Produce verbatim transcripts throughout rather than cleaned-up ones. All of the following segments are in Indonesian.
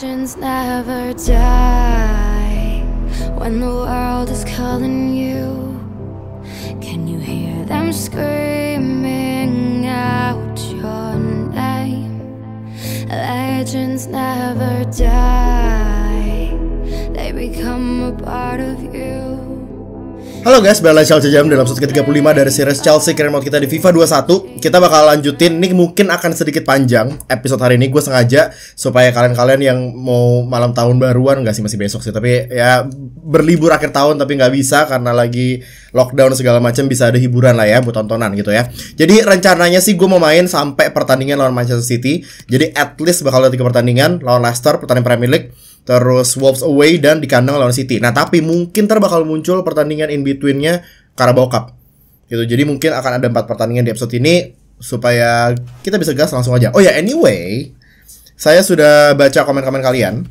Legends never die when the world is calling you. Can you hear them screaming out your name? Legends never die, they become a part of you. Halo guys, balik lagi Chelsea Jam dalam episode ke tiga puluh lima dari series Chelsea Career Mode kita di FIFA dua puluh satu. Kita bakal lanjutin, ini mungkin akan sedikit panjang episode hari ini. Gue sengaja supaya kalian-kalian yang mau malam tahun baruan, gak sih, masih besok sih, tapi ya berlibur akhir tahun tapi gak bisa karena lagi lockdown segala macam, bisa ada hiburan lah ya buat tontonan gitu ya. Jadi rencananya sih gue mau main sampai pertandingan lawan Manchester City. Jadi at least bakal ada tiga pertandingan, lawan Leicester, pertandingan Premier League, terus Wolves away, dan di kandang lawan City. Nah tapi mungkin ntar bakal muncul pertandingan in between-nya Carabao Cup gitu. Jadi mungkin akan ada empat pertandingan di episode ini supaya kita bisa gas langsung aja. Oh ya, anyway, saya sudah baca komen-komen kalian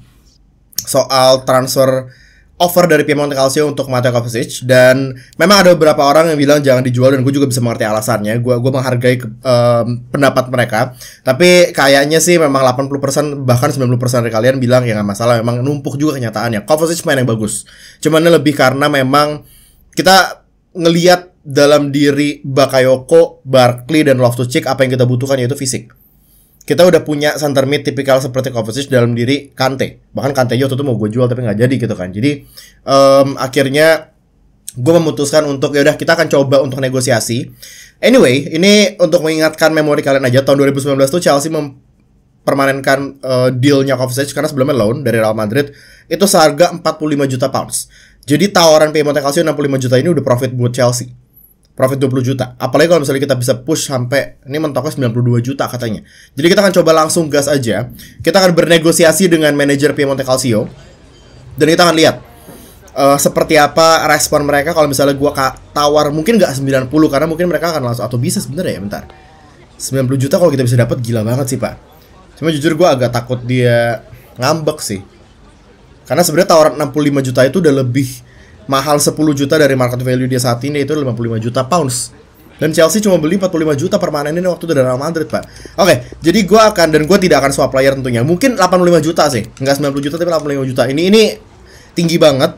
soal transfer offer dari Piemonte Calcio untuk Mateo Kovacic, dan memang ada beberapa orang yang bilang jangan dijual, dan gue juga bisa mengerti alasannya. Gue gue menghargai um, pendapat mereka, tapi kayaknya sih memang delapan puluh persen bahkan sembilan puluh persen dari kalian bilang ya nggak masalah. Memang numpuk juga kenyataannya. Kovacic main yang bagus, cuman lebih karena memang kita ngelihat dalam diri Bakayoko, Barkley, dan Loftus-Cheek apa yang kita butuhkan yaitu fisik. Kita udah punya center mid tipikal seperti Kovacic dalam diri Kante. Bahkan Kante waktu itu mau gue jual tapi nggak jadi gitu kan. Jadi um, akhirnya gue memutuskan untuk ya udah kita akan coba untuk negosiasi. Anyway, ini untuk mengingatkan memori kalian aja, tahun dua ribu sembilan belas tuh Chelsea mempermanenkan uh, dealnya Kovacic karena sebelumnya loan dari Real Madrid itu seharga empat puluh lima juta pounds. Jadi tawaran Piemonte Calcio enam puluh lima juta ini udah profit buat Chelsea. Profit dua puluh juta. Apalagi kalau misalnya kita bisa push sampai, ini mentoknya sembilan puluh dua juta katanya. Jadi kita akan coba langsung gas aja. Kita akan bernegosiasi dengan manajer Piemonte Calcio, dan kita akan lihat uh, seperti apa respon mereka kalau misalnya gua tawar mungkin nggak sembilan puluh, karena mungkin mereka akan langsung, atau bisa sebenarnya ya bentar. sembilan puluh juta kalau kita bisa dapat gila banget sih, Pak. Cuma jujur gua agak takut dia ngambek sih. Karena sebenarnya tawaran enam puluh lima juta itu udah lebih mahal sepuluh juta dari market value dia saat ini, itu lima puluh lima juta pounds. Dan Chelsea cuma beli empat puluh lima juta permanenin waktu itu dari Real Madrid, Pak. Oke, jadi gue akan, dan gue tidak akan swap player tentunya. Mungkin delapan puluh lima juta sih. Enggak sembilan puluh juta tapi delapan puluh lima juta. Ini ini tinggi banget.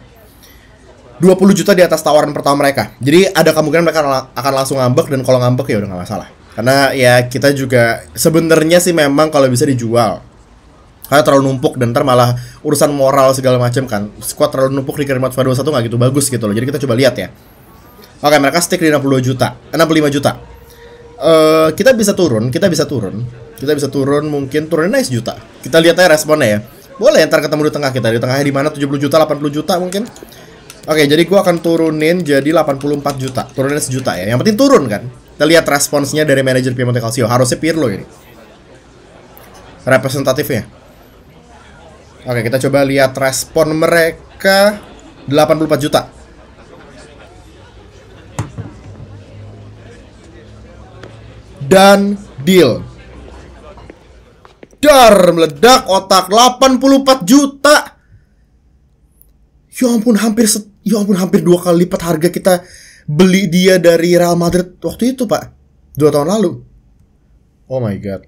dua puluh juta di atas tawaran pertama mereka. Jadi ada kemungkinan mereka akan langsung ngambek, dan kalau ngambek ya udah gak masalah. Karena ya kita juga sebenarnya sih memang kalau bisa dijual. Karena terlalu numpuk, dan ntar malah urusan moral segala macam kan. Squad terlalu numpuk di Career Mode FIFA dua puluh satu nggak gitu bagus gitu loh. Jadi kita coba lihat ya. Oke, mereka stick di enam puluh juta, enam puluh lima juta. Uh, kita bisa turun, kita bisa turun. Kita bisa turun, mungkin turunin nice juta. Kita lihat aja responnya ya. Boleh ntar ketemu di tengah kita. Di tengahnya di mana? tujuh puluh juta, delapan puluh juta mungkin. Oke, jadi gua akan turunin jadi delapan puluh empat juta. Turunin sejuta ya. Yang penting turun kan. Kita lihat responsnya dari manajer Piemonte Calcio. Harusnya Pirlo ini representatifnya. Oke, kita coba lihat respon mereka. Delapan puluh empat juta. Dan deal. Dar, meledak otak. Delapan puluh empat juta. Ya ampun, hampir set, ya ampun hampir dua kali lipat harga kita beli dia dari Real Madrid waktu itu, Pak. Dua tahun lalu. Oh my god.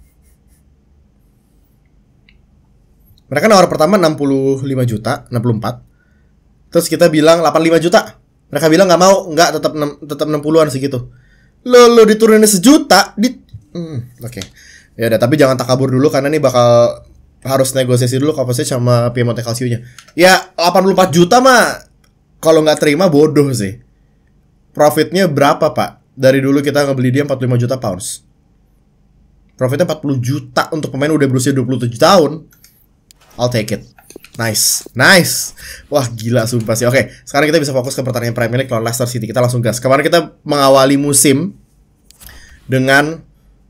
Mereka nawar pertama enam puluh lima juta, enam puluh empat. Terus kita bilang delapan puluh lima juta. Mereka bilang nggak mau, nggak, tetap tetap enam puluhan segitu. Lo lo diturunin sejuta di hmm, oke. Okay. Ya udah, tapi jangan takabur dulu karena nih bakal harus negosiasi dulu Kovacic sama Piemonte Calcio-nya. Ya, delapan puluh empat juta mah kalau nggak terima bodoh sih. Profitnya berapa, Pak? Dari dulu kita ngebeli dia empat puluh lima juta pounds. Profitnya empat puluh juta untuk pemain udah berusia dua puluh tujuh tahun. I'll take it. Nice, nice. Wah gila sumpah sih. Oke, sekarang kita bisa fokus ke pertandingan Premier League lawan Leicester City. Kita langsung gas. Kemarin kita mengawali musim dengan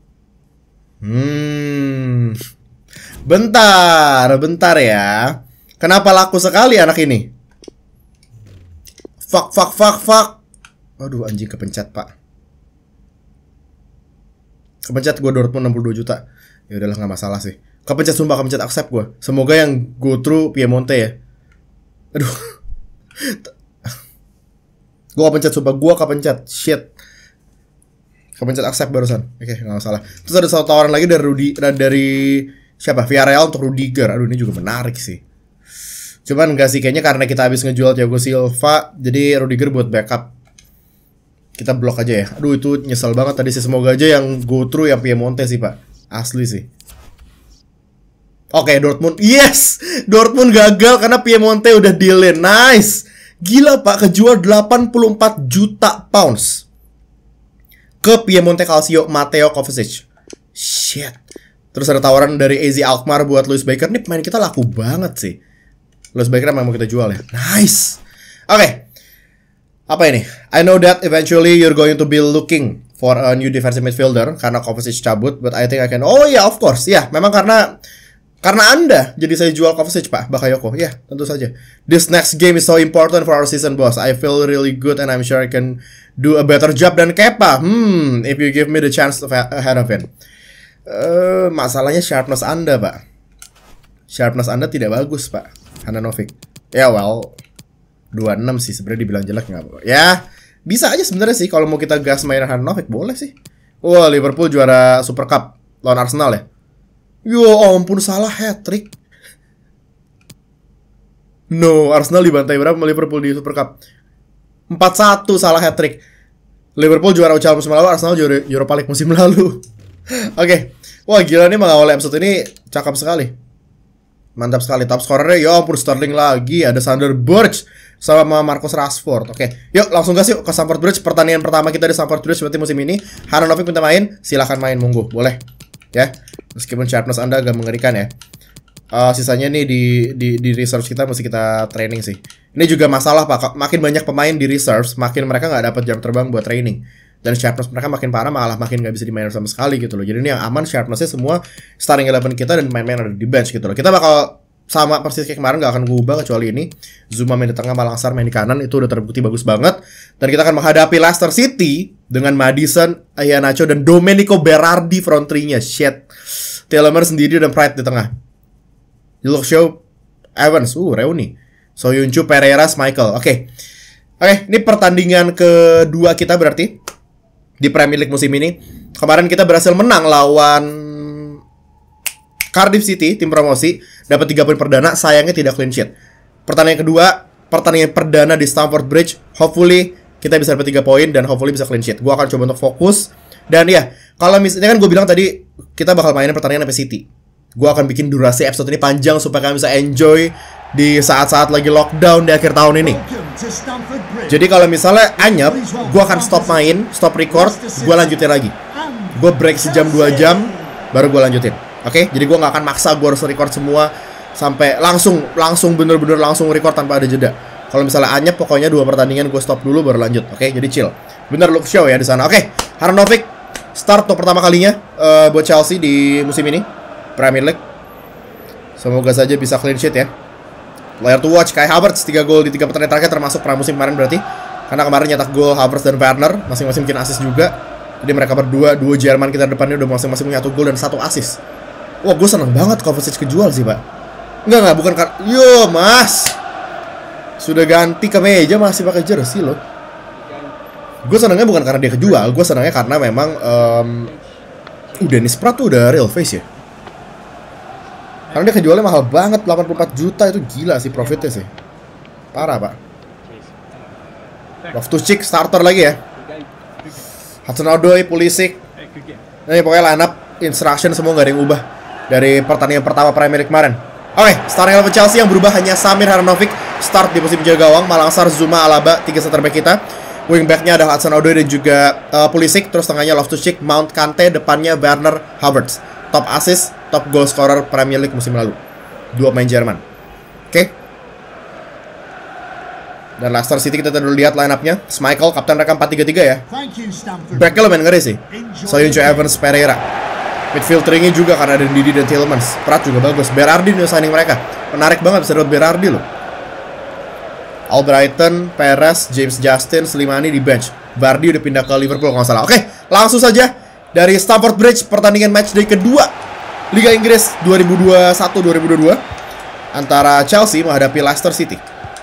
Hmm Bentar, bentar ya. Kenapa laku sekali anak ini? Fuck, fuck, fuck, fuck. Aduh anjing, kepencet, Pak. Kepencet gue Dortmund enam puluh dua juta. Ya udahlah, nggak masalah sih. Kepencet sumpah, kepencet accept gue. Semoga yang go through Piemonte ya. Aduh. Gue kepencet sumpah, gue kepencet. Shit. Kepencet accept barusan. Oke, okay, nggak masalah. Terus ada satu tawaran lagi dari Rudi, dari siapa? Villarreal untuk Rudiger. Aduh, ini juga menarik sih. Cuman enggak sih, kayaknya karena kita habis ngejual Thiago Silva, jadi Rudiger buat backup. Kita blok aja ya. Aduh, itu nyesel banget tadi sih. Semoga aja yang go through yang Piemonte sih, Pak. Asli sih. Oke, okay, Dortmund. Yes! Dortmund gagal karena Piemonte udah deal-in. Nice! Gila, Pak. Kejual delapan puluh empat juta pounds ke Piemonte Calcio Matteo Kovacic. Shit. Terus ada tawaran dari A Z Alkmaar buat Lewis Baker. Nih pemain kita laku banget sih. Lewis Baker emang mau kita jual ya. Nice. Oke. Okay. Apa ini? I know that eventually you're going to be looking for a new defensive midfielder karena Kovacic cabut, but I think I can. Oh ya, yeah, of course. Ya, yeah, memang karena karena Anda jadi saya jual Kovacic, Pak Bakayoko. Ya, yeah, tentu saja. This next game is so important for our season, boss. I feel really good and I'm sure I can do a better job than Kepa. Hmm, if you give me the chance to ahead of him. Uh, masalahnya sharpness Anda, Pak. Sharpness Anda tidak bagus, Pak. Handanovic. Ya, yeah, well, dua puluh enam sih sebenarnya dibilang jelek nggak? Ya, bisa aja sebenarnya sih kalau mau kita gas main Handanovic boleh sih. Wah, wow, Liverpool juara Super Cup lawan Arsenal ya. Yo ampun, salah hat-trick. No, Arsenal dibantai berapa sama Liverpool di Super Cup? empat satu, salah hat-trick. Liverpool juara U C L musim lalu, Arsenal juara Europa League musim lalu. Oke. Okay. Wah, gila nih mengawali episode ini cakep sekali. Mantap sekali. Top scorernya, ya ampun, Sterling lagi. Ada Sander Berge sama Marcus Rashford. Oke, okay. Yuk langsung gas yuk ke Stamford Bridge. Pertandingan pertama kita di Stamford Bridge berarti musim ini. Handanovic minta main, silahkan main, monggo, boleh. Ya, meskipun sharpness Anda agak mengerikan ya. Uh, sisanya nih di di di reserve kita mesti kita training sih. Ini juga masalah, Pak. Makin banyak pemain di reserves, makin mereka nggak dapat jam terbang buat training. Dan sharpness mereka makin parah, malah makin nggak bisa dimainin sama sekali gitu loh. Jadi ini yang aman sharpnessnya semua starting eleven kita dan main-main ada di bench gitu loh. Kita bakal sama persis kayak kemarin, gak akan ngubah kecuali ini. Zuma main di tengah, Malangsar main di kanan, itu udah terbukti bagus banget. Dan kita akan menghadapi Leicester City dengan Maddison, Iheanacho, dan Domenico Berardi front three-nya. Shit. Tielemans sendiri dan Pride di tengah. Luke Shaw, Evans, uh reuni. Soyuncu, Pereira, Michael. Oke. Okay. Oke, okay, ini pertandingan kedua kita berarti di Premier League musim ini. Kemarin kita berhasil menang lawan Cardiff City, tim promosi, dapat tiga poin perdana, sayangnya tidak clean sheet. Pertandingan kedua, pertandingan perdana di Stamford Bridge, hopefully kita bisa dapat tiga poin dan hopefully bisa clean sheet. Gua akan coba untuk fokus. Dan ya, kalau misalnya kan gue bilang tadi kita bakal mainin pertandingan sampai City. Gua akan bikin durasi episode ini panjang supaya kalian bisa enjoy di saat-saat lagi lockdown di akhir tahun ini. Jadi kalau misalnya anyep, gua akan stop main, stop record, gua lanjutin lagi. Gua break sejam dua jam, baru gua lanjutin. Oke, okay? Jadi gue gak akan maksa gue harus record semua sampai langsung langsung bener-bener langsung record tanpa ada jeda. Kalau misalnya anyep, pokoknya dua pertandingan gue stop dulu baru lanjut. Oke, okay? Jadi chill. Bener Luke Shaw ya di sana. Oke, okay. Handanovic start untuk pertama kalinya uh, buat Chelsea di musim ini Premier League. Semoga saja bisa clean sheet ya. Player to watch, Kai Havertz tiga gol di tiga pertandingan terakhir termasuk pramusim kemarin berarti. Karena kemarin nyetak gol Havertz dan Werner, masing-masing bikin assist juga. Jadi mereka berdua, duo Jerman kita depannya udah masing-masing punya satu gol dan satu assist. Wah, gue seneng banget Kovacic kejual sih, Pak. Enggak, enggak, bukan kar... Yo, Mas. Sudah ganti ke meja masih pakai jersey loh. Gue senengnya bukan karena dia kejual, gue senengnya karena memang um, uh, Dennis Praet tuh udah real face ya. Karena dia kejualnya mahal banget, delapan puluh empat juta, itu gila sih profitnya sih. Parah, Pak. Loftus-Cheek starter lagi ya. Hudson-Odoi, Pulisic. Ini pokoknya line up, instruction semua gak ada yang ubah dari pertandingan pertama Premier League kemarin. Oke, okay, starting eleven Chelsea yang berubah hanya Samir Handanovic start di posisi penjaga gawang, Malangsar, Zuma, Alaba, tiga center back kita. Wingbacknya ada Hudson-Odoi dan juga uh, Pulisic, terus tengahnya Loftus-Cheek, Mount, Kante, depannya Werner, Havertz. Top assist, top goal scorer Premier League musim lalu. Dua pemain Jerman. Oke. Okay. Dan Leicester City kita dulu lihat line up-nya. Schmeichel, kapten mereka empat tiga tiga ya. Backnya lumayan ngeri sih. Soyuncu, Evans, Pereira. Midfield three-nya juga karena ada Ndidi dan Tielemans. Praet juga bagus. Berardi nih signing mereka. Menarik banget bisa dapat Berardi loh. Albrighton, Perez, James Justin, Slimani di bench. Vardy udah pindah ke Liverpool kalau nggak salah. Oke, langsung saja dari Stamford Bridge pertandingan matchday kedua Liga Inggris dua ribu dua puluh satu dua ribu dua puluh dua antara Chelsea menghadapi Leicester City.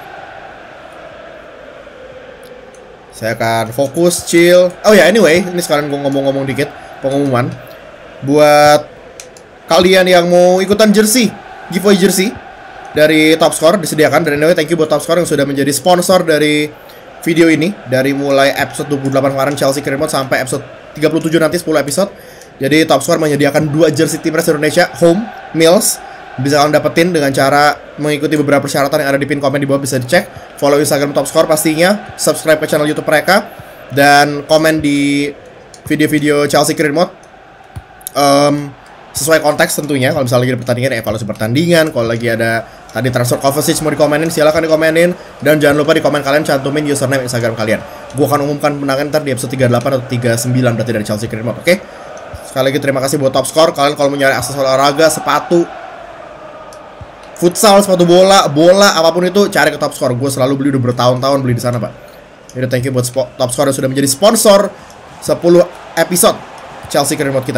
Saya akan fokus, chill. Oh ya, yeah, anyway, ini sekarang gue ngomong-ngomong dikit pengumuman. Buat kalian yang mau ikutan jersey, giveaway jersey dari Top Score disediakan. Dan anyway, thank you buat Top Score yang sudah menjadi sponsor dari video ini. Dari mulai episode dua puluh delapan kemarin Chelsea Career Mode sampai episode tiga puluh tujuh nanti sepuluh episode. Jadi Top Score menyediakan dua jersey timnas Indonesia home meals. Bisa kalian dapetin dengan cara mengikuti beberapa persyaratan yang ada di pin komen di bawah, bisa dicek. Follow Instagram Top Score pastinya, subscribe ke channel YouTube mereka, dan komen di video-video Chelsea Career Mode um, sesuai konteks tentunya. Kalau misalnya lagi ada pertandingan, evaluasi pertandingan. Kalau lagi ada tadi transfer coverage mau dikomenin, silahkan dikomenin. Dan jangan lupa di komen kalian cantumin username Instagram kalian. Gue akan umumkan menangan ntar di episode tiga puluh delapan atau tiga puluh sembilan berarti dari Chelsea Career Mode. Oke okay? Sekali lagi terima kasih buat Top Score. Kalian kalau mau nyari aksesoris olahraga, sepatu, futsal, sepatu bola, bola, apapun itu, cari ke Top Score. Gue selalu beli, udah bertahun-tahun beli di sana, Pak. Jadi thank you buat Top Score yang sudah menjadi sponsor sepuluh episode Chelsea Career Mode kita.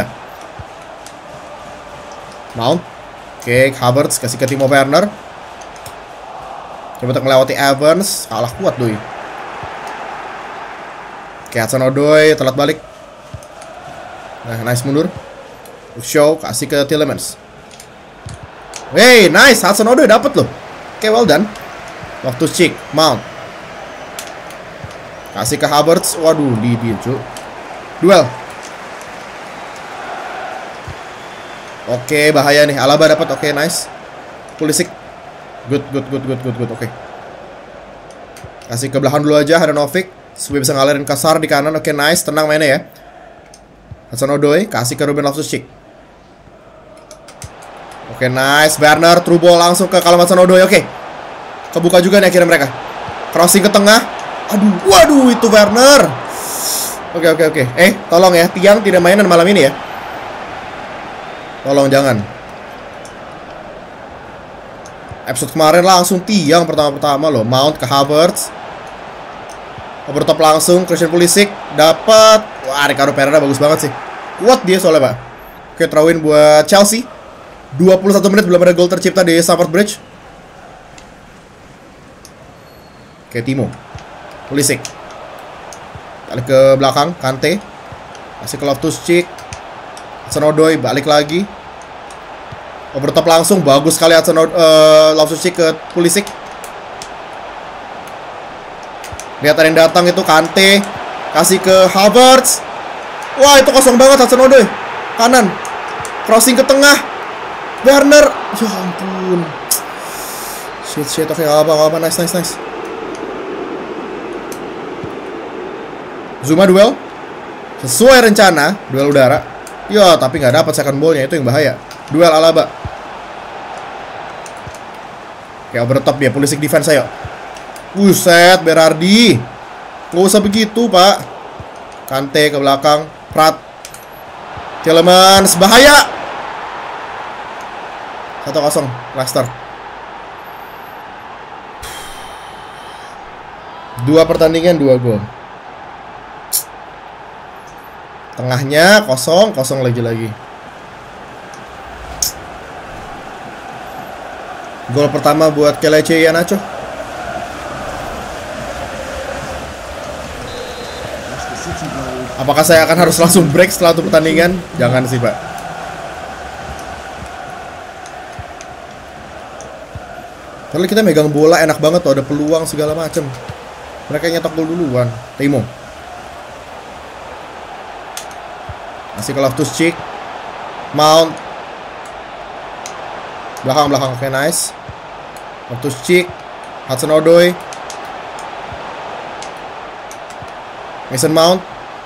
Mount, oke, okay, Havertz kasih ke Timo Werner. Coba untuk melewati Evans, kalah kuat doi. Oke, okay, Hudson-Odoi telat balik. Nah, nice mundur. Show kasih ke Tielemans. Hey, nice, Hudson-Odoi dapat loh. Oke, okay, well done. Waktu Chick, Mount. Kasih ke Havertz, waduh, di dia cuy. Duel. Oke, bahaya nih. Alaba dapat. Oke, nice. Pulisic. Good, good, good, good, good, good. Oke. Kasih ke belakang dulu aja Handanovic supaya bisa ngalirin ke Sar di kanan. Oke, nice. Tenang mainnya ya. Hudson-Odoi kasih ke Ruben Loftus-Cheek. Oke, nice. Werner through ball langsung ke Callum Hudson-Odoi. Oke. Kebuka juga nih akhirnya mereka. Crossing ke tengah. Aduh, waduh itu Werner. Oke, oke, oke. Eh, tolong ya, Tiang tidak mainan malam ini ya. Tolong jangan. Episode kemarin langsung Tiang pertama-pertama loh. Mount ke Havertz. Overtop langsung Christian Pulisic dapat. Wah, Ricardo Pereira bagus banget sih. Kuat dia soalnya, Pak. Oke, throw in buat Chelsea. dua puluh satu menit belum ada gol tercipta di Stamford Bridge. Oke, Timo. Pulisic. Balik ke belakang, Kante. Kasih ke Loftus-Cheek. Hudson-Odoi balik lagi. Overtop langsung, bagus sekali Hudson uh, Loftus-Cheek ke Pulisic. Lihat ada yang datang itu Kante. Kasih ke Havertz. Wah, itu kosong banget Hudson-Odoi. Kanan. Crossing ke tengah. Werner. Ya ampun. Shit, shit. Oke, apa, apa, nice, nice, nice. Zuma duel. Sesuai rencana, duel udara. Ya, tapi nggak dapat second ball-nya, itu yang bahaya. Duel Alaba. Oke, over the top dia, Pulisic defense ayo. Buset, Berardi. Nggak usah begitu, Pak. Kante ke belakang, Prat. Tielemans, bahaya. satu kosong, Leicester. Dua pertandingan, dua gol. Tengahnya kosong, kosong lagi-lagi. Gol pertama buat Kelechi Iheanacho. Apakah saya akan harus langsung break setelah itu pertandingan? Jangan sih, Pak. Kalau kita megang bola enak banget tuh, ada peluang segala macem. Mereka nyetok gol duluan. Timo. Masih ke Loftus-Cheek. Mount. Belakang-belakang, oke, okay, nice. Loftus-Cheek. Hudson-Odoi. Mason Mount.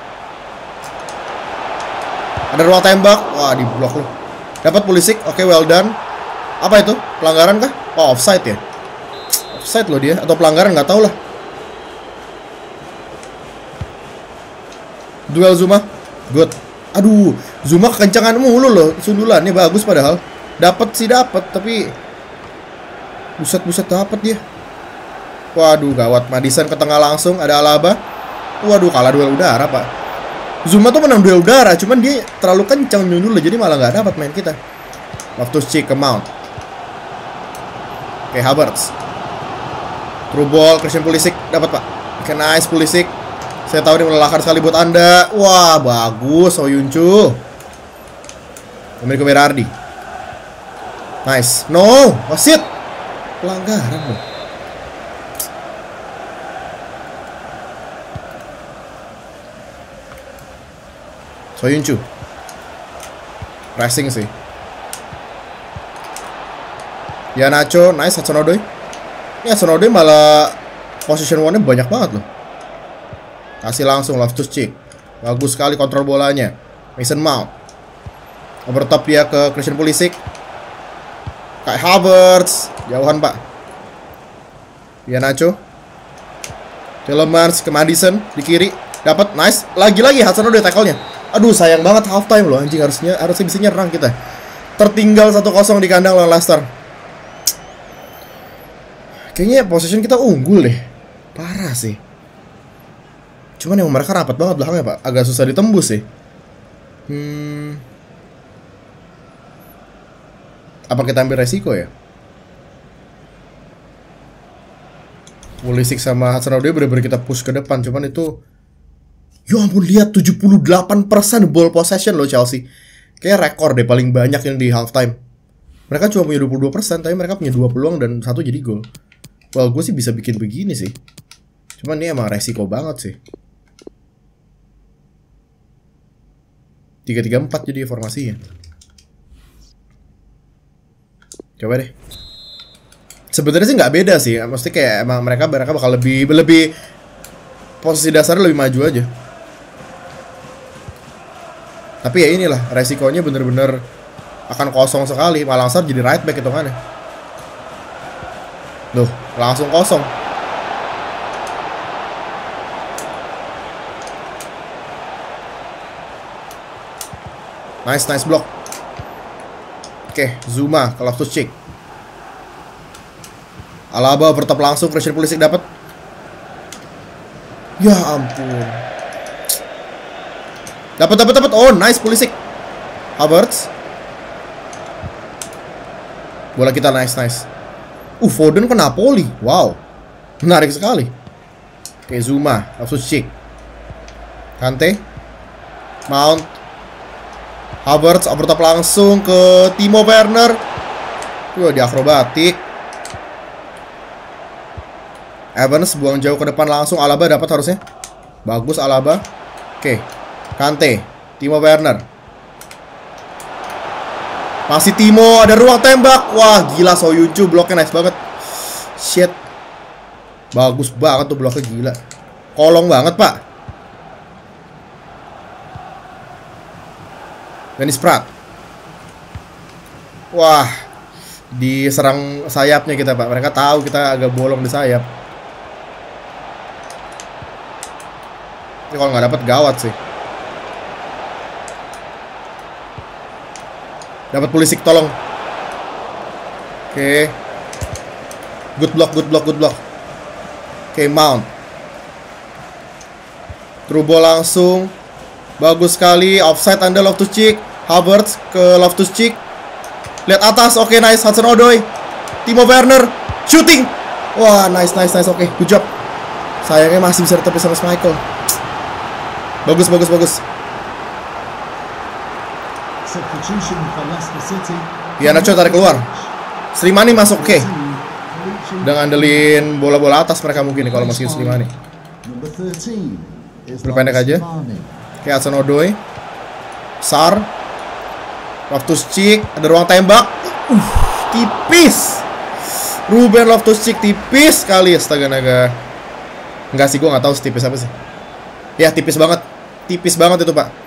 Ada ruang tembak. Wah, di blok loh. Dapat Pulisic, oke, okay, well done. Apa itu? Pelanggaran kah? Oh, offside ya? Offside loh dia, atau pelanggaran, nggak tahu lah. Duel Zuma. Good. Aduh, Zuma kekencangan mulu loh, sundulannya bagus padahal. Dapat sih dapat, tapi buset-buset dapat dia. Waduh, gawat. Madison ke tengah langsung, ada Alaba. Waduh, kalah duel udara, Pak. Zuma tuh menang duel udara, cuman dia terlalu kencang nyundul, jadi malah nggak dapat main kita. Loftus-Cheek ke Mount. Oke, Havertz. Through ball, Christian Pulisic dapat, Pak. Oke, nice Pulisic. Saya tahu ini melelahkan sekali buat Anda. Wah, bagus Soyuncu. Domenico Berardi. Nice. No, wasit. Pelanggaran loh. Soyuncu. Pressing sih. Ya Nacho, nice Hudson-Odoi. Ini Hudson-Odoi malah position one-nya banyak banget loh. Kasih langsung Loftus-Cheek. Bagus sekali kontrol bolanya. Mason Mount. Over top dia ke Christian Pulisic. Kai Havertz. Jauhan pak. Ya Nacho. Tielemans ke Madison di kiri. Dapat, nice. Lagi-lagi Hudson-Odoi tackle-nya. Aduh sayang banget half time loh anjing, harusnya harusnya bisa nyerang kita. Tertinggal satu kosong di kandang lawan Leicester. Kayaknya position kita unggul deh. Parah sih. Cuman yang mereka rapat banget belakangnya pak. Agak susah ditembus sih. Hmm. Apa kita ambil resiko ya? Pulisic sama Hudson-Odoi bener-bener kita push ke depan. Cuman itu, ya ampun lihat tujuh puluh delapan persen ball possession loh Chelsea. Kayak rekor deh paling banyak yang di halftime. Mereka cuma punya dua puluh dua persen, tapi mereka punya dua peluang dan satu jadi gol. Well, gue sih bisa bikin begini sih. Cuman ini emang resiko banget sih. tiga tiga empat jadi formasinya. Coba deh. Sebenarnya sih nggak beda sih. Maksudnya kayak emang mereka mereka bakal lebih lebih posisi dasarnya lebih maju aja. Tapi ya inilah resikonya bener-bener akan kosong sekali. Malangsar jadi right back hitungannya. Duh, langsung kosong. Nice, nice block. Oke, Zuma ke Loftus-Cheek. Alaba bertop langsung, Christian Pulisic dapat. Ya ampun. Dapat, dapat, dapat. Oh, nice Pulisic. Havertz. Bola kita nice, nice. Uh, Foden ke Napoli. Wow. Menarik sekali. Oke, Zuma, Loftus-Cheek. Kante. Mount. Havertz overtop langsung ke Timo Werner. Wah, di akrobatik. Evans buang jauh ke depan langsung. Alaba dapat harusnya. Bagus Alaba. Oke. Kante. Timo Werner. Masih Timo, ada ruang tembak. Wah, gila Soyuncu bloknya nice banget. Shit. Bagus banget tuh bloknya, gila. Kolong banget, Pak. Dennis Praet. Wah, diserang sayapnya kita, Pak. Mereka tahu kita agak bolong di sayap. Ini kalau nggak dapat gawat sih. Dapat Pulisic, tolong. Oke. Okay. Good block, good block, good block. Oke, okay, Mount. Through ball langsung. Bagus sekali. Offside Anda Loftus-Cheek. Havertz ke Loftus-Cheek. Lihat atas. Oke, okay, nice. Hudson-Odoi. Timo Werner. Shooting. Wah, nice, nice, nice. Oke, okay, good job. Sayangnya masih bisa ditepis sama Schmeichel. Bagus, bagus, bagus. Ya, Nacho tarik keluar. Slimani masuk, oke. Okay. Udah ngandelin bola-bola atas mereka mungkin nih kalau masukin Slimani. Berpendek aja. Oke, okay, Hudson-Odoi. Sar. Loftus-Cheek. Ada ruang tembak. Uh, tipis. Ruben Loftus-Cheek tipis sekali. Astaga naga. Enggak sih, gue nggak tahu setipis apa sih. Ya, tipis banget. Tipis banget itu, Pak.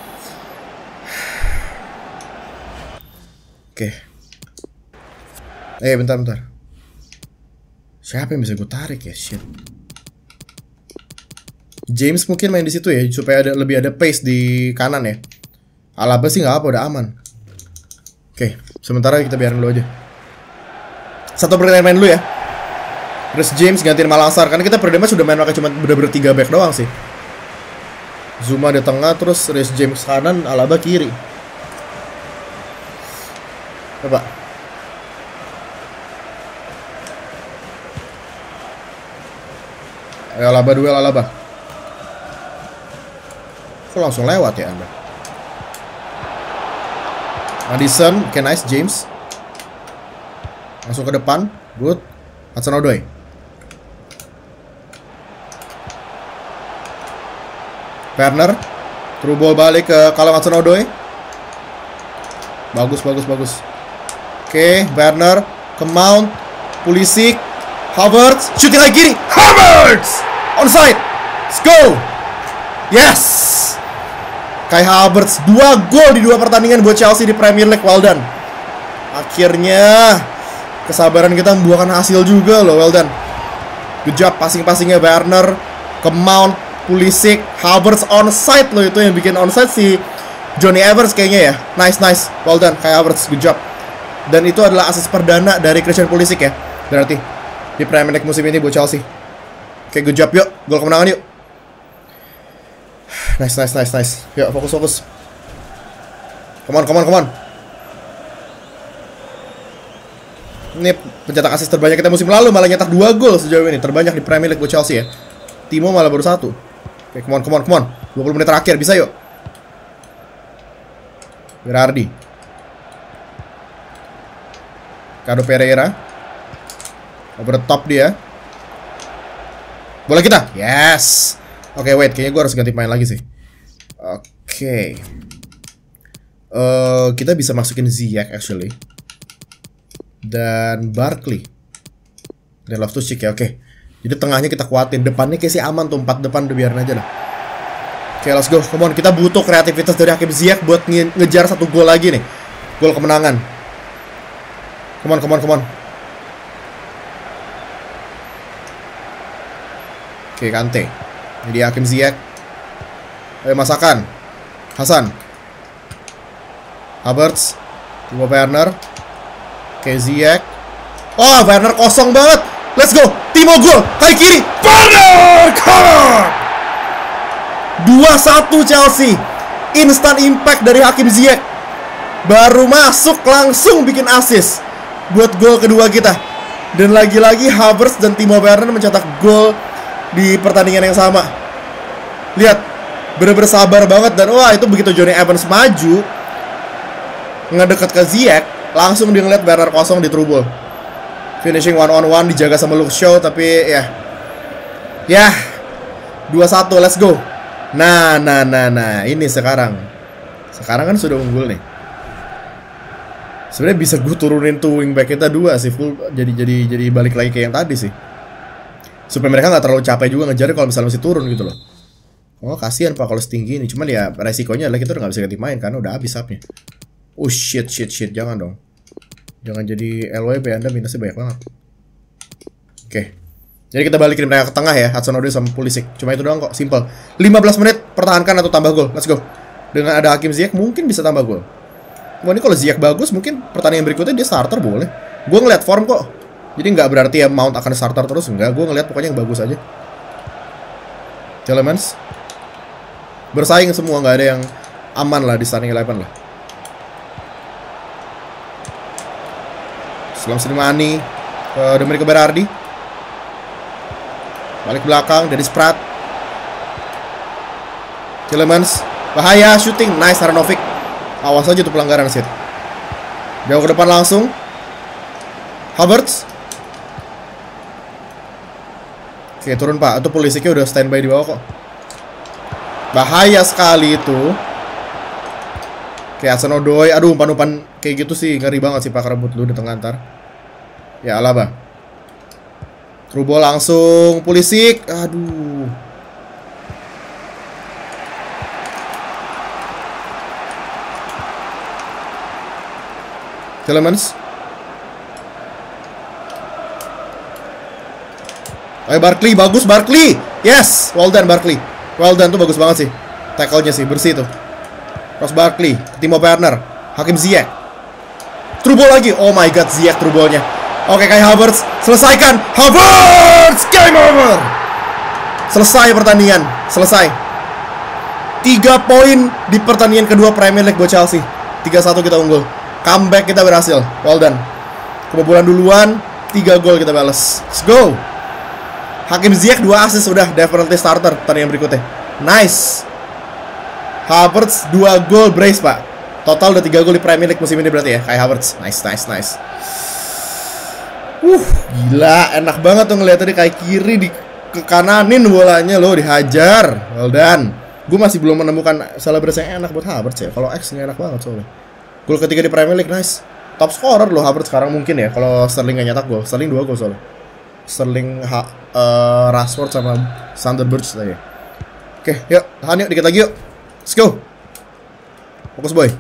Oke. Eh, bentar, bentar. Siapa yang bisa gue tarik ya? Shit. James mungkin main di situ ya, supaya ada lebih ada pace di kanan ya. Alaba sih nggak apa, udah aman. Oke, sementara kita biarin dulu aja. Satu pertandingan main dulu ya. Terus James gantiin Malangsar, karena kita pertama sudah main pakai cuma bener-bener tiga back doang sih. Zuma di tengah, terus Reece James kanan, Alaba kiri. Coba. Ayo Alaba duel Alaba. Kok langsung lewat ya Anda? Madison, okay, nice James. Langsung ke depan. Good. Hudson-Odoi. Werner. Through ball balik ke Callum Hudson-Odoi. Bagus, bagus, bagus. Oke, Werner ke Mount. Pulisic. Havertz. Shooting lagi kiri. Havertz! Onside. Let's go. Yes. Kai Havertz. Dua gol di dua pertandingan buat Chelsea di Premier League. Well done. Akhirnya kesabaran kita membuahkan hasil juga loh. Well done. Good job passing-passingnya Werner ke Mount, Pulisic, Havertz onside loh, itu yang bikin onside si Johnny Evans kayaknya ya. Nice nice. Well done Kai Havertz, good job. Dan itu adalah asis perdana dari Christian Pulisic ya. Berarti di Premier League musim ini buat Chelsea. Oke, good job yuk. Gol kemenangan yuk. Nice nice nice nice. Yuk fokus fokus. Come on come on come on. Ini pencetak asis terbanyak kita musim lalu, malah nyetak dua gol sejauh ini, terbanyak di Premier League buat Chelsea ya. Timo malah baru satu. Oke, come on, come on, come on. dua puluh menit terakhir, bisa yuk. Berardi. Ricardo Pereira. Over the top dia. Bola kita. Yes. Oke, wait, kayaknya gue harus ganti main lagi sih. Oke. Uh, kita bisa masukin Ziyech actually. Dan Barkley. Dan Loftus-Cheek ya, oke. Okay. Jadi tengahnya kita kuatin, depannya kayak sih aman tuh, empat depan udah biarin aja lah. Oke, okay, let's go. Come on, kita butuh kreativitas dari Hakim Ziyech buat nge ngejar satu gol lagi nih. Gol kemenangan. Come on, come on, come on. Oke, okay, Kante. Jadi Hakim Ziyech. Ayo masakan. Hasan. Havertz. Timo Werner. Oke, okay, Ziyech. Oh, Werner kosong banget. Let's go. Timo gol. Kaki kiri. Werner. dua satu Chelsea. Instant impact dari Hakim Ziyech. Baru masuk langsung bikin assist buat gol kedua kita. Dan lagi-lagi Havertz dan Timo Werner mencetak gol di pertandingan yang sama. Lihat. Bener-bener sabar banget. Dan wah, itu begitu Johnny Evans maju ngedeket ke Ziyech, langsung dia ngeliat Werner kosong di through ball. Finishing one on one dijaga sama Luke Shaw, tapi ya Ya dua satu, let's go. Nah, nah, nah, nah ini sekarang Sekarang kan sudah unggul nih. Sebenarnya bisa gue turunin tuh wingback kita dua sih full. Jadi jadi jadi balik lagi kayak yang tadi sih, supaya mereka nggak terlalu capek juga ngejar kalau misalnya masih turun gitu loh. Oh kasihan pak kalau setinggi ini. Cuman ya resikonya adalah kita udah nggak bisa ganti main karena udah habis upnya. Oh shit shit shit, jangan dong. Jangan jadi L W P, Anda minusnya banyak banget. Oke. Okay. Jadi kita balikin mereka ke tengah ya, Hudson-Odoi sama Pulisic. Cuma itu doang kok, simple. lima belas menit pertahankan atau tambah gol. Let's go. Dengan ada Hakim Ziyech mungkin bisa tambah gol. Wah ini kalau Ziyech bagus mungkin pertandingan berikutnya dia starter boleh. Gue ngeliat form kok. Jadi nggak berarti ya Mount akan starter terus, enggak. Gue ngeliat pokoknya yang bagus aja. Tielemans bersaing semua, nggak ada yang aman lah di starting eleven lah. Islam Slimani ke Domenico Berardi. Balik belakang dari Sprat. Tielemans bahaya, shooting, nice Haranovic. Awas aja tuh pelanggaran sit. Jauh ke depan langsung. Havertz. Oke turun pak, itu Pulisicnya udah standby di bawah kok. Bahaya sekali itu. Kayak Hudson-Odoi, aduh umpan-umpan kayak gitu sih ngeri banget sih pak, rebut lu di tengah antar. Ya Alaba. Through ball langsung Pulisic, aduh. Tielemans. Ayo Barkley, bagus Barkley. Yes, well done Barkley. Well done tuh bagus banget sih. Tackle-nya sih bersih tuh. Cross Barkley, Timo Werner, Hakim Ziyech. Through ball lagi. Oh my god, Ziyech through ball-nya. Oke, Kai Havertz, selesaikan. Havertz, game over. Selesai pertandingan, selesai. Tiga poin di pertandingan kedua Premier League buat Chelsea. tiga satu kita unggul. Comeback kita berhasil, well done. Kebobolan duluan, tiga gol kita balas. Let's go. Hakim Ziyech dua assist, udah definitely starter pertandingan berikutnya. Nice. Havertz dua gol brace pak. Total udah tiga gol di Premier League musim ini berarti ya, Kai Havertz. Nice, nice, nice. Uh, gila, enak banget tuh ngeliat tadi kayak kiri di ke kananin bolanya loh, dihajar. Well done. Gue masih belum menemukan selebrasi yang enak buat Havertz ya. Kalau X nggak enak banget soalnya. Gol ketiga di Premier League, nice. Top scorer loh Havertz sekarang mungkin ya. Kalau Sterling nggak nyetak gol, Sterling dua gol soalnya. Sterling, ha, uh, Rashford sama Sander Berge lagi. Oke, yuk, tahan yuk, dikit lagi yuk. Let's go. Fokus boy.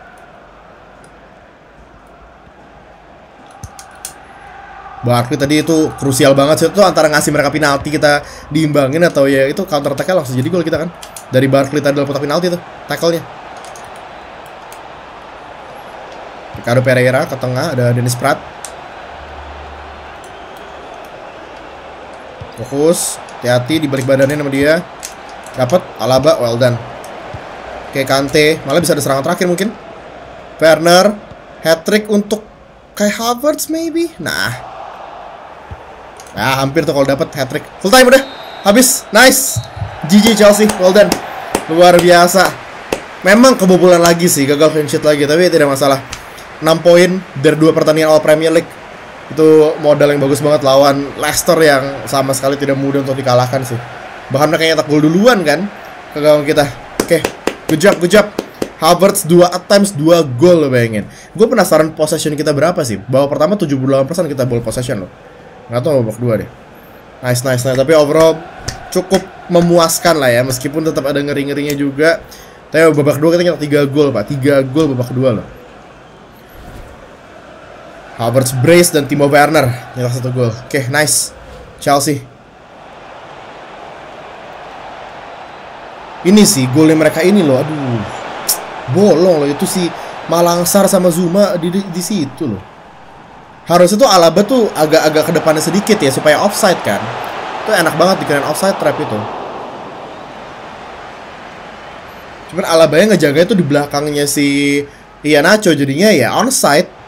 Barkley tadi itu krusial banget sih, itu antara ngasih mereka penalti kita diimbangin atau ya itu counter attack langsung jadi gol kita kan. Dari Barkley tadi dalam kotak penalti tuh, tackle-nya. Ricardo Pereira ke tengah, ada Dennis Praet. Fokus, hati-hati di balik badannya sama dia. Dapat Alaba, well done. Oke, Kante, malah bisa ada serangan terakhir mungkin. Werner, hat-trick untuk Kai Havertz maybe. Nah. Nah, hampir tuh kalau dapat hat-trick. Full time udah. Habis. Nice. G G Chelsea, well done. Luar biasa. Memang kebobolan lagi sih, gagal clean sheet lagi, tapi tidak masalah. enam poin dari dua pertandingan All Premier League. Itu modal yang bagus banget lawan Leicester yang sama sekali tidak mudah untuk dikalahkan sih. Bahkan mereka nyetak gol duluan kan ke gawang kita. Oke, okay. Good job, good job. Havertz dua attempts, dua gol lo bayangin. Gue penasaran possession kita berapa sih. Babak pertama tujuh puluh delapan persen kita ball possession loh. Nggak tahu babak dua deh. Nice, nice, nice. Tapi overall cukup memuaskan lah ya. Meskipun tetap ada ngeri-ngerinya juga. Tapi babak kedua kita nyetak tiga gol pak. tiga gol babak kedua loh. Havertz brace dan Timo Werner nyetak satu gol. Oke, okay, nice. Chelsea. Ini sih golnya mereka ini loh. Aduh. Bolong loh itu si Malangsar sama Zuma di, di di situ loh. Harusnya tuh Alaba tuh agak-agak ke depannya sedikit ya supaya offside kan. Itu enak banget dikirain offside trap itu. Cuman Alaba yang ngejaga itu di belakangnya si Iheanacho jadinya ya onside.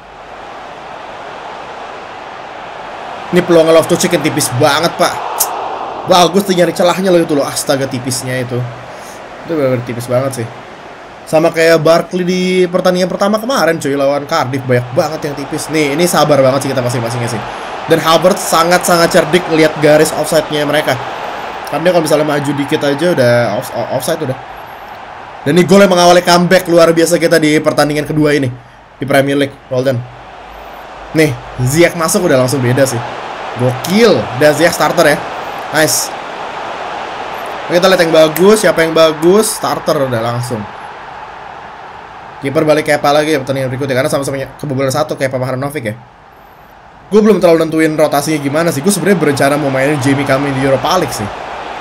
Ini peluang Loftus-Cheek yang tipis banget pak. Bagus tuh nyari celahnya loh itu loh. Astaga tipisnya itu. Itu bener-bener tipis banget sih. Sama kayak Barkley di pertandingan pertama kemarin cuy lawan Cardiff, banyak banget yang tipis. Nih ini sabar banget sih kita masing-masingnya sih. Dan Havertz sangat-sangat cerdik lihat garis offside-nya mereka. Karena kalau misalnya maju dikit aja udah off offside udah. Dan ini gol yang mengawali comeback luar biasa kita di pertandingan kedua ini di Premier League. Well done. Nih Ziyech masuk udah langsung beda sih. Gokil. Dan Ziyech starter ya. Nice. Kita lihat yang bagus, siapa yang bagus, starter udah langsung. Kiper balik Kepa lagi ya pertandingan berikutnya karena sama-sama kebobolan satu kayak Kepa Handanovic ya. Gue belum terlalu nentuin rotasinya gimana sih. Gue sebenarnya berencana mau mainin Jamie Carragher di Europa League sih.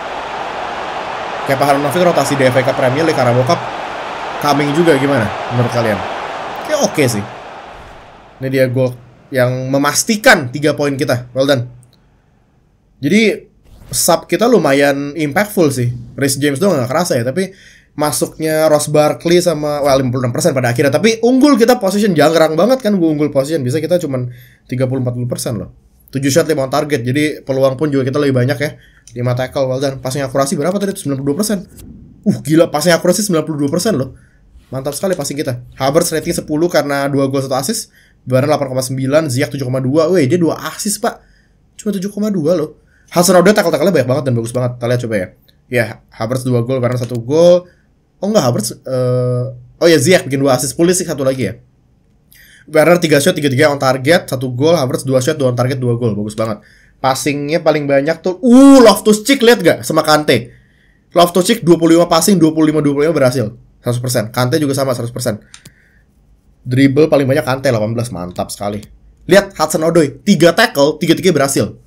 Kepa Handanovic rotasi di F A Cup Premier League karena World Cup coming juga gimana menurut kalian? Kayak oke okay sih. Ini dia gol yang memastikan tiga poin kita. Well done. Jadi sub kita lumayan impactful sih. Reece James doang gak kerasa ya, tapi masuknya Ross Barkley sama well, lima puluh enam persen pada akhirnya. Tapi unggul kita position, jarang banget kan gue unggul position. Bisa kita cuman tiga puluh sampai empat puluh persen loh. tujuh shot lima on target. Jadi peluang pun juga kita lebih banyak ya. lima tackle, well done. Passing akurasi berapa tadi? sembilan puluh dua persen. Uh gila, passing akurasi sembilan puluh dua persen loh. Mantap sekali passing kita. Havertz rating sepuluh karena dua gol satu assist. Werner delapan koma sembilan, Ziyech tujuh koma dua. Weh, dia dua assist, Pak. Cuma tujuh koma dua loh. Hudson-Odoi tackle-tackle banyak banget dan bagus banget. Kita lihat coba ya. Ya, Havertz dua gol, Werner satu gol. Oh enggak, Havertz uh... oh ya Ziyech bikin dua assist. Pulisic satu lagi ya. Werner tiga shot, tiga tiga on target, satu gol. Havertz dua shot, dua on target, dua gol. Bagus banget. Passingnya paling banyak tuh. Uh, Loftus-Cheek lihat gak sama Kante. Loftus-Cheek dua puluh lima passing, dua puluh lima dua puluh lima berhasil. seratus persen. Kante juga sama seratus persen. Dribble paling banyak Kante delapan belas, mantap sekali. Lihat Hudson-Odoi, tiga tackle, tiga tiga berhasil.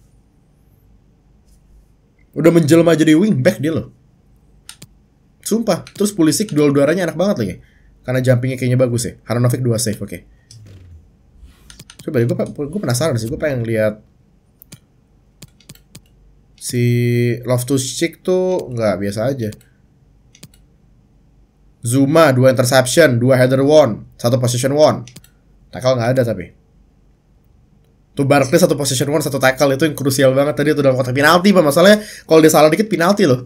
Udah menjelma jadi wingback dia loh. Sumpah. Terus Pulisic duel-duarannya enak banget lagi. Karena jumpingnya kayaknya bagus ya. Handanovic dua save, oke. Okay. Coba gue, gue penasaran sih, gue pengen lihat si Loftus-Cheek tuh nggak biasa aja. Zuma dua interception, dua header won, satu possession won. Tackle nggak ada tapi. Tuh Barkley satu possession won, satu tackle, itu yang krusial banget tadi itu dalam kotak penalti pak. Masalahnya kalau dia salah dikit penalti loh.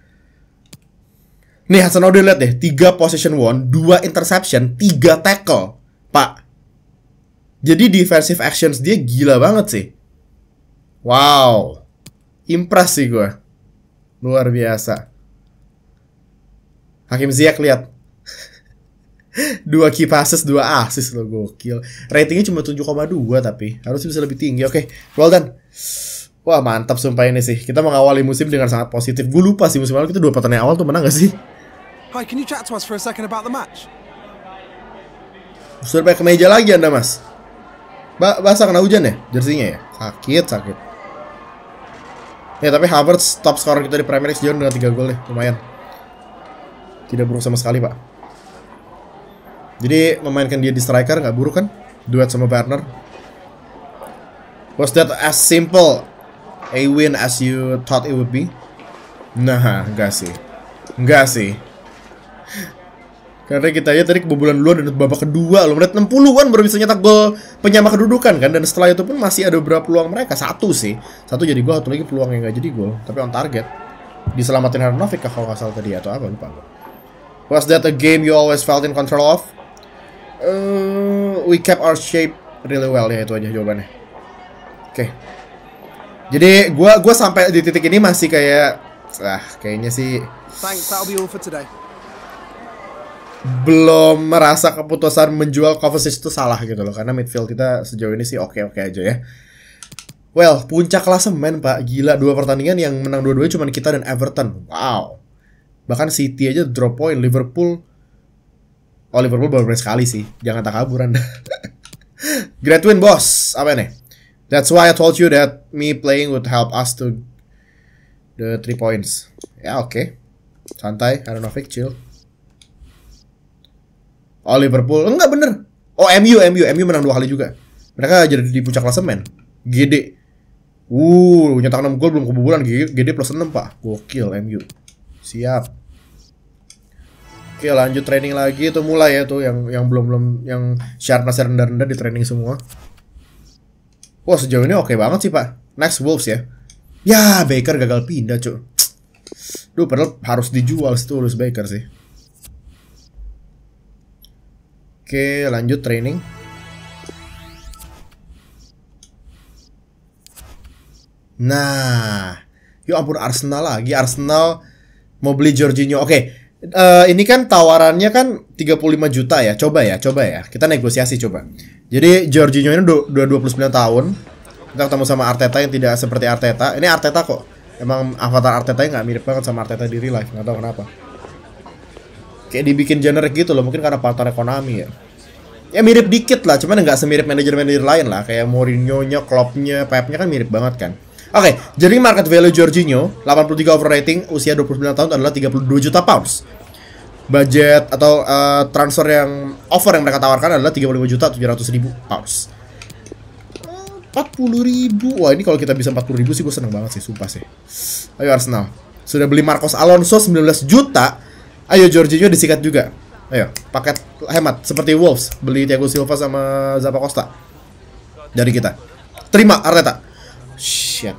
Nih Hudson-Odoi lihat deh, tiga possession won, dua interception, tiga tackle, pak. Jadi defensive actions dia gila banget sih. Wow, impress sih gue. Luar biasa. Hakim Ziyech lihat. Dua key passes, dua assist lo, gokil. Ratingnya cuma tujuh koma dua tapi harusnya bisa lebih tinggi. Oke, well done. Wah mantap sumpah ini sih. Kita mengawali musim dengan sangat positif. Gue lupa sih musim lalu kita dua pertandingan awal tuh menang gak sih? Hi, can you chat to us for a second about the match? Sudah pakai kemeja lagi Anda mas. Ba basah kena hujan ya? Jersinya ya? Sakit, sakit. Ya tapi Havertz top scorer kita di Premier League sejauh dengan tiga gol deh. Lumayan. Tidak buruk sama sekali pak. Jadi memainkan dia di striker nggak buruk kan? Duet sama Werner. Was that as simple a win as you thought it would be? Nah, enggak sih. Enggak sih. Karena kita aja tadi kebobolan duluan dan babak kedua loh, menit enam puluhan baru bisa nyetak gol penyama kedudukan kan. Dan setelah itu pun masih ada beberapa peluang mereka. Satu sih, satu jadi gol, satu lagi peluang yang gak jadi gol tapi on target. Diselamatin Handanovic kalau nggak salah tadi atau apa lupa. Was that a game you always felt in control of? Uh, we kept our shape really well, ya itu aja jawabannya. Oke. Okay. Jadi gua gua sampai di titik ini masih kayak ah kayaknya sih Thanks, that'll be all for today. Belum merasa keputusan menjual Kovacic itu salah gitu loh, karena midfield kita sejauh ini sih oke-oke aja ya. Well, puncak klasemen pak, gila, dua pertandingan yang menang dua-duanya cuma kita dan Everton. Wow. Bahkan City aja drop point, Liverpool. Oh Liverpool baru main sekali sih, jangan tak kabur Anda. Great win bos, apa nih? That's why I told you that me playing would help us to the three points. Ya oke, okay. Santai, Handanovic chill. Oh Liverpool, enggak bener. Oh M U, M U, M U menang dua kali juga. Mereka jadi di puncak klasemen. G D, uh, nyetak enam gol belum kebobolan. G D plus enam pak, gokil M U. Siap. Oke lanjut training lagi, tuh mulai ya tuh yang yang belum belum yang sharpness rendah-rendah di training semua. Wah sejauh ini oke banget sih pak. Next Wolves ya. Ya Baker gagal pindah cuy. Duh padahal harus dijual situ Lewis Baker sih. Oke, lanjut training. Nah, yuk ampun Arsenal lagi. Arsenal mau beli Jorginho. Oke, uh, ini kan tawarannya kan tiga puluh lima juta ya. Coba ya, coba ya. Kita negosiasi coba. Jadi Jorginho ini udah dua puluh sembilan tahun. Kita ketemu sama Arteta yang tidak seperti Arteta. Ini Arteta kok. Emang avatar Artetanya nggak mirip banget sama Arteta di real life. Nggak tahu kenapa. Kayak dibikin generik gitu loh, mungkin karena partner Konami ya. Ya mirip dikit lah, cuman nggak semirip manajer-manajer lain lah. Kayak Mourinho-nya, Klopp-nya, Pep-nya kan mirip banget kan. Oke, okay, jadi market value Jorginho delapan puluh tiga overrating, usia dua puluh sembilan tahun adalah tiga puluh dua juta pounds. Budget atau uh, transfer yang offer yang mereka tawarkan adalah tiga puluh lima juta tujuh ratus ribu pounds. empat puluh ribu. Wah, ini kalau kita bisa empat puluh ribu sih gue seneng banget sih, sumpah sih. Ayo Arsenal. Sudah beli Marcos Alonso sembilan belas juta. Ayo Jorginho disikat juga. Ayo, paket hemat seperti Wolves, beli Thiago Silva sama Zappa Costa dari kita. Terima Arteta. Shit.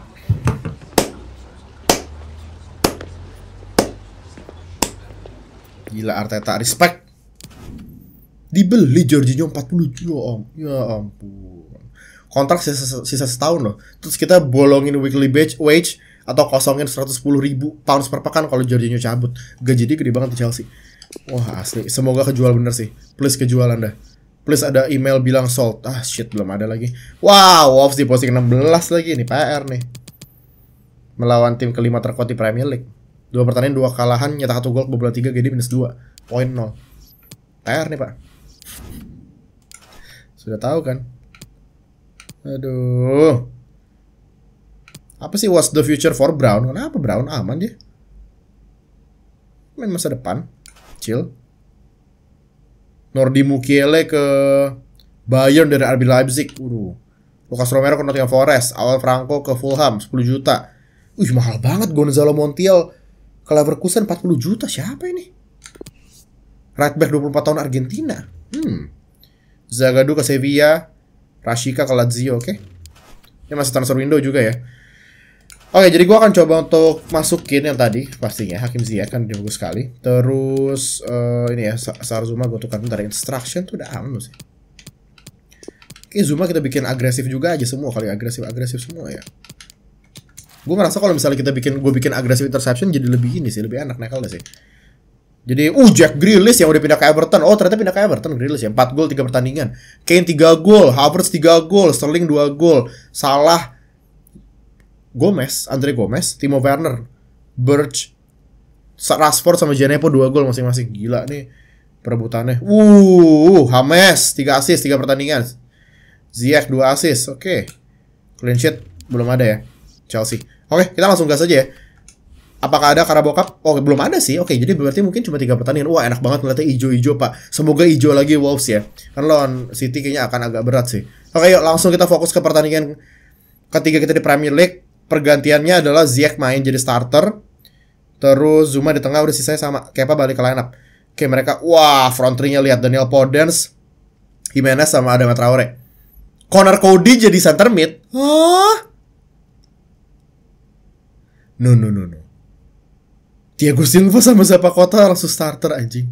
Gila Arteta, respect. Dibeli Jorginho empat puluh juta om. Ya ampun. Kontrak sisa, sisa setahun loh. Terus kita bolongin weekly wage atau kosongin seratus sepuluh ribu pounds per pekan kalau Jorginho cabut. Gaji dia gede banget di Chelsea. Wah asli, semoga kejual bener sih. Please kejual Anda. Please ada email bilang sold. Ah shit, belum ada lagi. Wow, Wolves di posisi enam belas lagi. Ini P R nih. Melawan tim kelima terkuat di Premier League. Dua pertandingan, dua kalahan, nyetak satu gol, kebobolan tiga, G D minus dua. Poin nol. P R nih pak. Sudah tahu kan. Aduh. Apa sih what's the future for Brown? Kenapa Brown aman dia? Main masa depan. Chill. Nordi Mukiele ke Bayern dari R B Leipzig. Waduh. Lucas Romero ke Nottingham Forest. Awal Franco ke Fulham sepuluh juta. Wih mahal banget. Gonzalo Montiel ke Leverkusen empat puluh juta. Siapa ini? Right back dua puluh empat tahun Argentina. Hmm. Zagadou ke Sevilla. Rashika ke Lazio. Oke okay. Ini masih transfer window juga ya. Oke, jadi gue akan coba untuk masukin yang tadi pastinya Hakim Ziyech kan dia bagus sekali. Terus uh, ini ya Sar Zuma gue tukar bentar. Instruction tuh udah aman sih. Oke, Zuma kita bikin agresif juga aja semua kali, agresif agresif semua ya. Gue ngerasa kalau misalnya kita bikin gue bikin agresif interception jadi lebih ini sih, lebih enak nekal gak sih? Jadi, uh Jack Grealish yang udah pindah ke Everton. Oh, ternyata pindah ke Everton Grealish ya. empat gol tiga pertandingan. Kane tiga gol, Havertz tiga gol, Sterling dua gol, Salah, Gomez, Andre Gomez, Timo Werner, Birch, Rashford sama Djenepo dua gol masing-masing. Gila nih perebutannya. Uh, James tiga assist tiga pertandingan. Ziyech dua assist. Oke. Okay. Clean sheet belum ada ya Chelsea. Oke, okay, kita langsung gas aja ya. Apakah ada Carabao Cup? Oh, belum ada sih. Oke, okay, jadi berarti mungkin cuma tiga pertandingan. Wah, enak banget ngeliatnya ijo-ijo, Pak. Semoga ijo lagi Wolves ya. Kan lawan City kayaknya akan agak berat sih. Oke, okay, yuk langsung kita fokus ke pertandingan ketiga kita di Premier League. Pergantiannya adalah Ziyech main jadi starter. Terus Zuma di tengah udah sisanya sama. Kepa balik ke line up. Oke, okay, mereka wah, front three-nya lihat Daniel Podence, Jimenez sama Adama Traore. Connor Cody jadi center mid. Hah? No, no, no, no. Thiago Silva sama Zappacosta langsung starter anjing.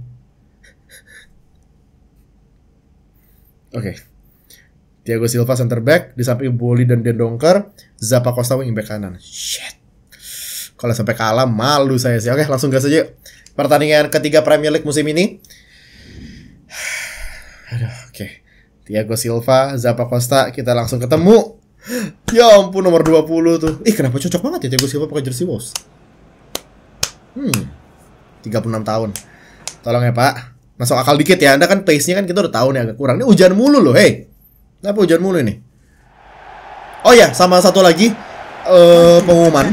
Oke. Okay. Thiago Silva center back, di samping Boli dan Dendonker, Zappacosta wing back kanan. Shit. Kalau sampai kalah malu saya sih. Oke, okay, langsung gas aja. Pertandingan ketiga Premier League musim ini. Aduh, oke. Okay. Thiago Silva, Zappacosta, kita langsung ketemu. Ya ampun, nomor dua puluh tuh. Ih, kenapa cocok banget ya Thiago Silva pakai jersey Wolves. Hmm, tiga puluh enam tahun. Tolong ya Pak, masuk akal dikit ya. Anda kan pace-nya kan kita udah tahu nih agak kurang. Ini hujan mulu loh, hey. Kenapa hujan mulu ini? Oh ya, sama satu lagi uh, pengumuman.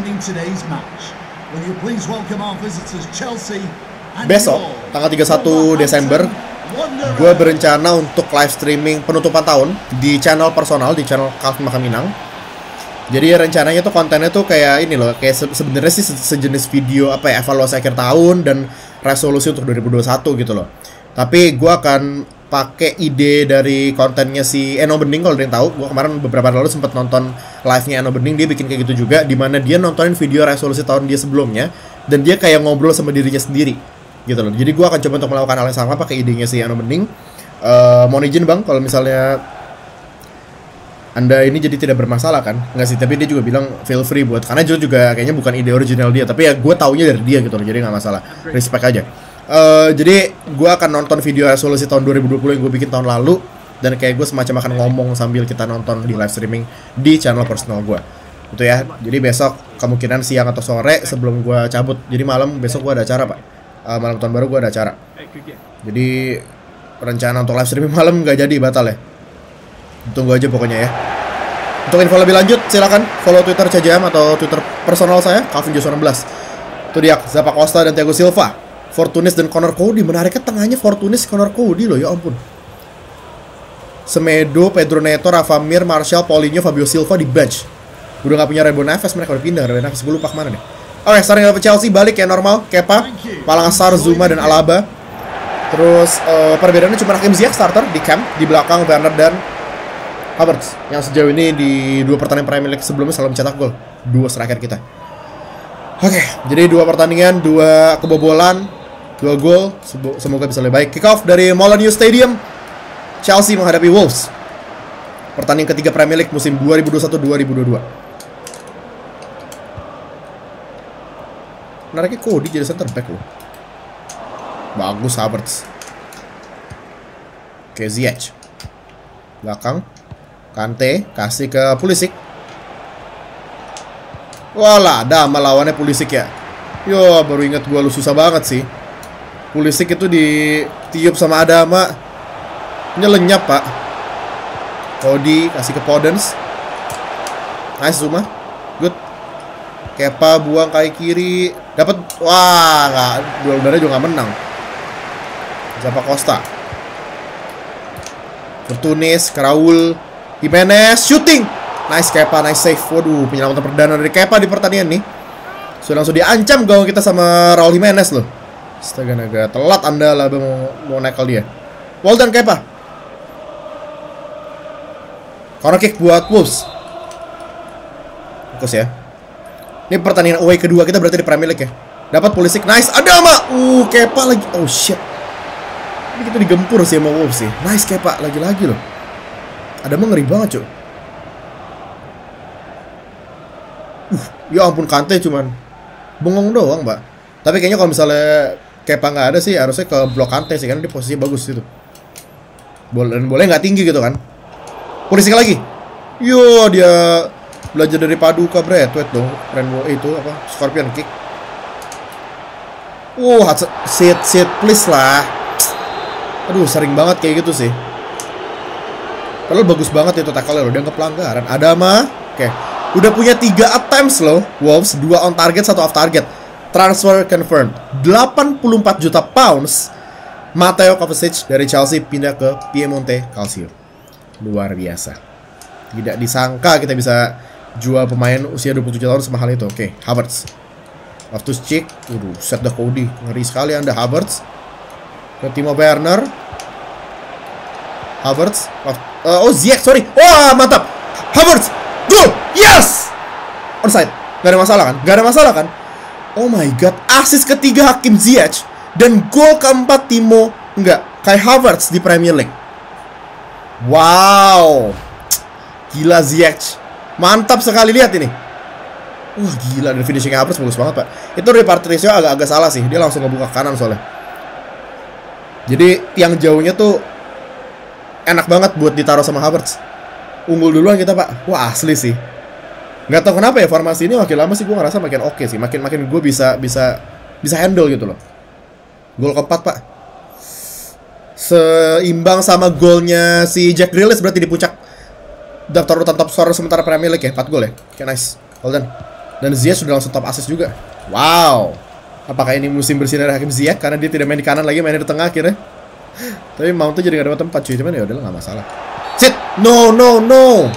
Besok, tanggal tiga puluh satu Desember, gue berencana untuk live streaming penutupan tahun di channel personal, di channel Calvin Makaminang. Jadi rencananya tuh kontennya tuh kayak ini loh, kayak se sebenarnya sih sejenis video apa ya, evaluasi akhir tahun dan resolusi untuk dua ribu dua puluh satu gitu loh. Tapi gue akan pakai ide dari kontennya si Eno Bening. Kalau ada yang tahu, gue kemarin beberapa hari lalu sempat nonton live-nya Eno Bening. Dia bikin kayak gitu juga, dimana dia nontonin video resolusi tahun dia sebelumnya dan dia kayak ngobrol sama dirinya sendiri gitu loh. Jadi gue akan coba untuk melakukan hal yang sama pakai idenya si Eno Bening. uh, Mohon izin bang, kalau misalnya Anda ini jadi tidak bermasalah kan? Nggak sih, tapi dia juga bilang feel free buat, karena itu juga kayaknya bukan ide original dia, tapi ya gue taunya dari dia gitu loh, jadi nggak masalah, respect aja. uh, Jadi gue akan nonton video resolusi tahun dua ribu dua puluh yang gue bikin tahun lalu, dan kayak gue semacam akan ngomong sambil kita nonton di live streaming di channel personal gue gitu ya. Jadi besok kemungkinan siang atau sore sebelum gue cabut. Jadi malam besok gue ada acara pak, uh, malam tahun baru gue ada acara. Jadi rencana untuk live streaming malam nggak jadi, batal ya. Tunggu aja pokoknya ya. Untuk info lebih lanjut silakan follow Twitter C J M atau Twitter personal saya Calvin Joshua enam belas. Itu dia Zappacosta dan Thiago Silva, Fortunis dan Connor Cody. Menariknya tengahnya Fortunis, Connor Cody loh, ya ampun. Semedo, Pedro Neto, Rafa Mir, Martial, Paulinho, Fabio Silva di bench. Udah gak punya Ruben Neves, mereka udah pindah. Ruben Neves gue lupa kemana nih. Oke, starting eleven Chelsea balik ya normal. Kepa, Palangasar, Zuma dan Alaba. Terus uh, perbedaannya cuma Hakim Ziyech starter di camp, di belakang Werner dan Havertz yang sejauh ini di dua pertandingan Premier League sebelumnya selalu mencetak gol. Dua striker kita. Oke, jadi dua pertandingan, dua kebobolan, dua gol. Semoga bisa lebih baik. Kick off dari Molineux Stadium. Chelsea menghadapi Wolves. Pertandingan ketiga Premier League musim dua ribu dua puluh satu dua ribu dua puluh dua. Menariknya Cody jadi center back loh. Bagus Havertz. Oke, Ziyech. Belakang. Kante kasih ke Pulisic. Walah, Dama lawannya Pulisic ya. Yo, baru ingat gua lu susah banget sih. Pulisic itu ditiup sama Adama. Nyelenyap, Pak. Cody kasih ke Podence. Nice Zuma. Good. Kepa buang kaki kiri. Dapat. Wah, enggak, duel-duelnya juga enggak menang. Zappacosta. Fortunis, Raul, Jimenez, shooting. Nice Kepa, nice save. Waduh, penyelamatan perdana dari Kepa di pertandingan nih. Sudah langsung diancam gawang kita sama Raul Jimenez loh. Astaga naga, telat Anda lah mau mau nekel dia. Walton Kepa. Corner kick buat Wolves. Fokus ya. Ini pertandingan away kedua kita berarti di Premier League ya. Dapat Pulisic, nice. Adama. Uh, Kepa lagi. Oh shit. Ini kita digempur sih sama Wolves sih. Nice Kepa lagi-lagi loh. Ada mah ngeri banget cuy. Uh, ya ampun, Kante cuman bengong doang, Mbak. Tapi kayaknya kalau misalnya Kepa nggak ada sih, harusnya ke blok Kante sih, karena dia posisi bagus gitu. Boleh, dan boleh nggak tinggi gitu kan. Polisi lagi. Yo, dia belajar dari Paduka Braithwaite dong. Rainbow itu apa? Scorpion kick. Uh, sit sit please lah. Aduh, sering banget kayak gitu sih. Padahal bagus banget itu tackle-nya loh, dia nggak pelanggaran. Adama, oke, okay. Udah punya tiga attempts loh, Wolves, dua on target, satu off target. Transfer confirmed, delapan puluh empat juta pounds. Matteo Kovacic dari Chelsea pindah ke Piemonte Calcio. Luar biasa. Tidak disangka kita bisa jual pemain usia dua puluh tujuh tahun semahal itu. Oke, okay. Havertz, Loftus-Cheek, waduh, set dah Cody, ngeri sekali Anda. Havertz ke Timo Werner. Havertz, uh, oh Ziyech, sorry. Wah, mantap. Havertz, goal, yes. Onside, gak ada masalah kan? Gak ada masalah kan? Oh my god, assist ketiga Hakim Ziyech dan gol keempat Timo, enggak, Kai Havertz di Premier League. Wow, gila Ziyech, mantap sekali, lihat ini. Wah gila, dan finishing Havertz bagus banget pak. Itu dari Patricio agak-agak salah sih, dia langsung ngebuka kanan soalnya. Jadi yang jauhnya tuh enak banget buat ditaruh sama Havertz. Unggul duluan kita pak. Wah asli sih. Nggak tahu kenapa ya, formasi ini makin lama sih gue ngerasa makin oke sih. Makin makin gue bisa bisa bisa handle gitu loh. Gol keempat pak, seimbang sama golnya si Jack Grealish, berarti di puncak daftar urutan top scorer sementara Premier League ya. Empat gol ya. Oke, nice, well done. Dan Ziyech sudah langsung top assist juga. Wow. Apakah ini musim bersinar Hakim Ziyech karena dia tidak main di kanan lagi, main di tengah akhirnya. Tapi Mount tuh jadi gak dapat tempat cuy, cuman ya udah nggak masalah. Sit, no no no.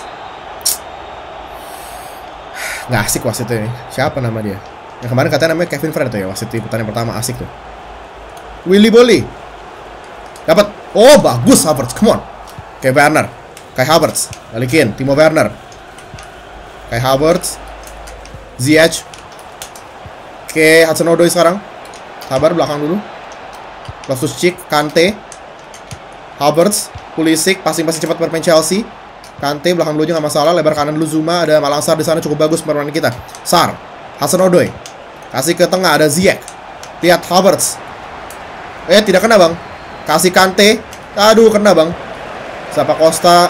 Nggak asik wasitnya ini. Siapa nama dia? Yang kemarin katanya namanya Kevin Fred tuh ya, wasit di pertandingan pertama, asik tuh. Willy Bolly dapat. Oh bagus Havertz, come on. Kai Werner, Kai Havertz, balikin Timo Werner. Kai Havertz, Ziyech. Oke, Hudson-Odoi sekarang. Sabar, belakang dulu. Loftus-Cheek, Kante, Havertz, Pulisic, passing-passing cepat bermain Chelsea. Kante belakang dulu aja nggak masalah. Lebar kanan dulu Zuma, ada Malang Sarr di sana, cukup bagus permainan kita. Sarr, Hudson-Odoi, kasih ke tengah, ada Ziyech. Lihat Havertz. Eh tidak kena bang. Kasih Kante. Aduh kena bang. Zappa Costa.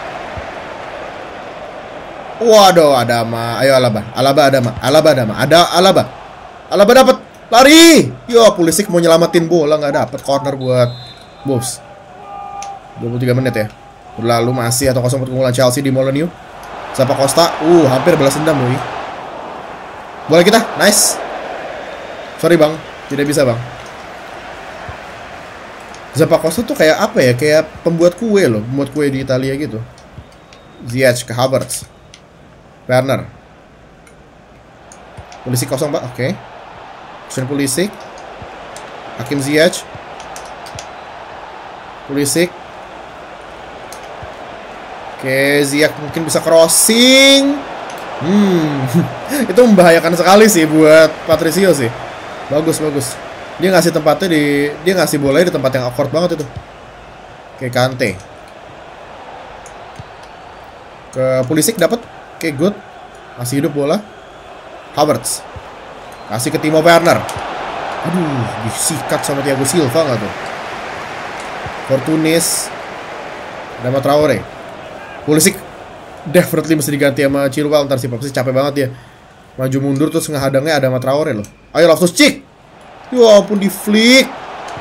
Waduh, Adama. Ayo Alaba, Alaba Adama, Alaba Adama, ada Alaba. Alaba dapat, lari. Yo, Pulisic mau nyelamatin bola nggak dapat, corner buat Wolves. dua puluh tiga menit ya. Berlalu masih atau kosong untuk keunggulan Chelsea di Molineux. Zappa Costa, uh hampir balas dendam Louis. Bola kita, nice. Sorry bang, tidak bisa bang. Zappa Costa tuh kayak apa ya? Kayak pembuat kue loh, pembuat kue di Italia gitu. Ziyech ke Havertz. Werner. Pulisic kosong pak, oke. Okay. Christian Pulisic. Hakim Ziyech. Pulisic. Oke, Ziyech mungkin bisa crossing. Hmm, itu membahayakan sekali sih buat Patricio sih. Bagus, bagus. Dia ngasih tempatnya di, dia ngasih bolanya di tempat yang awkward banget itu. Oke, Kante. Ke Pulisic dapat. Oke, good. Masih hidup bola. Havertz. Kasih ke Timo Werner. Aduh, disikat sama Thiago Silva nggak tuh? Fortunis. Adama Traore. Pulisic definitely mesti diganti sama Chilwell. Ntar sih pasti capek banget dia. Maju mundur terus ngehadangnya Adama Traore loh. Ayo Loftus-Cheek. Ya ampun, di flick.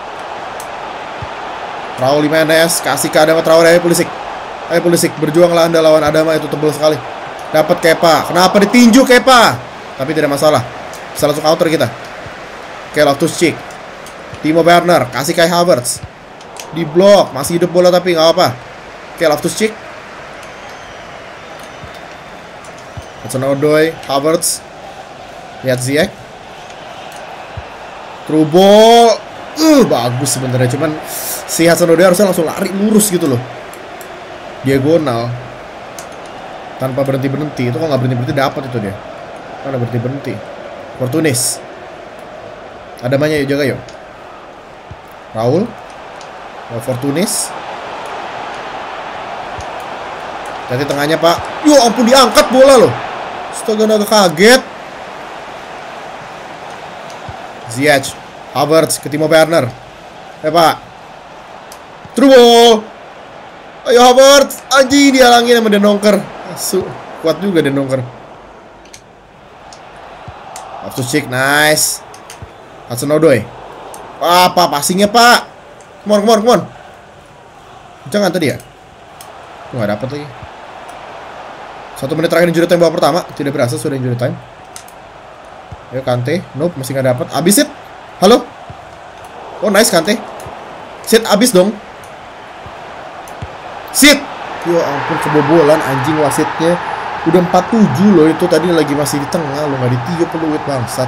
Raul Jimenez kasih ke Adama Traore. Ayo Pulisic. Ayo Pulisic, berjuanglah Anda lawan Adama, itu tebal sekali. Dapat Kepa. Kenapa ditinju Kepa? Tapi tidak masalah. Bisa langsung counter kita. Oke, Loftus-Cheek. Timo Werner kasih Kai Havertz. Di blok, masih hidup bola tapi nggak apa-apa. Oke, Loftus-Cheek. Hudson-Odoi, Havertz. Lihat Ziyech. Through ball. Uh, bagus sebenarnya, cuman si Hudson-Odoi harusnya langsung lari lurus gitu loh. Diagonal. Tanpa berhenti-berhenti. Itu kok nggak berhenti-berhenti dapat itu dia. Kan berhenti-berhenti. Fortunis. Adamanya yuk, jaga yuk. Raul. Fortunis. Nanti tengahnya pak. Yo ampun, diangkat bola loh. Astaga, naga kaget. Ziyech, Havertz ke Timo Werner. Eh pak, through ball. Ayo Havertz, anjing dihalangin sama Den Donker. Asu, kuat juga Den Donker. Loftus-Cheek, nice. Hudson-Odoi. Apa passingnya pak? Come on, come on, come on. Jangan tadi ya? Nggak dapet lagi. Satu menit terakhir injury time babak pertama. Tidak berasa sudah injury time. Ayo Kante. Nope, masih nggak dapet. Abis it. Halo. Oh nice Kante. Sit abis dong. Sit. Ya ampun, kebobolan anjing wasitnya. Udah empat tujuh loh, itu tadi lagi masih di tengah loh, nggak ditiup peluit bangsat.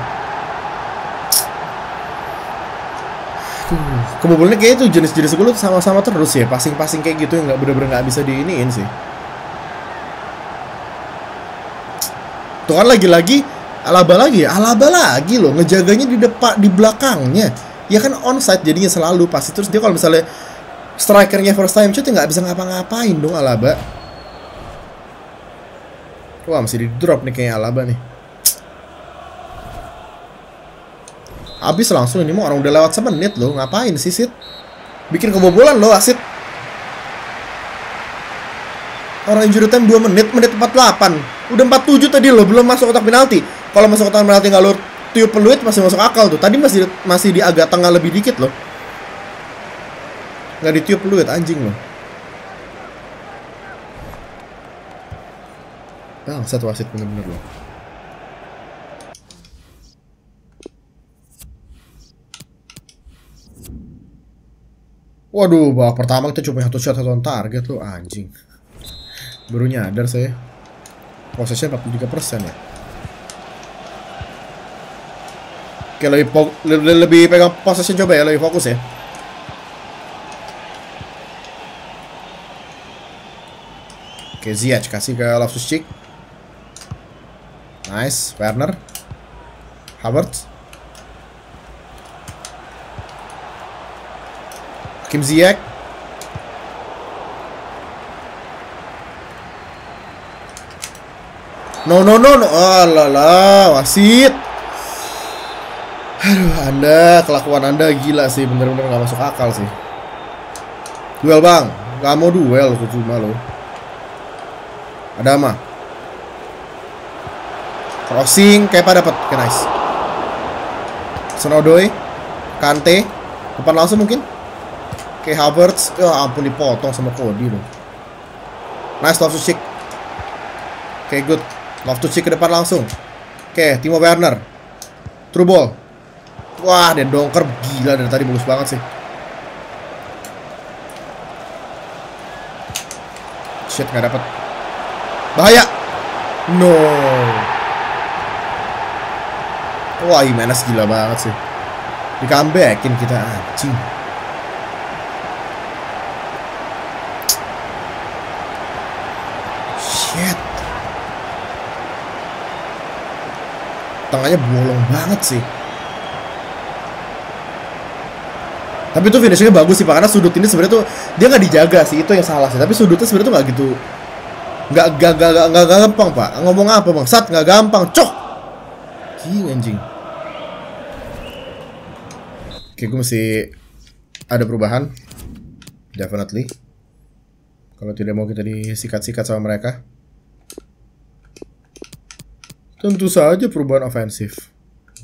Uh, kebobolannya kayak itu jenis-jenis gue sama-sama terus ya, passing-passing kayak gitu yang nggak bener-bener nggak bisa diiniin sih. Tuh kan lagi-lagi Alaba lagi ya, Alaba lagi loh ngejaganya di depan, di belakangnya. Ya kan onside jadinya selalu pasti, terus dia kalau misalnya strikernya first time shoot nggak bisa ngapa-ngapain dong Alaba. Wah masih di drop nih kayaknya Alaba nih. Abis langsung ini mau orang udah lewat semenit loh. Ngapain sih Sid? Bikin kebobolan loh Asid. Orang injury time dua menit, menit empat puluh delapan. Udah empat puluh tujuh tadi loh, belum masuk kotak penalti. Kalau masuk kotak penalti nggak lo tiup peluit masih masuk akal tuh. Tadi masih masih di agak tengah lebih dikit loh. Nggak ditiup peluit anjing loh. Bang, satu wasit bener-bener loh. Waduh, babak pertama kita cuma satu shot satu on target loh, anjing. Baru nyadar saya. Possession empat puluh tiga persen ya. Oke, lebih, lebih, lebih pegang possession coba ya, lebih fokus ya. Oke, Ziyech kasih ke Loftus-Cheek. Nice, Werner. Havertz. Kim Ziyech. No no no no. Oh lala, wasit. Aduh, Anda, kelakuan Anda gila sih, bener-bener gak masuk akal sih. Duel bang, gak mau duel cuma lo. Ada mah. Crossing kayak pada dapat, oke nice. Hudson-Odoi, Kante, depan langsung mungkin. Oke, Havertz, ya ampun dipotong sama Cody loh. Nice, Loftus-Cheek. Oke, good. Loftus-Cheek ke depan langsung. Oke, Timo Werner. Through ball. Wah, Den Donker gila dari tadi bagus banget sih. Shit, nggak dapet. Bahaya. No. Wah, Jimenez gila banget sih. Di comebackin kita anjing. Shit. Tengahnya bolong banget sih. Tapi itu finishingnya bagus sih Pak, karena sudut ini sebenarnya tuh dia nggak dijaga sih, itu yang salah sih. Tapi sudutnya sebenarnya tuh nggak gitu, nggak nggak nggak nggak gampang Pak. Ngomong apa bang? Sat nggak gampang, cok. Gini anjing. Oke, gue mesti ada perubahan, definitely. Kalau tidak mau kita disikat-sikat sama mereka. Tentu saja perubahan ofensif.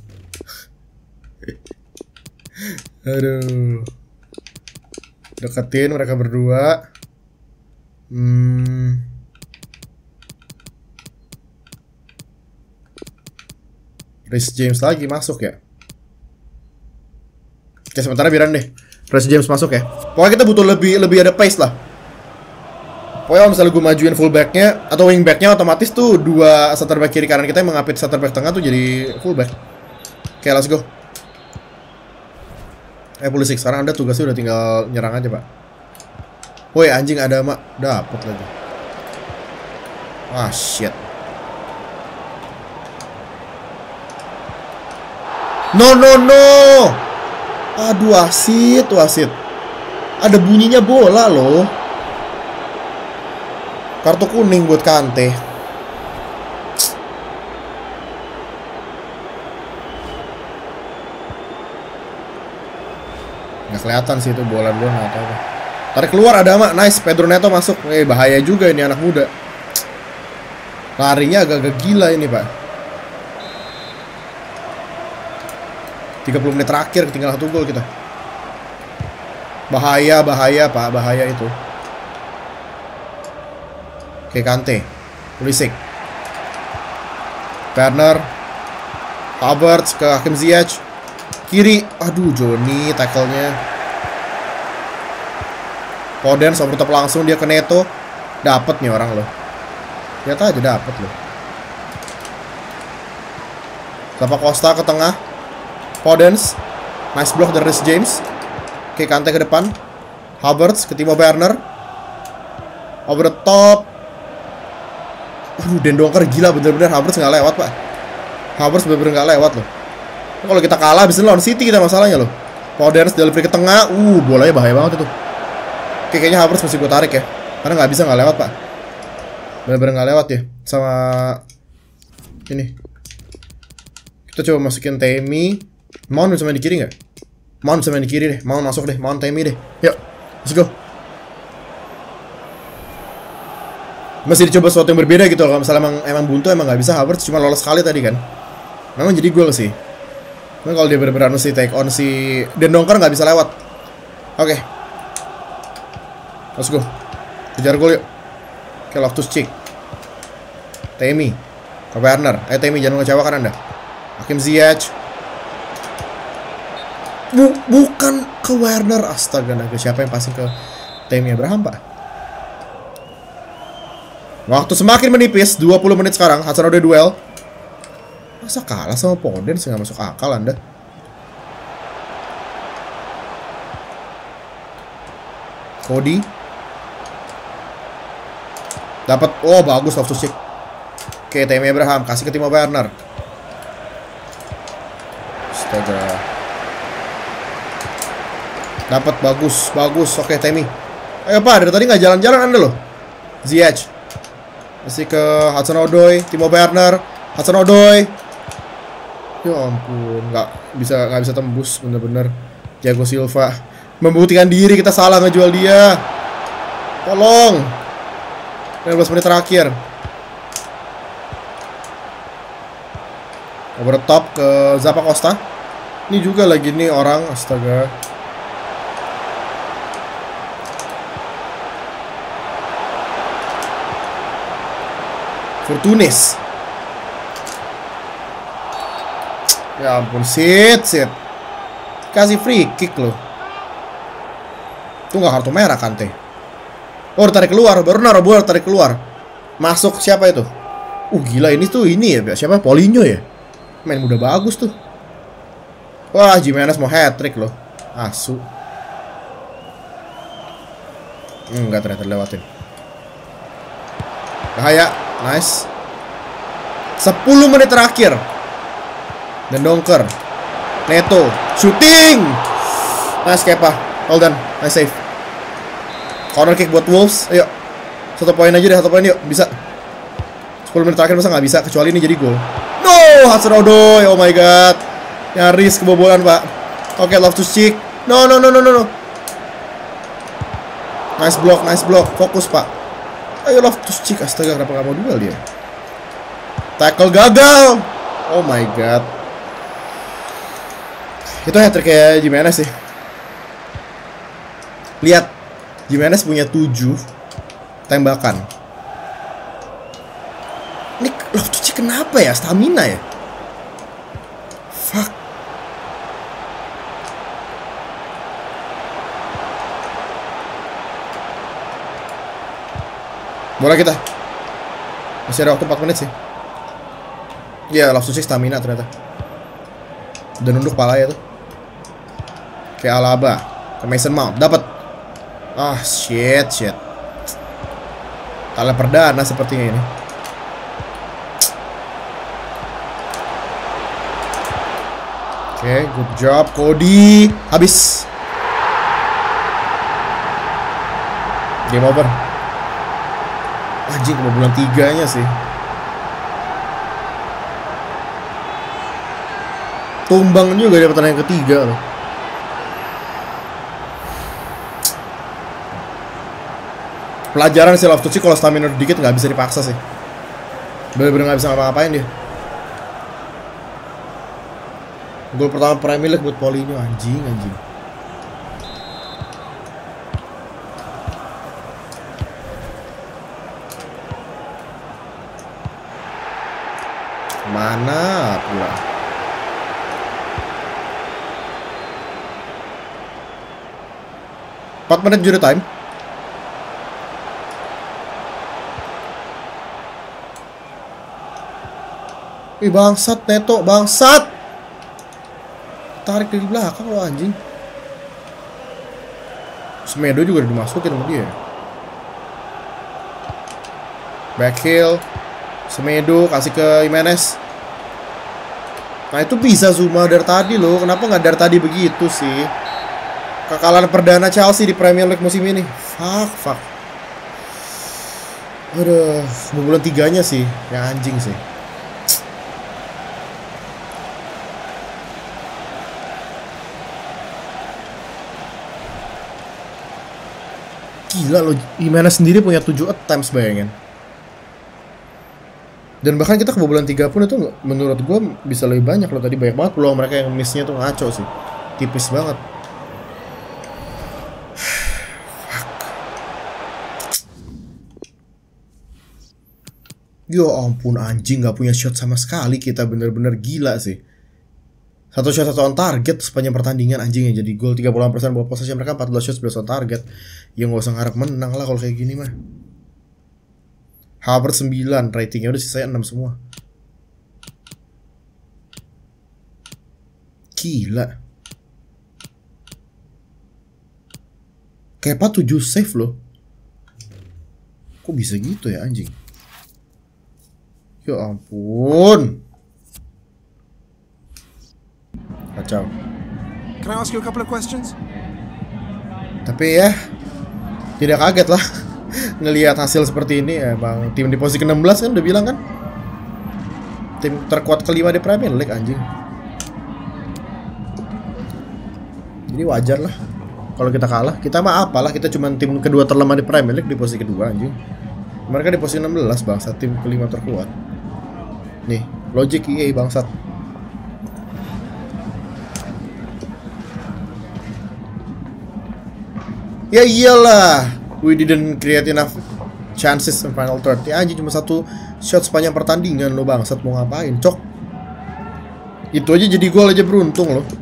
Aduh. Deketin mereka berdua. Hmm. Reece James lagi masuk ya. Oke, sementara biarin deh Reece James masuk ya. Pokoknya kita butuh lebih lebih ada pace lah. Pokoknya kalau misalnya gue majuin fullbacknya atau wingbacknya, otomatis tuh dua center back kiri kanan kita yang mengapit center back tengah tuh jadi fullback. Oke, let's go. Eh, Pulisic, sekarang Anda tugasnya udah tinggal nyerang aja, Pak. Woi, anjing ada mak, dapet lagi. Ah, shit. No, no, no. Aduh, wasit, wasit. Ada bunyinya bola loh. Kartu kuning buat Kante. Nggak kelihatan sih itu bola dulu atau apa. Tarik keluar ada mah, nice. Pedro Neto masuk. Eh bahaya juga ini anak muda. Larinya agak-agak gila ini pak. tiga puluh menit terakhir tinggal satu gol kita. Bahaya, bahaya pak, bahaya itu. Oke, Kante, Pulisic, Werner, Havertz ke Hakim Ziyech, kiri, aduh Joni tackle-nya. Podence over top langsung dia ke Neto, dapet nih orang loh. Lihat aja dapet loh. Zapa Costa ke tengah, Podence, nice block dari Reece James. Oke, Kante ke depan, Havertz ke Timo Werner, over the top. Aduh, Dendonker gila bener-bener. Havertz nggak lewat pak. Havertz bener-bener nggak lewat loh. Kalau kita kalah abis ini lawan City kita masalahnya loh. Podence delivery ke tengah. Uh, bolanya bahaya banget itu. Oke, kayaknya Havertz mesti gue tarik ya. Karena nggak bisa nggak lewat pak. Bener-bener nggak lewat ya. Sama ini. Kita coba masukin Temi. Mount bisa main di kiri nggak? Mount bisa main di kiri deh. Mount masuk deh. Mount Temi deh. Yuk, let's go. Masih dicoba sesuatu yang berbeda gitu. Kalau misalnya emang, emang buntu emang nggak bisa. Havertz cuma lolos sekali tadi kan. Memang jadi gol sih. Tapi kalau dia benar-benar mesti take on si Dendonker nggak bisa lewat. Oke, okay. Let's go. Kejar gol yuk. Oke, Loftus-Cheek, Temi ke Werner. Eh Temi jangan ngecewakan anda. Hakim Ziyech. Bu bukan ke Werner. Astaga naga, siapa yang passing ke Temi Abraham pak? Waktu semakin menipis, dua puluh menit sekarang. Hudson-Odoi duel. Masa kalah sama Podence, nggak masuk akal anda. Cody dapat, oh bagus Loftus-Cheek. Oke, Temi Abraham kasih ke Timo Werner. Astaga. Dapat, bagus, bagus. Oke, Temi. Ayo pak, dari tadi nggak jalan-jalan anda loh. Ziyech masih ke Hudson-Odoi, Timo Werner, Hudson-Odoi. Ya ampun, nggak bisa nggak bisa tembus bener-bener. Thiago Silva membuktikan diri, kita salah ngejual dia. Tolong. lima belas menit terakhir. Over the top ke Zapa Costa. Ini juga lagi nih orang, astaga. Fortunis. Ya ampun, sit, sit. Kasih free kick loh. Itu nggak kartu merah Kante. Oh, tarik keluar, baru naruh bola tarik keluar. Masuk siapa itu? Uh, gila ini tuh ini ya, siapa? Paulinho ya? Main muda bagus tuh. Wah, Jimenez mau hat-trick loh. Asu. Enggak, ternyata lewatin. Bahaya. Nice. sepuluh menit terakhir. Dendonker, Neto, shooting. Nice Kepa. Well done. Nice save. Corner kick buat Wolves. Ayo. Satu poin aja deh, satu poin yuk. Bisa. sepuluh menit terakhir masa nggak bisa, kecuali ini jadi gol. No, Hudson-Odoi. Oh my god. Nyaris kebobolan, Pak. Oke, Loftus-Cheek. No, no, no, no, no. Nice block, nice block. Fokus, Pak. Ayo Loftus-Cheek. Astaga, kenapa nggak mau duel dia? Tackle gagal. Oh my god. Itu hat-trick kayak Jimenez sih. Lihat, Jimenez punya tujuh tembakan. Ini Loftus-Cheek kenapa ya? Stamina ya? Fuck. Bola kita. Masih ada waktu empat menit sih. Ya, Loftus-Cheek stamina ternyata. Dan nunduk pala ya tuh. Kayak Alaba. Ke Mason Mount. Dapat. Ah, shit, shit. Kalah perdana sepertinya ini. Oke, okay, good job Cody. Habis. Game over. Anjing, kebobolan tiganya sih. Tumbang juga di pertandingan ketiga loh. Pelajaran sih Loftus-Cheek kalau stamina dikit nggak bisa dipaksa sih. Bener-bener nggak bisa ngapa-ngapain dia. Gol pertama Premier League buat Paulinho, anjing anjing. Mana pula? empat menit juri time. Ih bangsat Neto, bangsat. Tarik dari belakang lo anjing. Semedo juga udah dimasukin sama dia. Back heel. Semedo kasih ke Jimenez. Nah itu bisa Zuma dari tadi loh. Kenapa nggak dari tadi begitu sih? Kekalahan perdana Chelsea di Premier League musim ini. Fuck, fuck. Aduh, bulan tiganya sih, yang anjing sih. Gila loh, Jimenez sendiri punya tujuh attempts, bayangin. Dan bahkan kita kebobolan tiga pun itu menurut gue bisa lebih banyak loh. Tadi banyak banget peluang mereka yang miss-nya tuh ngaco sih. Tipis banget. Ya ampun anjing, gak punya shot sama sekali. Kita bener-bener gila sih. Satu shot satu on target sepanjang pertandingan anjing ya. Jadi gol tiga puluh delapan persen ball possession mereka, empat belas shot sebelas on target. Ya gak usah ngarep menang lah kalau kayak gini mah. Havertz sembilan, ratingnya udah sisanya enam semua. Gila. Kepa tujuh save loh. Kok bisa gitu ya anjing? Ya ampun. Kacau. Can I ask you a couple of questions? Tapi ya tidak kaget lah ngelihat hasil seperti ini ya bang. Tim di posisi ke enam belas kan udah bilang kan, tim terkuat kelima di Premier League anjing. Jadi wajar lah kalau kita kalah. Kita mah apalah, kita cuma tim kedua terlemah di Premier League di posisi kedua anjing. Mereka di posisi enam belas bangsa, tim kelima terkuat. Nih, logic E A bangsat. Ya iyalah, we didn't create enough chances in final third. Ya anjing cuma satu shot sepanjang pertandingan lo bangsat, mau ngapain, cok? Itu aja jadi gol aja beruntung loh.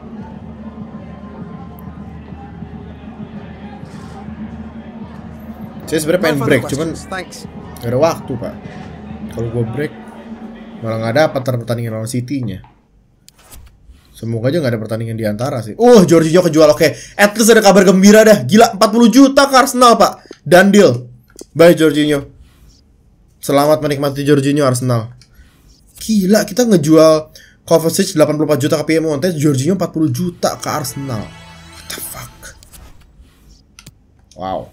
Saya sebenarnya pengen break, cuman gak ada waktu pak. Kalau gue break malah nggak dapat pertandingan lawan City-nya. Semoga aja nggak ada pertandingan di antara sih. Uh, Jorginho kejual, oke. At least ada kabar gembira dah. Gila, empat puluh juta ke Arsenal pak. Dan deal. Bye Jorginho. Selamat menikmati Jorginho Arsenal. Gila, kita ngejual Kovacic delapan puluh empat juta ke Piemonte, Jorginho empat puluh juta ke Arsenal. What the fuck? Wow.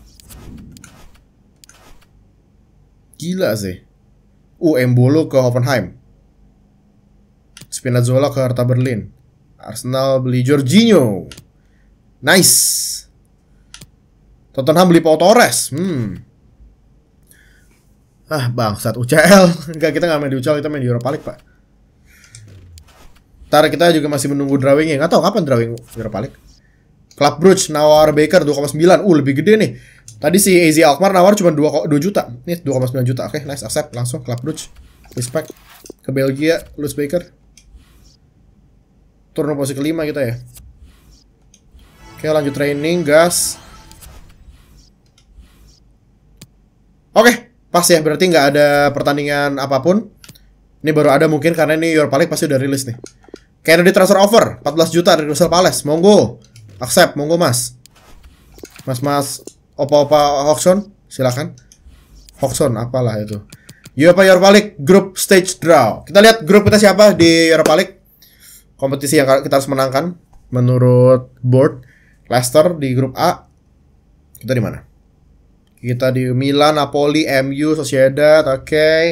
Gila sih. Uh, Embolo ke Hoffenheim. Spinazzola ke Hertha Berlin. Arsenal beli Jorginho. Nice. Tottenham beli Pau Torres. Hmm. Ah, bangsat U C L. Enggak, kita nggak main di U C L, kita main di Europa League, Pak. Ntar kita juga masih menunggu drawingnya. Nggak tahu kapan drawing Europa League. Club Brugge nawar Baker dua koma sembilan. Uh, lebih gede nih. Tadi si A Z Alkmaar nawar cuma dua juta. Nih dua koma sembilan juta. Oke, okay, nice, accept langsung Club Brugge. Respect. Ke Belgia, Lewis Baker. Turun posisi kelima kita ya. Oke, lanjut training, gas. Oke, pas ya, berarti nggak ada pertandingan apapun. Ini baru ada mungkin karena ini Europa League pasti udah rilis nih. Kennedy transfer offer empat belas juta dari Crystal Palace. Monggo. Accept, monggo mas. Mas-mas opa-opa Hodgson, silakan. Hodgson apalah itu. UEFA Europa League Group Stage Draw. Kita lihat grup kita siapa di Europa League. Kompetisi yang kita harus menangkan menurut board. Leicester di grup A. Kita di mana? Kita di Milan, Napoli, M U, Sociedad. Oke. Okay.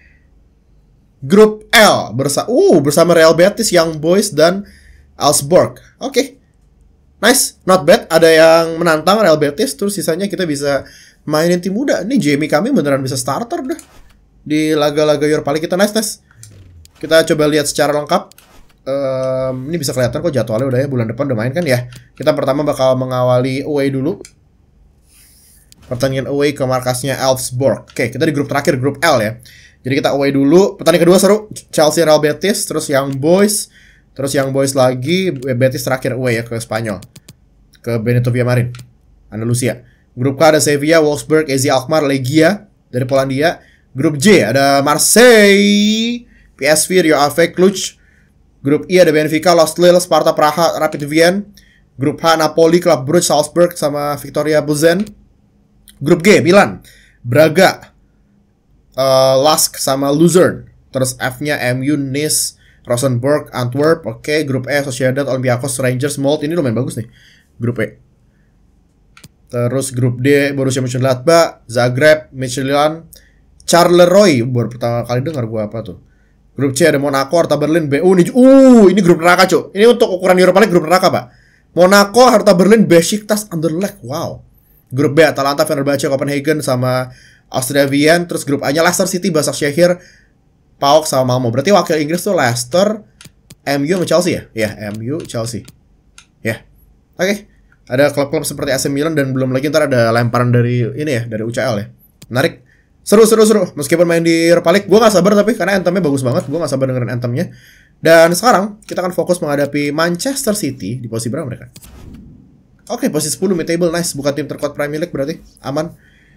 Grup L bersa uh bersama Real Betis, Young Boys dan Augsburg. Oke. Okay. Nice, not bad. Ada yang menantang Real Betis, terus sisanya kita bisa mainin tim muda. Nih Jamie kami beneran bisa starter dah di laga-laga Europa League kita. Nice, nice. Kita coba lihat secara lengkap. Um, ini bisa kelihatan kok jadwalnya udah ya, bulan depan udah main kan ya. Kita pertama bakal mengawali away dulu. Pertandingan away ke markasnya Elfsborg. Oke, kita di grup terakhir, grup L ya. Jadi kita away dulu. Pertandingan kedua seru, Chelsea Real Betis, terus Young Boys, terus Young Boys lagi, Betis terakhir away ya ke Spanyol, ke Benito Villamarin, Andalusia. Grup K ada Sevilla, Wolfsburg, A Z Alkmaar, Legia dari Polandia. Grup J ada Marseille, P S V, Rio Ave, Cluj. Grup I ada Benfica, Lost Lille, Sparta Praha, Rapid Wien. Grup H Napoli, Club Brugge, Salzburg sama Victoria Plzen. Grup G Milan, Braga, uh, Lask sama Luzern. Terus F-nya M U, Nice, Rosenborg, Antwerp. Oke, okay. Grup E Sociedad, Olympiakos, Rangers, Molde. Ini lumayan bagus nih. Grup E. Terus grup D Borussia Mönchengladbach, Zagreb, Midtjylland, Charleroi. Baru pertama kali dengar gua apa tuh. Grup C ada Monaco, Hertha Berlin, B U. Nih, uh, ini grup neraka, Cuk. Ini untuk ukuran Europa League grup neraka, Pak. Monaco, Hertha Berlin, Besiktas, Anderlecht. Wow. Grup B Atalanta, Fenerbahce, Copenhagen sama Austria Wien. Terus grup A-nya Leicester City, Başakşehir, PAOK sama Malmo. Berarti wakil Inggris tuh Leicester, M U sama Chelsea ya? Ya, M U, Chelsea. Ya. Oke. Okay. Ada klub-klub seperti A C Milan dan belum lagi ntar ada lemparan dari ini ya, dari U C L ya. Menarik. Seru, seru, seru. Meskipun main di Europa League, gue gak sabar tapi karena anthemnya bagus banget. Gue gak sabar dengerin anthemnya. Dan sekarang kita akan fokus menghadapi Manchester City. Di posisi berapa mereka? Oke, okay, posisi sepuluh, mid-table, nice. Bukan tim terkuat Premier League berarti. Aman.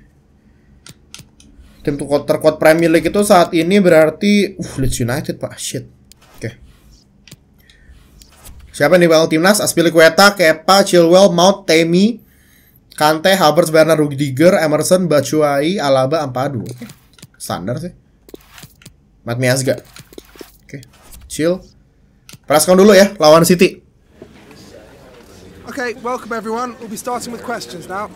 Tim terkuat Premier League itu saat ini berarti uh, Leeds United, Pak. Shit. Oke. Okay. Siapa nih bakal timnas? Azpilicueta, Kepa, Chilwell, Mount, Tammy, Kante, Havertz, Werner, Rudiger, Emerson, Batshuayi, Alaba, Ampadu. Oke. Okay. Standar sih. Matt Miazga. Oke. Okay. Chill. Presscon dulu ya lawan City. Okay, welcome everyone. We'll be starting with questions now.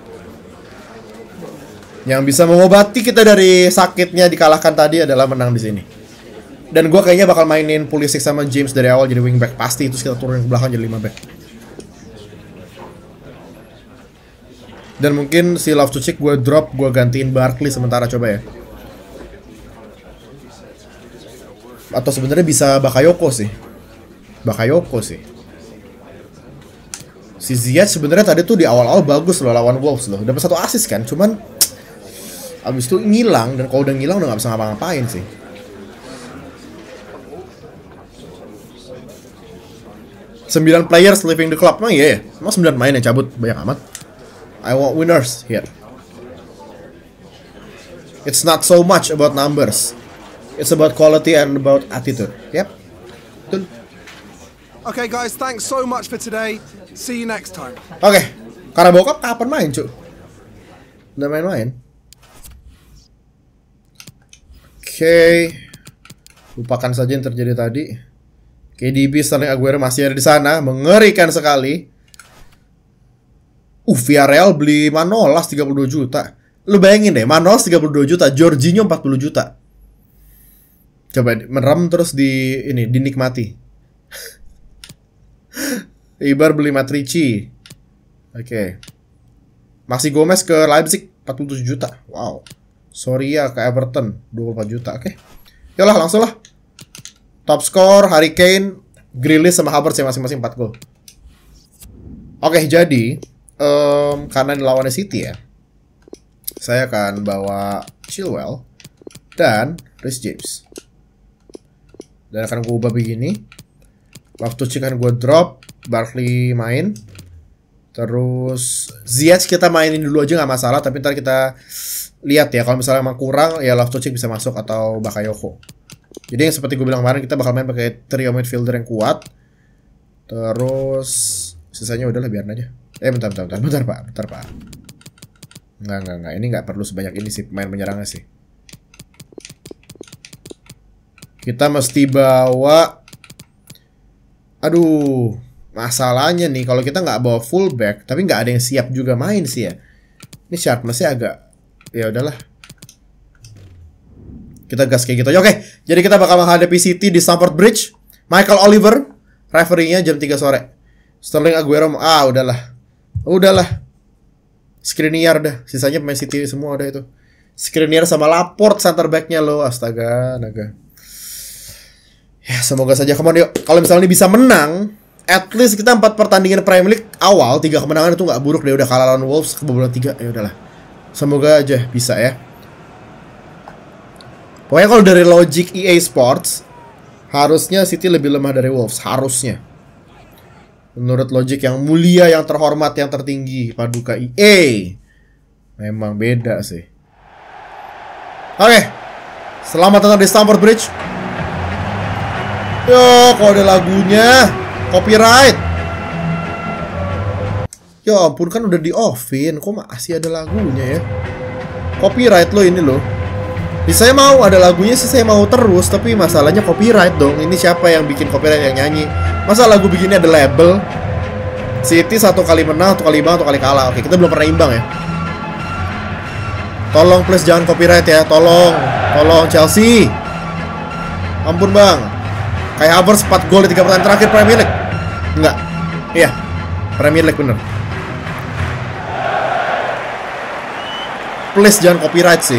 Yang bisa mengobati kita dari sakitnya dikalahkan tadi adalah menang di sini. Dan gue kayaknya bakal mainin Pulisic sama James dari awal jadi wingback pasti, terus kita turunin ke belakang jadi lima back. Dan mungkin si Loftus-Cheek gue drop, gue gantiin Barkley sementara coba ya. Atau sebenarnya bisa Bakayoko sih. Bakayoko sih. Si Ziyech sebenarnya tadi tuh di awal-awal bagus loh lawan Wolves loh. Dapat satu assist kan, cuman abis itu ngilang, dan kalau udah ngilang udah gak bisa ngapa-ngapain sih. Sembilan players leaving the club, emang iya ya? Emang sembilan main yang cabut, banyak amat. I want winners here. It's not so much about numbers. It's about quality and about attitude. Yep. Betul. Okay guys, thanks so much for today. See you next time. Oke, okay. Carabao Cup kapan main, cu? Udah main-main. Oke, okay. Lupakan saja yang terjadi tadi. K D B, Sterling Aguero masih ada di sana, mengerikan sekali. Uh, Villarreal beli Manolas tiga puluh dua juta. Lu bayangin deh, Manolas tiga puluh dua juta, Jorginho empat puluh juta. Coba merem terus di ini dinikmati. Ibar beli Matrici. Oke. Okay. Maxi Gomez ke Leipzig empat puluh tujuh juta. Wow. Soria ke Everton dua puluh empat juta. Oke. Okay. Yalah langsung lah. Top score Harry Kane, Grealish sama Havertz yang masing-masing empat gol. Oke, okay, jadi um, karena ini lawannya City ya, saya akan bawa Chilwell dan Reece James. Dan akan gue ubah begini. Loftus-Cheek akan gue drop, Barkley main. Terus Ziyech kita mainin dulu aja nggak masalah, tapi ntar kita lihat ya, kalau misalnya emang kurang ya Loftus-Cheek bisa masuk atau Bakayoko. Jadi yang seperti gue bilang kemarin, kita bakal main pakai trio midfielder yang kuat. Terus sisanya udahlah biarin aja. Eh bentar bentar bentar bentar Pak, bentar Pak. Enggak enggak enggak, ini nggak perlu sebanyak ini sih pemain penyerangnya sih. Kita mesti bawa. Aduh, masalahnya nih kalau kita nggak bawa fullback, tapi nggak ada yang siap juga main sih ya. Ini sharpness-nya agak, ya udahlah. Kita gas kayak gitu aja. Oke, jadi kita bakal menghadapi City di Stamford Bridge. Michael Oliver, referee-nya jam tiga sore. Sterling Aguero, ah udahlah. Udahlah. Skriniar dah, sisanya pemain City semua ada itu. Skriniar sama Laporte center back-nya lo, astaga, naga. Ya semoga saja, come on yuk. Kalau misalnya bisa menang, at least kita empat pertandingan Premier League awal tiga kemenangan itu nggak buruk deh. Udah kalah lawan Wolves, kebobolan tiga, ya udahlah. Semoga aja bisa ya. Pokoknya kalau dari logic E A Sports, harusnya City lebih lemah dari Wolves, harusnya. Menurut logic yang mulia, yang terhormat, yang tertinggi, Paduka E A. Memang beda sih. Oke, selamat datang di Stamford Bridge. Yo, kok ada lagunya, copyright. Ya ampun, kan udah di offin, kok masih ada lagunya ya. Copyright lo ini loh. Saya mau ada lagunya sih, saya mau terus, tapi masalahnya copyright dong. Ini siapa yang bikin copyright, yang nyanyi? Masa lagu begini ada label? City satu kali menang, satu kali imbang, satu kali kalah. Oke, kita belum pernah imbang ya. Tolong please jangan copyright ya, tolong. Tolong Chelsea. Ampun bang. Kayak Havertz empat gol di tiga pertandingan terakhir Premier League. Enggak. Iya. Premier League bener. Please jangan copyright sih.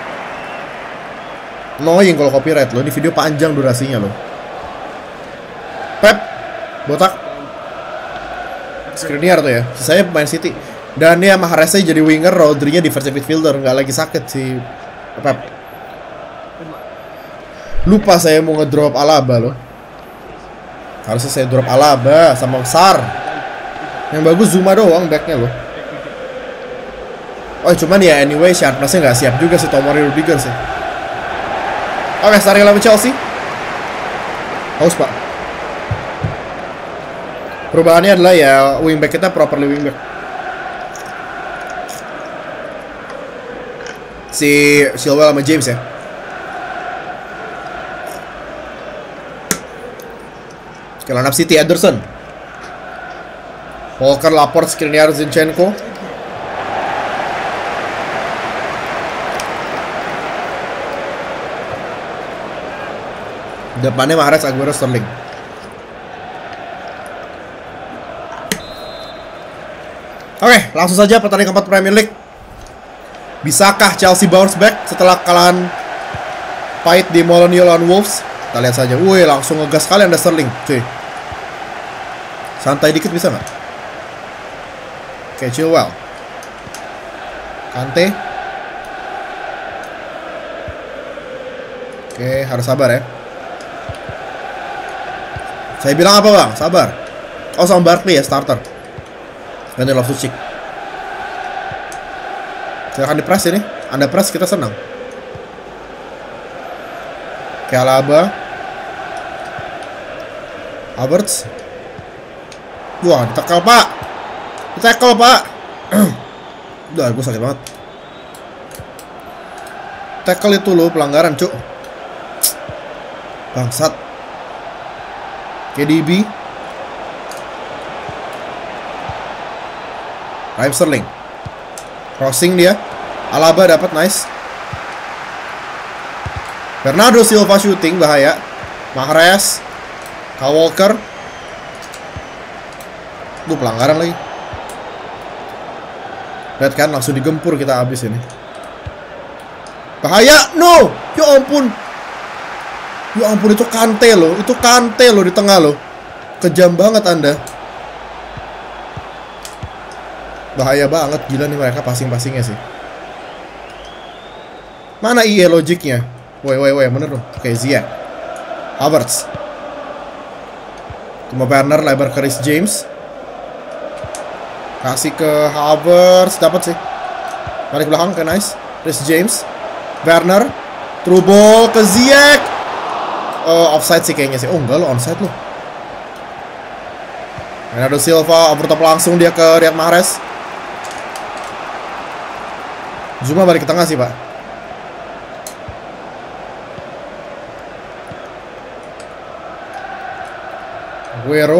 Annoying kalau copyright loh. Ini video panjang durasinya loh. Pep botak. Skriniar tuh ya. Sisanya pemain City. Dan ya Mahrez jadi winger, Rodri-nya defensive midfielder. Nggak lagi sakit si Pep. Lupa saya mau ngedrop Alaba loh. Harusnya saya drop Alaba sama Sar. Yang bagus Zuma doang backnya loh. Oh cuman ya anyway sharpness-nya nggak siap juga sih Tomori Rudiger sih. Oke, starting lawan Chelsea. Haus pak. Perubahannya adalah ya wingback kita properly wingback. Si Chilwell sama James ya. Oke, line up City, Ederson, Walker, Laporte, Skriniar, Zinchenko. Depannya Mahrez, Aguero, Sterling. Oke, langsung saja pertandingan keempat Premier League. Bisakah Chelsea bounce back setelah kalahan pahit di Molineux lawan Wolves? Kita lihat saja. Wih, langsung ngegas kali ada Sterling, cuy. Santai dikit bisa nggak? Oke, Chilwell, Kante. Oke, harus sabar ya. Saya bilang apa bang? Sabar. Oh sama Barkley ya starter. Ganti Loftus-Cheek. Silahkan di press ini. Anda press kita senang. Oke, Alaba, Havertz. Wah, ditekel pak. Ditekel pak. Udah, gue sakit banget. Tackle itu loh pelanggaran cuk. Bangsat. K D B, Raheem Sterling, crossing dia. Alaba dapat, nice. Bernardo Silva shooting, bahaya. Mahrez, Kyle Walker. Duh, pelanggaran lagi. Lihat kan, langsung digempur kita habis ini. Bahaya, no. Ya ampun. Ya ampun, itu Kante loh. Itu Kante loh di tengah loh. Kejam banget Anda. Bahaya banget. Gila nih mereka passing-passingnya sih. Mana I E logiknya? Woi, woi, woi, bener loh. Oke, Ziyech, Havertz, Timo Werner, lebar ke Reece James. Kasih ke Havertz. Dapat sih. Balik belakang, oke, nice. Reece James, Werner, through ball ke Ziyech. Uh, offside sih kayaknya sih. Oh enggak lo, onside lo. Bernardo Silva overtop langsung dia ke Riyad Mahrez. Zuma balik ke tengah sih pak. Aguero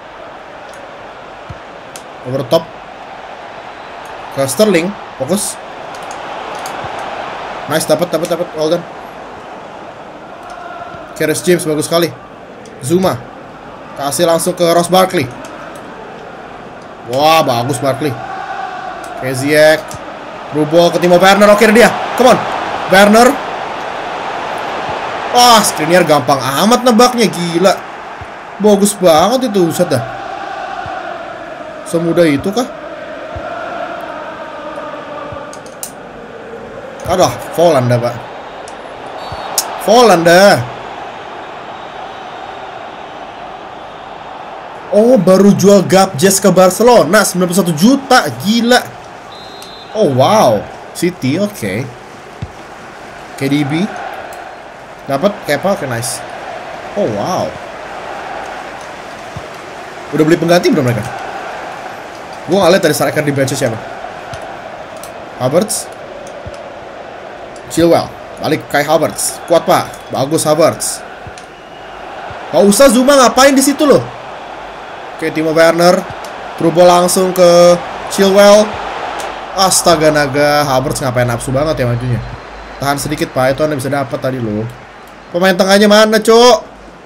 overtop ke Sterling, fokus. Nice, dapat dapat dapat, well done. Reece James bagus sekali. Zuma kasih langsung ke Ross Barkley. Wah, bagus Barkley. Oke, Ziyech. Through ball ke Timo Werner. Oke, dia. Come on. Werner. Wah, Skriniar gampang amat nebaknya, gila. Bagus banget itu, set dah. Semudah itu kah? Aduh, foul Anda, Pak. Foul Anda. Oh, baru jual Gabjes ke Barcelona sembilan puluh satu juta, gila. Oh, wow. City, oke. Okay. K D B dapat Kepa, oke, okay, nice. Oh, wow. Udah beli pengganti belum mereka? Gue nggak lihat tadi striker di bench siapa. Havertz, Chilwell, balik Kai Havertz, kuat pak, bagus Havertz. Gak usah Zuma ngapain di situ loh. Oke, Timo Werner, through ball langsung ke Chilwell. Astaga naga, Havertz ngapain nafsu banget ya majunya. Tahan sedikit pak, itu anda bisa dapat tadi loh. Pemain tengahnya mana cok?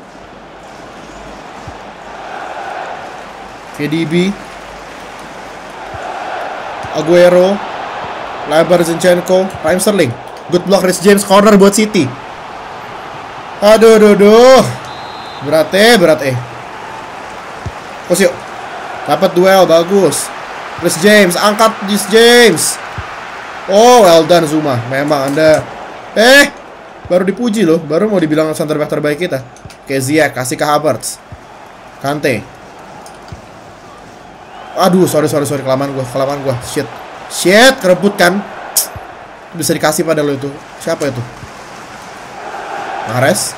K D B, Aguero, Lebar Zinchenko, Raheem Sterling. Good block Reece James, corner buat City. Aduh, aduh, aduh. Berat eh, berat eh. Kos yuk. Dapat duel, bagus. Reece James, angkat Reece James. Oh, well done Zuma. Memang Anda Eh, baru dipuji loh. Baru mau dibilang center back terbaik kita. Oke, Ziyech, kasih ke Havertz. Kante. Aduh, sorry, sorry, sorry. Kelamaan gue, kelamaan gue. Shit. Shit, kerebut kan. Bisa dikasih pada lo itu. Siapa itu? Mahrez.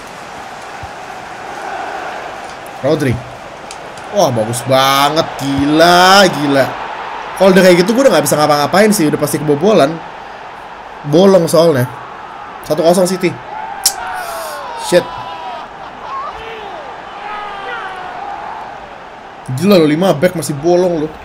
Rodri. Wah, bagus banget. Gila, gila. Kalau udah kayak gitu gue udah gak bisa ngapa-ngapain sih. Udah pasti kebobolan. Bolong soalnya. satu kosong City. Shit. Gila lo, lima back masih bolong lo.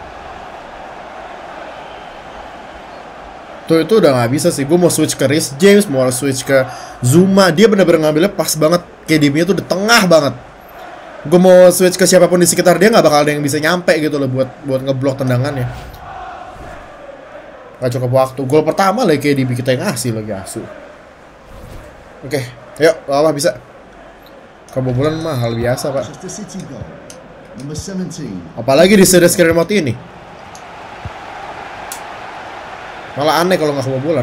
Tuh itu udah gak bisa sih. Gue mau switch ke Reece James, mau switch ke Zuma. Dia bener-bener ngambilnya pas banget. K D B-nya tuh di tengah banget. Gue mau switch ke siapapun di sekitar dia, gak bakal ada yang bisa nyampe gitu loh buat buat ngeblok tendangannya. Gak cukup waktu. Gol pertama lagi K D B kita yang ngasih lagi asu. Oke, yuk, bawah bisa. Kebobolan mah hal biasa pak. Apalagi di series career mode ini. Malah aneh kalau nggak kebobolan.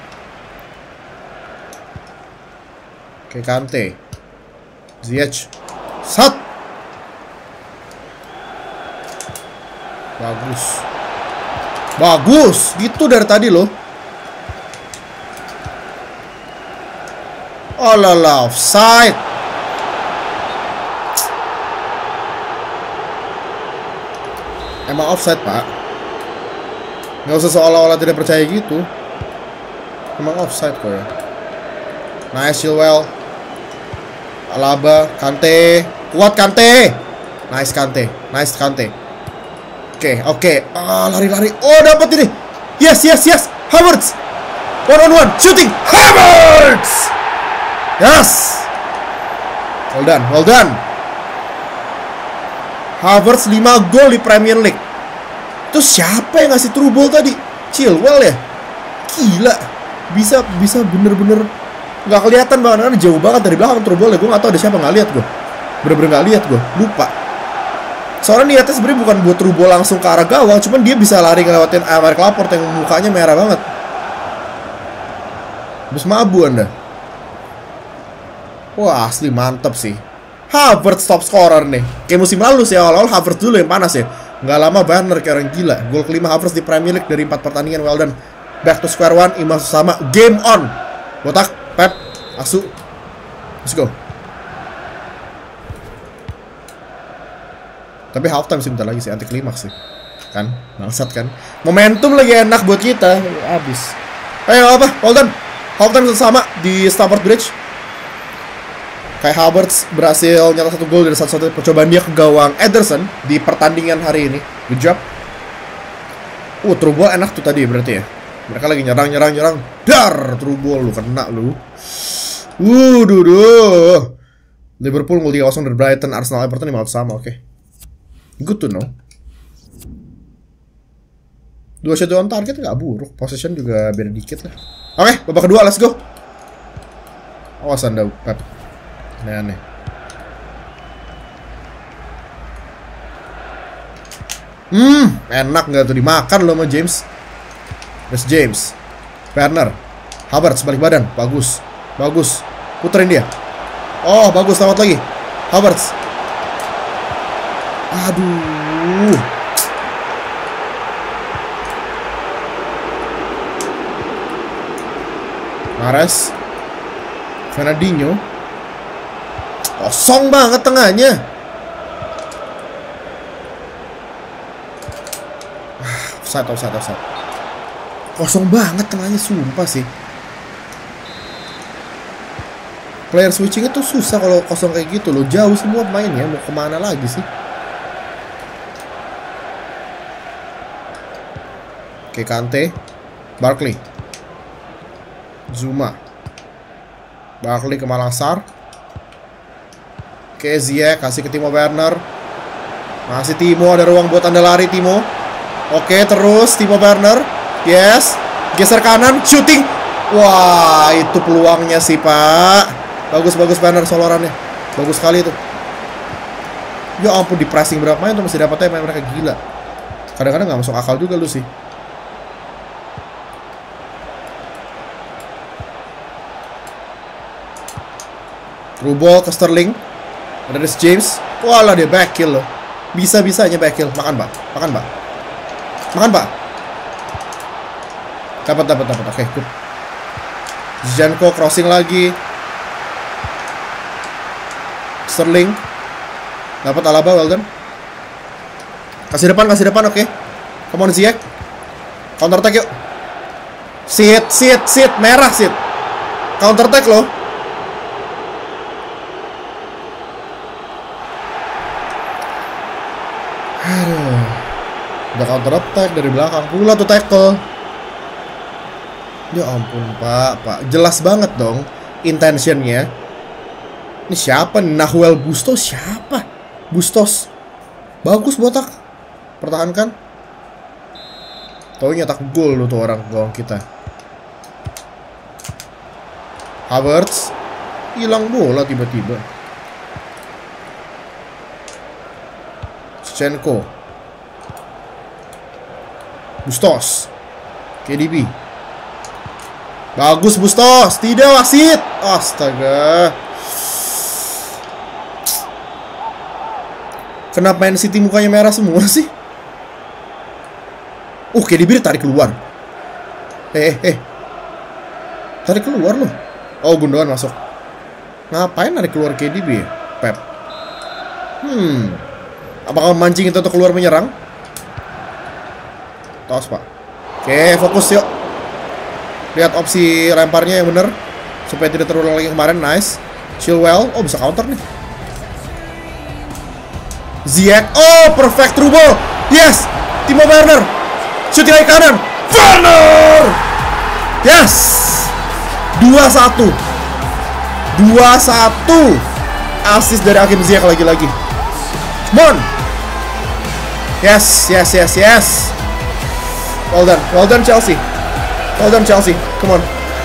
Oke, Kante, Ziyech, sat. Bagus, bagus. Gitu dari tadi loh. Oh lala, offside. Emang offside pak. Nggak usah seolah-olah tidak percaya gitu. Emang offside kok ya. Nice Chilwell, Alaba, Kante, kuat Kante. Nice Kante, nice Kante. Oke, okay, oke. Okay. Ah, lari-lari. Oh, dapat ini. Yes, yes, yes. Havertz. One on one, shooting. Havertz. Yes. Well done, well done. Havertz lima gol di Premier League. Terus siapa yang ngasih true ball tadi? Chilwell ya? Gila. Bisa bisa bener-bener nggak kelihatan banget, karena jauh banget dari belakang true ball ya. Gue nggak tahu ada siapa, nggak lihat gue. Bener-bener nggak lihat gue, lupa. Soalnya niatnya sebenarnya bukan buat true ball langsung ke arah gawang, cuman dia bisa lari ngelewatin Aymeric Laporte yang mukanya merah banget. Habis mabu Anda. Wah, asli mantep sih. Havertz top scorer nih. Kayak musim lalu sih, awal-awal Havertz dulu yang panas ya. Nggak lama Werner kayak orang gila. Gol kelima Havertz di Premier League dari empat pertandingan. Well done. Back to square one, imbang sama. Game on. Botak, Pep, asu. Let's go. Tapi half time sih bentar lagi sih, anti klimaks sih. Kan, bangsat kan. Momentum lagi enak buat kita. Abis. Ayo apa, well done. Half time sama di Stamford Bridge. Kai Havertz berhasil nyetak satu gol dari satu-satu percobaan dia ke gawang Ederson di pertandingan hari ini. Good job. Uh, true ball enak tuh tadi berarti ya. Mereka lagi nyerang, nyerang, nyerang. Dar, true ball lu kena lu. Uh, duh, duh. Liverpool ngul tiga kosong dari Brighton, Arsenal, Everton lima sama, oke. Okay. Good to know. Dua shot on target nggak buruk. Possession juga beda dikit lah. Oke, babak kedua, let's go. Awas Anda, Pep. Aneh-aneh. Hmm, enak nggak tuh dimakan loh sama James. Terus James, Werner, Havertz balik badan, bagus, bagus, puterin dia. Oh, bagus, selamat lagi, Havertz. Aduh. Mahrez, Fernandinho, kosong banget tengahnya. Offside, offside, offside. Kosong banget tengahnya, sumpah sih. Player switching itu susah kalau kosong kayak gitu loh. Jauh semua pemainnya, mau kemana lagi sih? Oke, Kante, Barkley, Zuma, Barkley ke Malangsar. Oke, Ziyech kasih ke Timo Werner. Masih Timo, ada ruang buat Anda lari Timo. Oke, terus Timo Werner. Yes, geser kanan, shooting. Wah, itu peluangnya sih, Pak. Bagus-bagus Werner solorannya. Bagus sekali itu. Ya ampun, di pressing berapa main tuh masih dapatnya main mereka gila. Kadang-kadang nggak masuk akal juga lu sih. Through ball ke Sterling. Ada Reece James. Walah, dia back kill loh. Bisa-bisanya back kill. Makan, Pak. Makan, Pak. Makan, Pak. Dapat, dapat, dapat. Oke, good. Zinchenko crossing lagi. Sterling. Dapat Alaba, well done. Kasih depan, kasih depan, oke. Come on, Ziyech. Counter attack yuk. Sit, sit, sit. Merah, sit. Counter attack loh. Aduh. Udah counter attack dari belakang. Pula tuh tackle. Ya ampun, Pak, Pak. Jelas banget dong intentionnya. Ini siapa nih? Nahuel Bustos siapa? Bustos. Bagus botak. Pertahankan. Tahu nyetak gol lu tuh orang gawang kita. Havertz hilang bola tiba-tiba. Zinchenko. Bustos. K D B. Bagus Bustos. Tidak, wasit. Astaga. Kenapa Man City mukanya merah semua sih? Uh, K D B tarik keluar. Eh, eh, eh. Tarik keluar loh. Oh, Gundogan masuk. Ngapain tarik keluar K D B ya? Pep. Hmm. Apakah memancing itu untuk keluar menyerang? Tos, Pak. Oke, fokus yuk. Lihat opsi lemparnya yang bener supaya tidak terulang lagi kemarin. Nice. Chilwell. Oh, bisa counter nih. Ziyech. Oh, perfect through ball. Yes. Timo Werner. Shooting dari kanan. Werner. Yes. dua satu. dua satu. Assist dari Hakim Ziyech lagi-lagi. Come on. Yes, yes, yes, yes. Well done. Well done Chelsea. Well done Chelsea. Come on.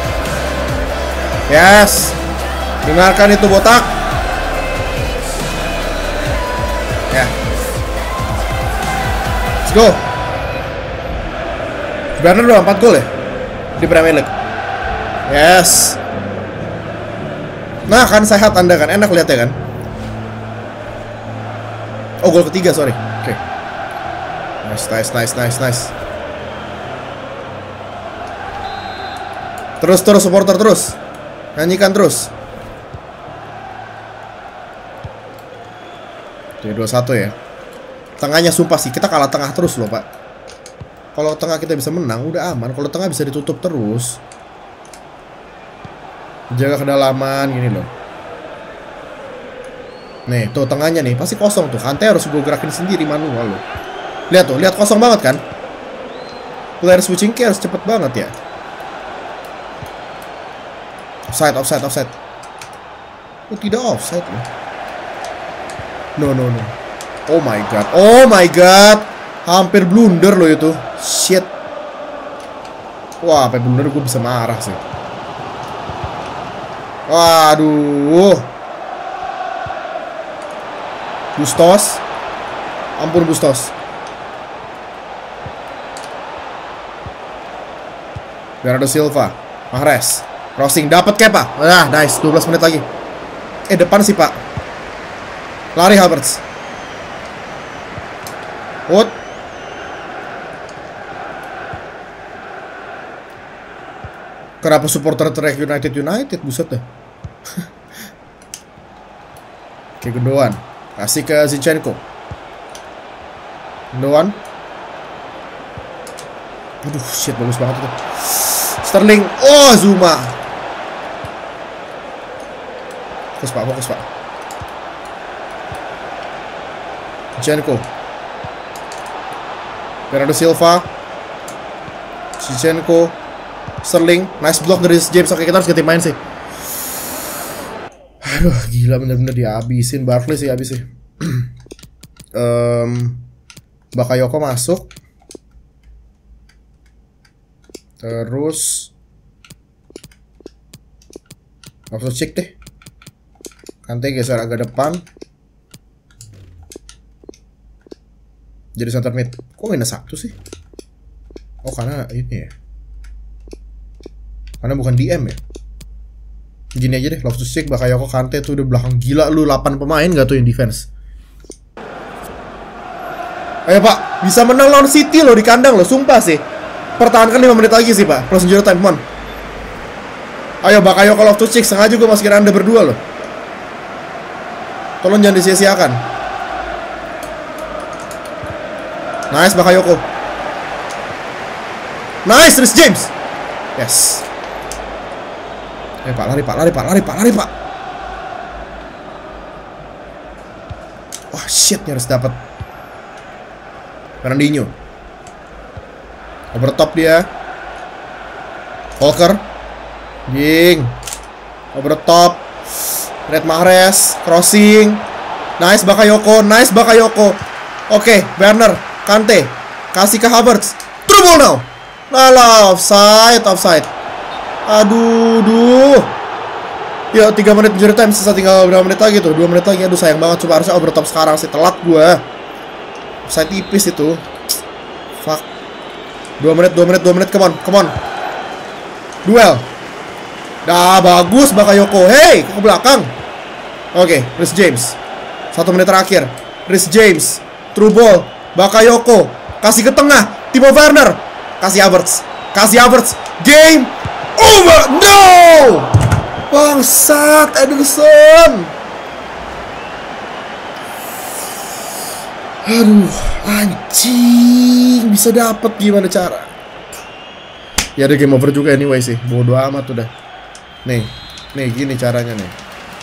Yes. Dengarkan itu botak. Ya. Yeah. Let's go. Werner udah empat gol ya di Premier League. Yes. Nah, kan sehat Anda kan, enak lihat ya kan. Oh, gol ketiga, sorry. Oke. Okay. Nice, nice, nice, nice, nice. Terus, terus, supporter terus. Nyanyikan terus. Oke, dua satu ya. Tengahnya sumpah sih, kita kalah tengah terus loh, Pak. Kalau tengah kita bisa menang, udah aman. Kalau tengah bisa ditutup terus. Jaga kedalaman, gini loh. Nih, tuh tengahnya nih, pasti kosong tuh. Kante harus gue gerakin sendiri manual loh. Lihat tuh, lihat kosong banget kan. Player switching key harus cepet banget ya. Offside, offside, offside. Oh, tidak offside loh. No, no, no. Oh my god. Oh my god. Hampir blunder loh itu. Shit. Wah, apa bener gue bisa marah sih. Waduh. Bustos. Ampun Bustos. Bernardo Silva. Mahrez. Crossing dapat Kepa. Nah, nice. dua belas menit lagi. Eh, depan sih, Pak. Lari Havertz. Wood. Kenapa supporter teriak United United? Buset deh. Oke, Gundogan. Kasih ke Zinchenko. Gundogan. Aduh, shit, bagus banget itu. Sterling. Oh, Zuma. Fokus, Pak, fokus, Pak. Zinchenko. Bernardo Silva. Zinchenko. Sterling, nice block dari James. Oke, kita harus ganti main sih. Aduh, gila bener-bener dihabisin. Barkley sih habis sih. um, Bakayoko masuk. Terus langsung cek deh. Kante geser agak depan. Jadi center mid. Kok minus satu sih? Oh, karena ini ya. Karena bukan D M ya. Gini aja deh, Loftus-Cheek, Bakayoko, Kante tuh udah belakang. Gila lu, delapan pemain gak tuh yang defense. Ayo Pak, bisa menang lawan City loh di kandang loh, sumpah sih. Pertahankan lima menit lagi sih Pak, plus injury time, come on. Ayo Bakayoko, Loftus-Cheek, sengaja gue masukin Anda berdua loh. Tolong jangan disia-siakan. Nice Bakayoko. Nice, Reece James. Yes. Eh Pak, lari Pak, lari Pak, lari Pak, lari Pak. Wah, oh, shit, nyaris dapat. Fernandinho. Over top dia. Volker. Jing. Over top. Red Mahrez, crossing. Nice Bakayoko, nice Bakayoko. Oke, okay, Werner, Kante. Kasih ke Havertz. Through ball now. Lala, offside, offside. Aduh, duh. Ya, tiga menit injury time, sisa tinggal berapa menit lagi tuh? dua menit lagi. Aduh, sayang banget. Coba harusnya over top sekarang sih. Telat gua. Offside tipis itu. Fuck. dua menit, dua menit, dua menit. Come on, come on. Duel. Dah, bagus Bakayoko. Hey, ke belakang. Oke, okay, Reece James. Satu menit terakhir. Reece James. Through ball. Bakayoko. Kasih ke tengah. Timo Werner. Kasih Havertz. Kasih Havertz. Game over. No. Bangsat Ederson. Aduh, anjing. Bisa dapet gimana cara? Ya ada game over juga anyway sih. Bodoh amat udah. Nih, nih gini caranya nih.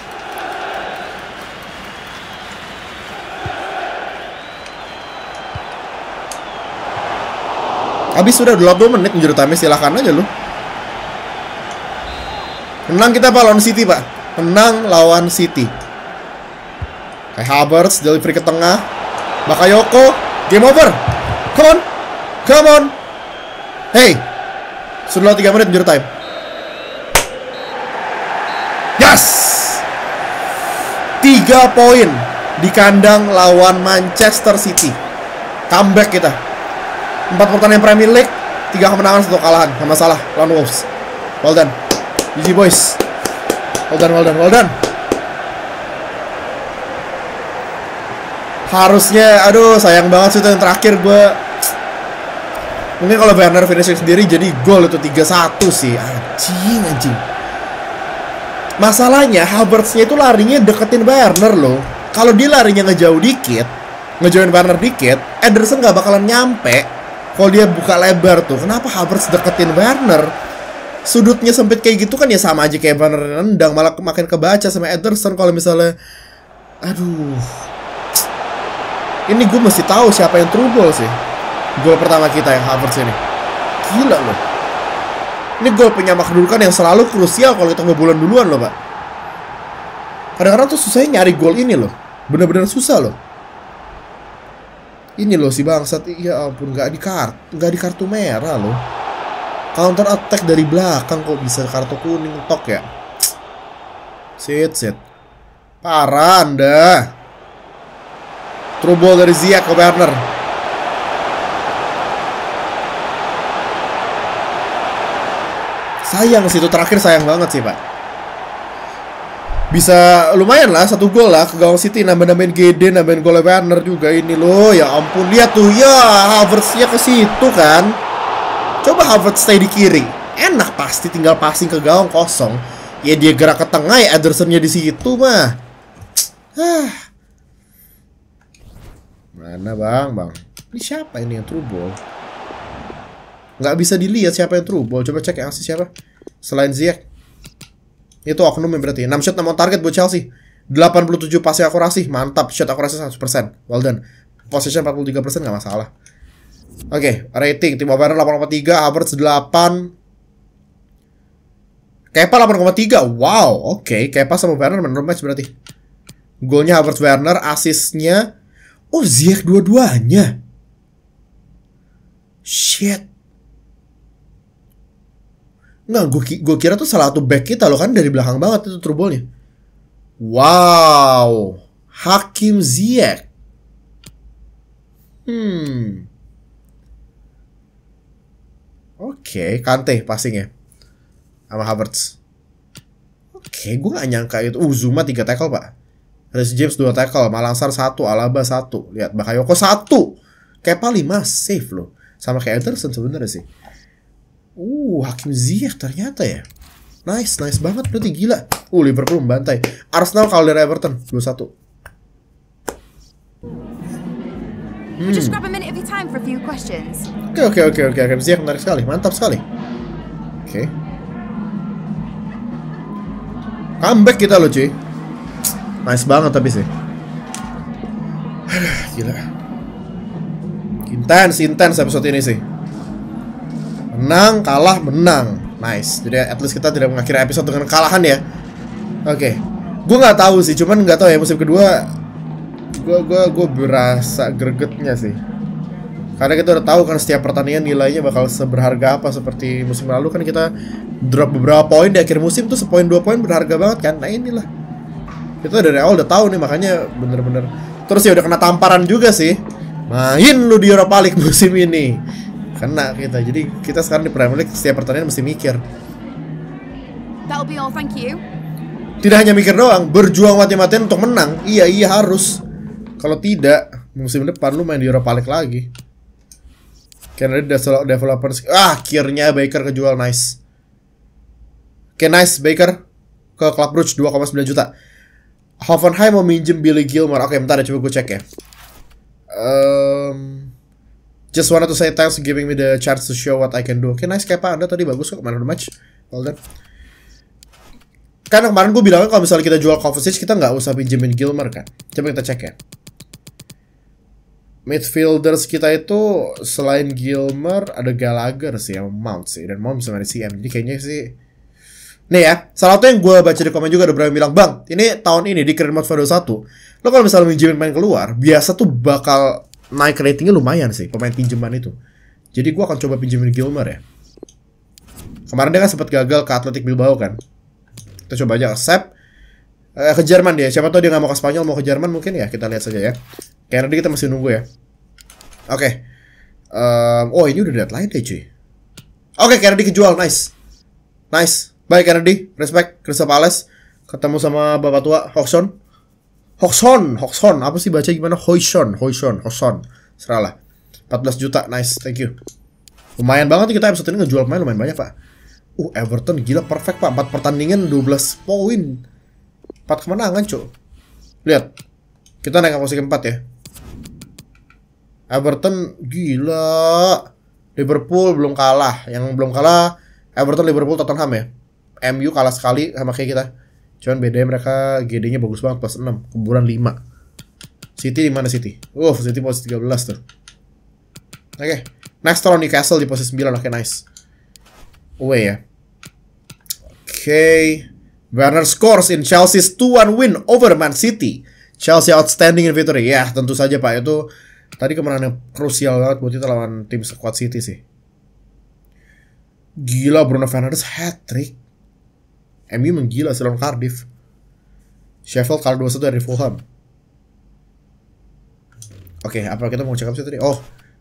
Habis sudah dua puluh menit injury time, silahkan aja lu. Menang kita Pak lawan City Pak. Menang lawan City. Kayak Havertz delivery ke tengah. Bakayoko, game over. Come on. Come on. Hey. Sudah tiga menit injury time. Yes. tiga poin di kandang lawan Manchester City. Comeback kita. Empat pertandingan Premier League, tiga kemenangan, satu kalahan. Gak masalah, lawan Wolves. Well done. G G boys. Well done, well done, well done. Harusnya, aduh sayang banget sih itu yang terakhir gue. Mungkin kalau Werner finishing sendiri jadi gol itu tiga satu sih. Anjing, anjing. Masalahnya Havertz-nya itu larinya deketin Werner loh. Kalau dia larinya ngejauh dikit, ngejauhin Werner dikit, Ederson gak bakalan nyampe. Kalau dia buka lebar tuh, kenapa Havertz deketin Werner? Sudutnya sempit kayak gitu kan ya sama aja kayak Werner nendang, malah makin kebaca sama Ederson kalau misalnya. Aduh. Ini gue mesti tahu siapa yang through ball sih. Gol pertama kita yang Havertz ini. Gila loh. Ini gol penyamak kedudukan yang selalu krusial kalau kita ngebobolan duluan loh, Pak. Kadang-kadang tuh susahnya nyari gol ini loh. Bener-bener susah loh. Ini loh si bangsat, ya ampun, gak di kartu, gak di kartu merah loh. Counter attack dari belakang kok bisa kartu kuning tok ya. Sit sit. Parah Anda. Through ball dari Ziyech ke Werner. Sayang sih itu terakhir, sayang banget sih Pak. Bisa lumayan lah satu gol lah ke gawang City, nambah-nambahin G D, nambahin gol Werner juga ini loh. Ya ampun, lihat tuh ya, Havertz-nya ke situ kan. Coba Havertz stay di kiri, enak pasti tinggal passing ke gawang kosong. Ya dia gerak ke tengah, ya Ederson-nya di situ mah. Hah. Mana bang, bang? Ini siapa ini yang through ball? Nggak bisa dilihat siapa yang through ball. Coba cek yang asli siapa selain Ziyech. Itu oknum yang berarti. enam shot, enam on target buat Chelsea. delapan puluh tujuh passing akurasi. Mantap. Shot akurasi seratus persen. Well done. Possession empat puluh tiga persen nggak masalah. Oke, okay, rating Timo Werner delapan koma tiga, Havertz delapan. Kepa delapan koma tiga. Wow, oke. Okay. Kepa sama Werner menurut match berarti. Golnya Havertz Werner, asisnya oh Ziyech dua-duanya. Shit. Nggak, gue gue kira tuh salah satu back kita loh kan, dari belakang banget itu through ball-nya. Wow, Hakim Ziyech. Hmm. Oke, okay, Kante passingnya sama Havertz. Oke, okay, gue gak nyangka itu. Uh, Zuma tiga tackle pak. Reece James dua tackle, Malangsar satu, Alaba satu. Lihat, Bakayoko satu. Kepa lima save loh. Sama kayak Ederson sebenarnya sih. Uh, Hakim Ziyech ternyata ya. Nice, nice banget berarti, gila. Uh, Liverpool membantai. Arsenal kalah dari Everton dua satu. Hmm. Just grab a minute of your time for a few questions. Oke, oke, oke, oke. Hakim Ziyech menarik sekali, mantap sekali. Oke. Okay. Comeback kita loh cuy. Nice banget tapi sih. Gila. Intens, intens episode ini sih. Menang, kalah, menang. Nice. Jadi at least kita tidak mengakhiri episode dengan kekalahan ya. Oke. Okay. Gue nggak tahu sih, cuman nggak tahu ya musim kedua. Gue gue gue berasa gregetnya sih. Karena kita udah tahu kan setiap pertandingan nilainya bakal seberharga apa. Seperti musim lalu kan kita drop beberapa poin di akhir musim tuh, sepoin dua poin berharga banget kan. Nah inilah. Kita dari awal udah tahu nih, makanya bener-bener. Terus ya udah kena tamparan juga sih. Main lu di Europa League musim ini. Kena kita. Jadi kita sekarang di Premier League setiap pertandingan mesti mikir. That'll be all, thank you. Tidak hanya mikir doang, berjuang mati-matian untuk menang. Iya, iya harus. Kalau tidak, musim depan lu main di Europa League lagi. Karena developers. Ah, akhirnya Baker kejual, nice. Oke, okay, nice Baker ke Club Brugge dua koma sembilan juta. Hoffenheim mau minjem Billy Gilmore. Oke, okay, bentar ya, coba gue cek ya. Um, just wanted to say thanks for giving me the chance to show what I can do. Oke, okay, nice Kepa, Anda tadi bagus kok kemarin match. Well done. Kan kemarin gue bilang kalau misalnya kita jual Kovacic, kita nggak usah pinjemin Gilmore kan. Coba kita cek ya. Midfielders kita itu selain Gilmore ada Gallagher sih, sama Mount sih, dan Mount bisa main C M. Jadi kayaknya sih. Nih ya, salah satu yang gue baca di komen juga ada berapa yang bilang, Bang, ini tahun ini di Career Mode FIFA dua puluh satu, lo kalau misalnya minjemin main keluar, biasa tuh bakal naik ratingnya lumayan sih, pemain pinjaman itu. Jadi gue akan coba pinjemin Gilmore ya. Kemarin dia kan sempat gagal ke Athletic Bilbao kan. Kita coba aja accept. eh, Ke Jerman dia, siapa tahu dia gak mau ke Spanyol, mau ke Jerman mungkin ya, kita lihat saja ya. Karena nanti kita masih nunggu ya. Oke okay. um, Oh ini udah deadline deh cuy. Oke, okay, Kennedy kejual, nice. Nice. Baik Kennedy, respect. Crystal Palace ketemu sama bapak tua Hodgson. Hodgson, Hodgson, apa sih baca gimana? Hodgson, Hodgson, Hodgson. Seralah. empat belas juta, nice, thank you. Lumayan banget kita episode ini ngejual pemain lumayan banyak pak. Uh, Everton gila perfect pak. empat pertandingan dua belas poin. empat kemenangan cuy. Lihat. Kita naik ke posisi keempat ya. Everton gila. Liverpool belum kalah. Yang belum kalah Everton, Liverpool, Tottenham ya. M U kalah sekali sama kayak kita. Cuman bedanya mereka G D-nya bagus banget plus enam, kuburan lima. City di mana City? Uh, City posisi tiga belas tuh. Oke. Okay. Next turn Newcastle di posisi sembilan. Oke, okay, nice. Away ya. Oke. Okay. Werner scores in Chelsea's two one win over Man City. Chelsea outstanding in victory. Ya, tentu saja Pak. Itu tadi kemenangan yang krusial banget buat kita lawan tim squad City sih. Gila, Bruno Fernandes hat-trick. M U menggila lawan Cardiff. Sheffield kalah dua satu dari Fulham. Oke, okay, apa kita mau cakap sih tadi? Oh.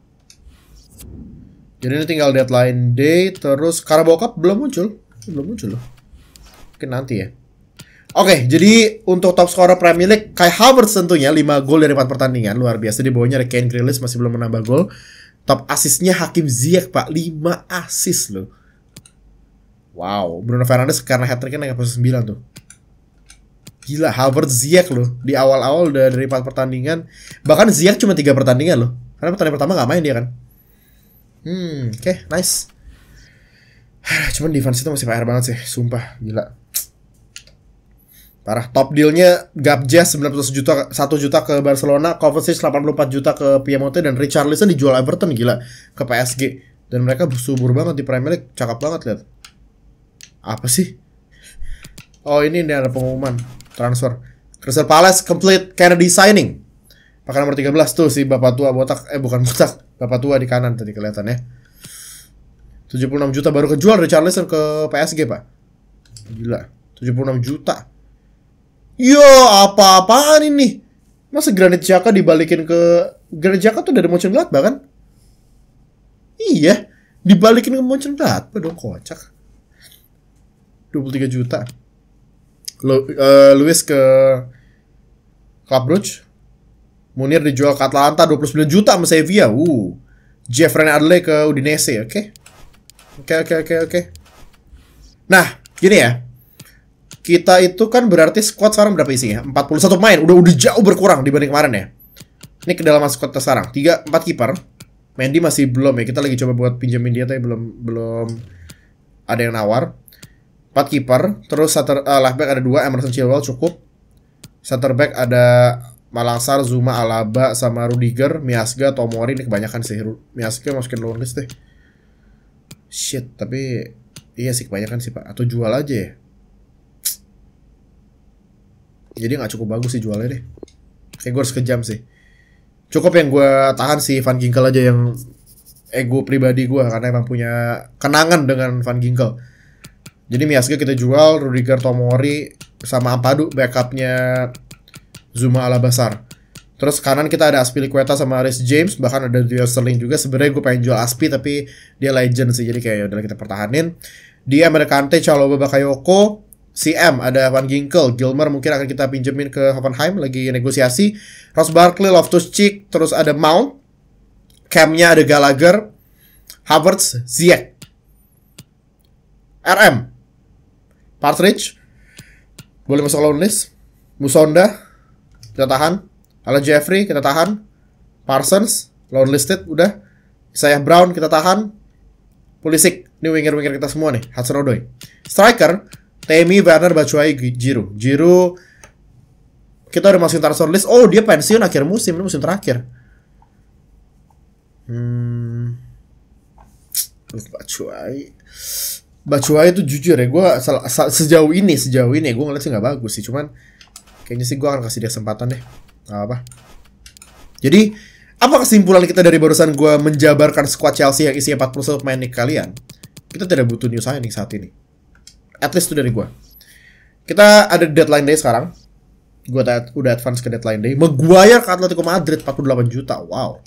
Jadi ini tinggal deadline day. Terus Carabao Cup belum muncul. Belum muncul loh. Mungkin nanti ya. Oke, okay, jadi untuk top scorer Premier League Kai Havertz tentunya lima gol dari empat pertandingan. Luar biasa. Di bawahnya ada Kane, Grealish masih belum menambah gol. Top asisnya Hakim Ziyech, Pak. lima asis loh. Wow, Bruno Fernandes karena hat-tricknya naik ke posisi sembilan tuh. Gila, Havertz, Ziyech loh. Di awal-awal udah dari empat pertandingan. Bahkan Ziyech cuma tiga pertandingan loh. Karena pertandingan pertama gak main dia kan. Hmm, oke, okay, nice. Cuman defense itu masih P R banget sih. Sumpah, gila. Parah. Top dealnya Gabjes sembilan puluh juta, satu juta ke Barcelona. Kovacic delapan puluh empat juta ke Piemonte. Dan Richarlison dijual Everton, gila. Ke P S G. Dan mereka subur banget di Premier League. Cakep banget, lihat. Apa sih? Oh, ini nih ada pengumuman transfer. Crystal Palace complete Kennedy signing. Pakai nomor tiga belas tuh si bapak tua botak. Eh bukan botak, bapak tua di kanan tadi kelihatan ya. tujuh puluh enam juta baru kejual Richarlison ke P S G, Pak. Gila, tujuh puluh enam juta. Yo, apa-apaan ini? Masa Granit Xhaka dibalikin ke Granit Xhaka tuh dari Mönchengladbach kan? Iya, dibalikin ke Mönchengladbach dong, kocak. dua puluh tiga juta. Lu, uh, Luis ke Club Brugge. Munir dijual ke Atalanta dua puluh sembilan juta sama Sevilla. Uh. Jeffrey Adley ke Udinese, oke. Okay? Oke, okay, oke, okay, oke, okay, oke. Okay. Nah, gini ya. Kita itu kan berarti squad sekarang berapa isinya? empat puluh satu pemain. Udah udah jauh berkurang dibanding kemarin ya. Ini kedalaman squad sekarang. tiga empat kiper. Mendy masih belum ya. Kita lagi coba buat pinjemin dia tapi belum belum ada yang nawar. empat kiper, terus center, uh, left back ada dua, Emerson Chilwell cukup. Center back ada Malangsar, Zuma, Alaba, sama Rudiger, Miasga, Tomori. Ini kebanyakan sih. Miasga masukin loan list deh. Shit, tapi iya sih kebanyakan sih, Pak. Atau jual aja ya. Jadi gak cukup bagus sih jualnya deh. Kayak gue harus kejam sih. Cukup yang gue tahan sih Van Ginkel aja yang ego pribadi gue. Karena emang punya kenangan dengan Van Ginkel. Jadi Miasga kita jual, Rudiger, Tomori, sama Ampadu, backupnya Zuma, Alabasar. Terus kanan kita ada Azpilicueta sama Reece James, bahkan ada Dio Sterling juga. Sebenarnya gue pengen jual Aspi tapi dia legend sih, jadi kayak udah kita pertahanin. Di Mercante, Chalobah, Bakayoko. C M ada Van Ginkel, Gilmer mungkin akan kita pinjemin ke Hoffenheim, lagi negosiasi. Ross Barkley, Loftus-Cheek, terus ada Mount. Camnya ada Gallagher, Havertz, Ziyech. R M Partridge boleh masuk loan list. Musonda kita tahan. Alan Jeffrey kita tahan. Parsons loan listed udah. Isaiah Brown kita tahan. Pulisic ini winger-winger kita semua nih. Hudson-Odoi. Striker Temi, Werner, Batshuayi, Giroud. Giroud kita udah masukin transfer list. Oh dia pensiun akhir musim. Ini musim terakhir. Hmm Batshuayi Batshuayi itu jujur ya, gue sejauh ini sejauh ini gue ngeliat sih nggak bagus sih, cuman kayaknya sih gue akan kasih dia kesempatan deh, nggak apa. Jadi apa kesimpulan kita dari barusan gue menjabarkan squad Chelsea yang isinya empat puluh satu pemain nih kalian? Kita tidak butuh new signing saat ini, at least itu dari gue. Kita ada deadline day sekarang, gue udah advance ke deadline day. Maguire ke Atletico Madrid empat puluh delapan juta, wow.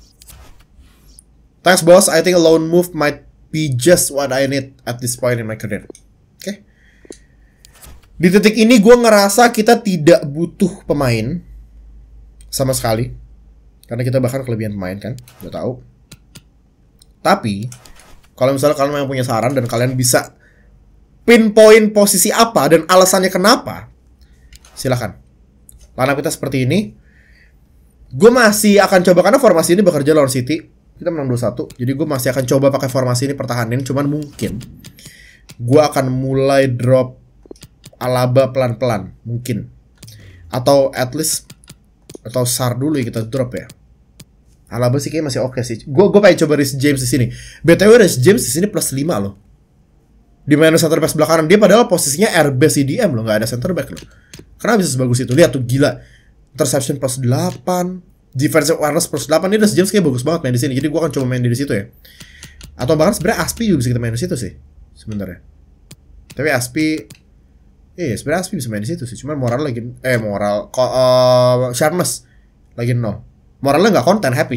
Thanks boss, I think a loan move might be just what I need at this point in my career. Oke. Okay. Di titik ini gue ngerasa kita tidak butuh pemain sama sekali, karena kita bahkan kelebihan pemain kan, udah tahu. Tapi kalau misalnya kalian yang punya saran dan kalian bisa pinpoint posisi apa dan alasannya kenapa, silakan. Lineup kita seperti ini. Gue masih akan coba karena formasi ini bekerja lawan City. Kita menang dua satu. Jadi gue masih akan coba pakai formasi ini pertahanin. Cuman mungkin gue akan mulai drop Alaba pelan-pelan. Mungkin. Atau at least atau Sar dulu ya kita drop ya. Alaba sih kayaknya masih oke okay sih. Gue gue pengen coba Reece James di sini. B T W Reece James di sini plus lima loh. Di mana center back sebelah kanan dia padahal posisinya R B C D M loh, nggak ada center back loh. Kenapa bisa sebagus itu? Lihat tuh gila. Interception plus delapan. Defensive awareness plus delapan. Ini Reece James kayak bagus banget main di sini. Jadi gue akan coba main di situ ya. Atau bahkan sebenarnya Aspi juga bisa kita main di situ sih sebenarnya. Tapi Aspi Iya, sebenarnya Aspi bisa main di situ sih. Cuman moral lagi eh moral kok uh, Sharpness lagi nol. Moralnya nggak konten, happy.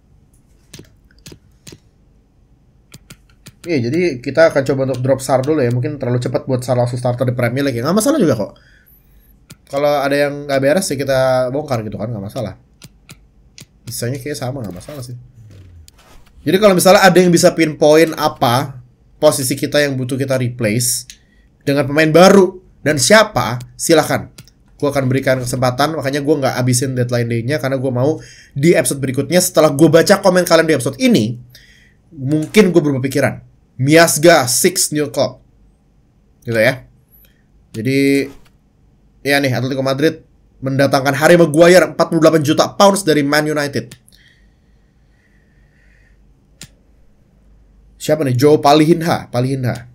Iya, jadi kita akan coba untuk drop Sar dulu ya. Mungkin terlalu cepat buat Sar langsung starter di Premier League. Nggak masalah juga kok. Kalau ada yang nggak beres sih kita bongkar gitu kan, nggak masalah. Misalnya kayak sama, nggak masalah sih. Jadi kalau misalnya ada yang bisa pinpoint apa posisi kita yang butuh kita replace dengan pemain baru dan siapa, silakan. Gue akan berikan kesempatan. Makanya gue nggak abisin deadline day-nya karena gue mau di episode berikutnya setelah gue baca komen kalian di episode ini, mungkin gue berubah pikiran. Miasga six new club, gitu ya. Jadi ya nih, Atletico Madrid mendatangkan Harry Maguire empat puluh delapan juta pounds dari Man United. Siapa nih? Joe Palihinha, Palihinha.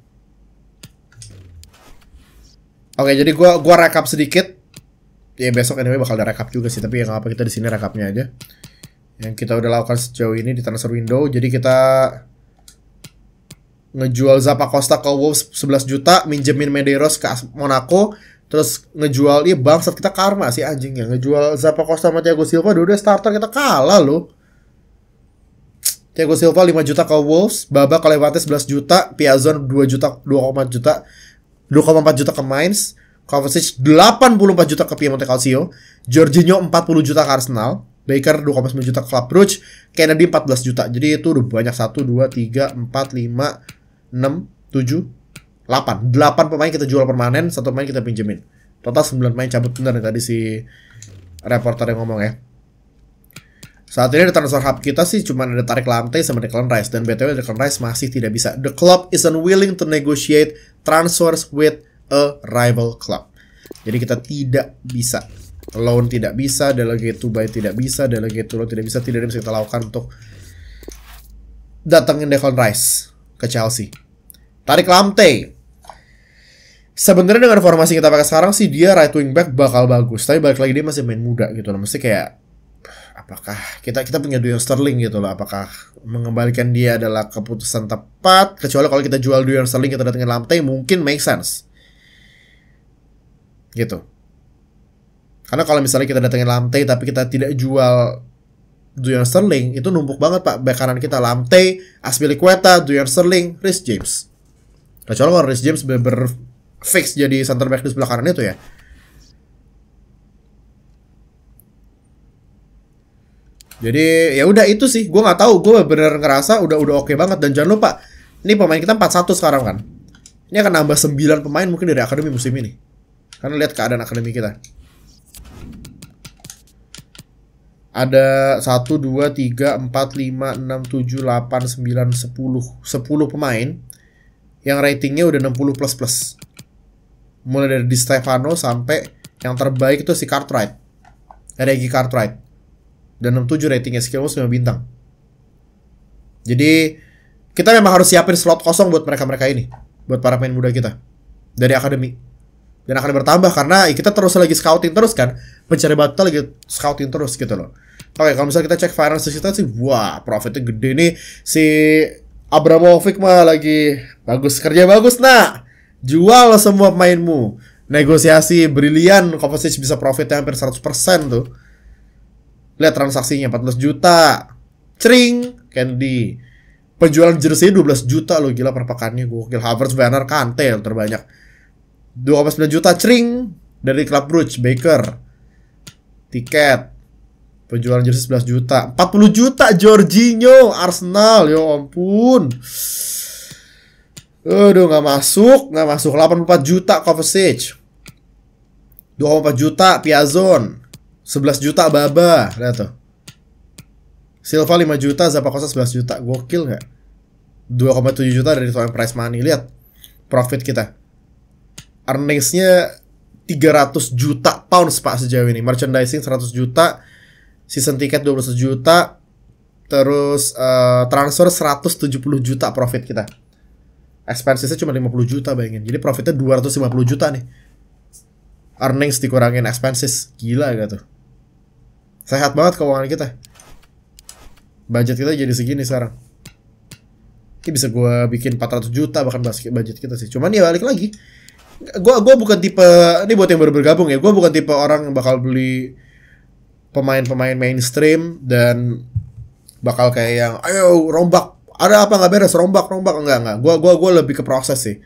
Oke, jadi gua gua rekap sedikit. Ya besok anyway bakal ada rekap juga sih, tapi ya nggak apa, kita di sini rekapnya aja. Yang kita udah lakukan sejauh ini di transfer window. Jadi kita ngejual Zappacosta ke Wolves sebelas juta, minjemin Medeiros ke Monaco, terus ngejual, iya bangsat kita karma sih anjing ya. Ngejual Zappacosta sama Thiago Silva, dua-dua starter kita kalah loh. Thiago Silva lima juta ke Wolves, Baba ke Levante sebelas juta, Piazon dua juta, dua koma empat juta, dua koma empat juta ke Mainz, Kovacic delapan puluh empat juta ke Piemonte Calcio, Jorginho empat puluh juta ke Arsenal, Baker dua koma sembilan juta ke Club Brugge, Kennedy empat belas juta. Jadi itu udah banyak, satu, dua, tiga, empat, lima, enam, tujuh, delapan. delapan pemain kita jual permanen, satu pemain kita pinjemin. Total sembilan pemain cabut, bener nih tadi si reporter yang ngomong ya. Saat ini di transfer hub kita sih cuma ada Tariq Lamptey sama Declan Rice. Dan B T W Declan Rice masih tidak bisa. The club is unwilling to negotiate transfers with a rival club. Jadi kita tidak bisa. Loan tidak bisa, delegate to buy tidak bisa, delegate to loan tidak bisa. Tidak ada yang bisa kita lakukan untuk datengin Declan Rice ke Chelsea. Tariq Lamptey, sebenarnya dengan formasi kita pakai sekarang sih dia right wing back bakal bagus. Tapi balik lagi dia masih main muda gitu loh. Mesti kayak apakah kita kita punya Duyon Sterling gitu loh, apakah mengembalikan dia adalah keputusan tepat? Kecuali kalau kita jual Duyon Sterling, kita datengin Lamptey, mungkin make sense gitu. Karena kalau misalnya kita datengin Lamptey tapi kita tidak jual Duyon Sterling, itu numpuk banget pak bek kanan kita. Lamptey, Azpilicueta, Duyon Sterling, Reece James. Kecuali kalau Reece James bener-bener fix jadi center back di sebelah kanan itu ya. Jadi ya udah itu sih, gue nggak tahu, gue bener ngerasa udah udah oke banget. Dan jangan lupa, ini pemain kita empat satu sekarang kan. Ini akan nambah sembilan pemain mungkin dari akademi musim ini. Karena lihat keadaan akademi kita. Ada satu, dua, tiga, empat, lima, enam, tujuh, delapan, sembilan, sepuluh sepuluh pemain yang ratingnya udah enam puluh plus plus. Mulai dari Di Stefano sampai yang terbaik itu si Cartwright, Regi Cartwright. Dan enam puluh tujuh ratingnya, skillnya lima bintang. Jadi kita memang harus siapin slot kosong buat mereka-mereka ini, buat para pemain muda kita dari akademi. Dan akan bertambah karena kita terus lagi scouting terus kan. Pencari bakat lagi scouting terus gitu loh. Oke, kalau misalnya kita cek finance kita sih, wah profitnya gede nih. Si Abramovich mah lagi bagus, kerja bagus nak. Jual semua pemainmu. Negosiasi brilian, Kovacic bisa profitnya hampir seratus persen tuh. Lihat transaksinya empat belas juta. Cering, Kennedy. Penjualan jersey dua belas juta loh, gila per pekannya. Gokil. Havertz, Werner, Kante yang terbanyak. dua koma sembilan juta cering dari Club Brugge, Baker. Tiket. Penjualan jersey sebelas juta. empat puluh juta Jorginho, Arsenal. Ya ampun. Aduh, gak masuk, gak masuk. delapan puluh empat juta Kovacic. dua koma empat juta Piazon. sebelas juta Baba, lihat tuh. Silva lima juta, Zappacosta sebelas juta. Gokil nggak? dua koma tujuh juta dari total price money. Lihat profit kita. Earnings-nya tiga ratus juta pounds pak sejauh ini. Merchandising seratus juta, season ticket dua puluh satu juta, terus uh, transfer seratus tujuh puluh juta profit kita. Expenses-nya cuma lima puluh juta, bayangin. Jadi profitnya dua ratus lima puluh juta nih. Earnings dikurangin expenses, gila gak tuh? Sehat banget keuangan kita. Budget kita jadi segini sekarang. Ini bisa gue bikin empat ratus juta bahkan budget kita sih. Cuman ya balik lagi, gue gue bukan tipe, ini buat yang baru bergabung ya, gue bukan tipe orang yang bakal beli pemain-pemain mainstream dan bakal kayak yang ayo rombak, ada apa nggak beres, rombak rombak enggak enggak. Gue gue gue lebih ke proses sih.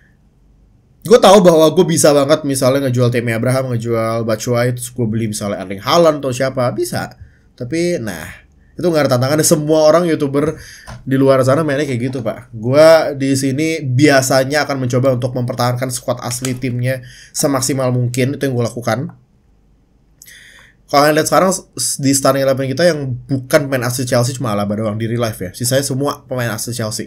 Gue tahu bahwa gue bisa banget misalnya ngejual Tammy Abraham, ngejual Batshuayi, terus gue beli misalnya Erling Haaland atau siapa, bisa. Tapi nah, itu nggak ada tantangannya. Semua orang YouTuber di luar sana mainnya kayak gitu, Pak. Gue di sini biasanya akan mencoba untuk mempertahankan squad asli timnya semaksimal mungkin. Itu yang gue lakukan. Kalau kalian lihat sekarang di starting eleven kita yang bukan pemain asli Chelsea cuma Alaba doang di real life ya. Sisanya semua pemain asli Chelsea.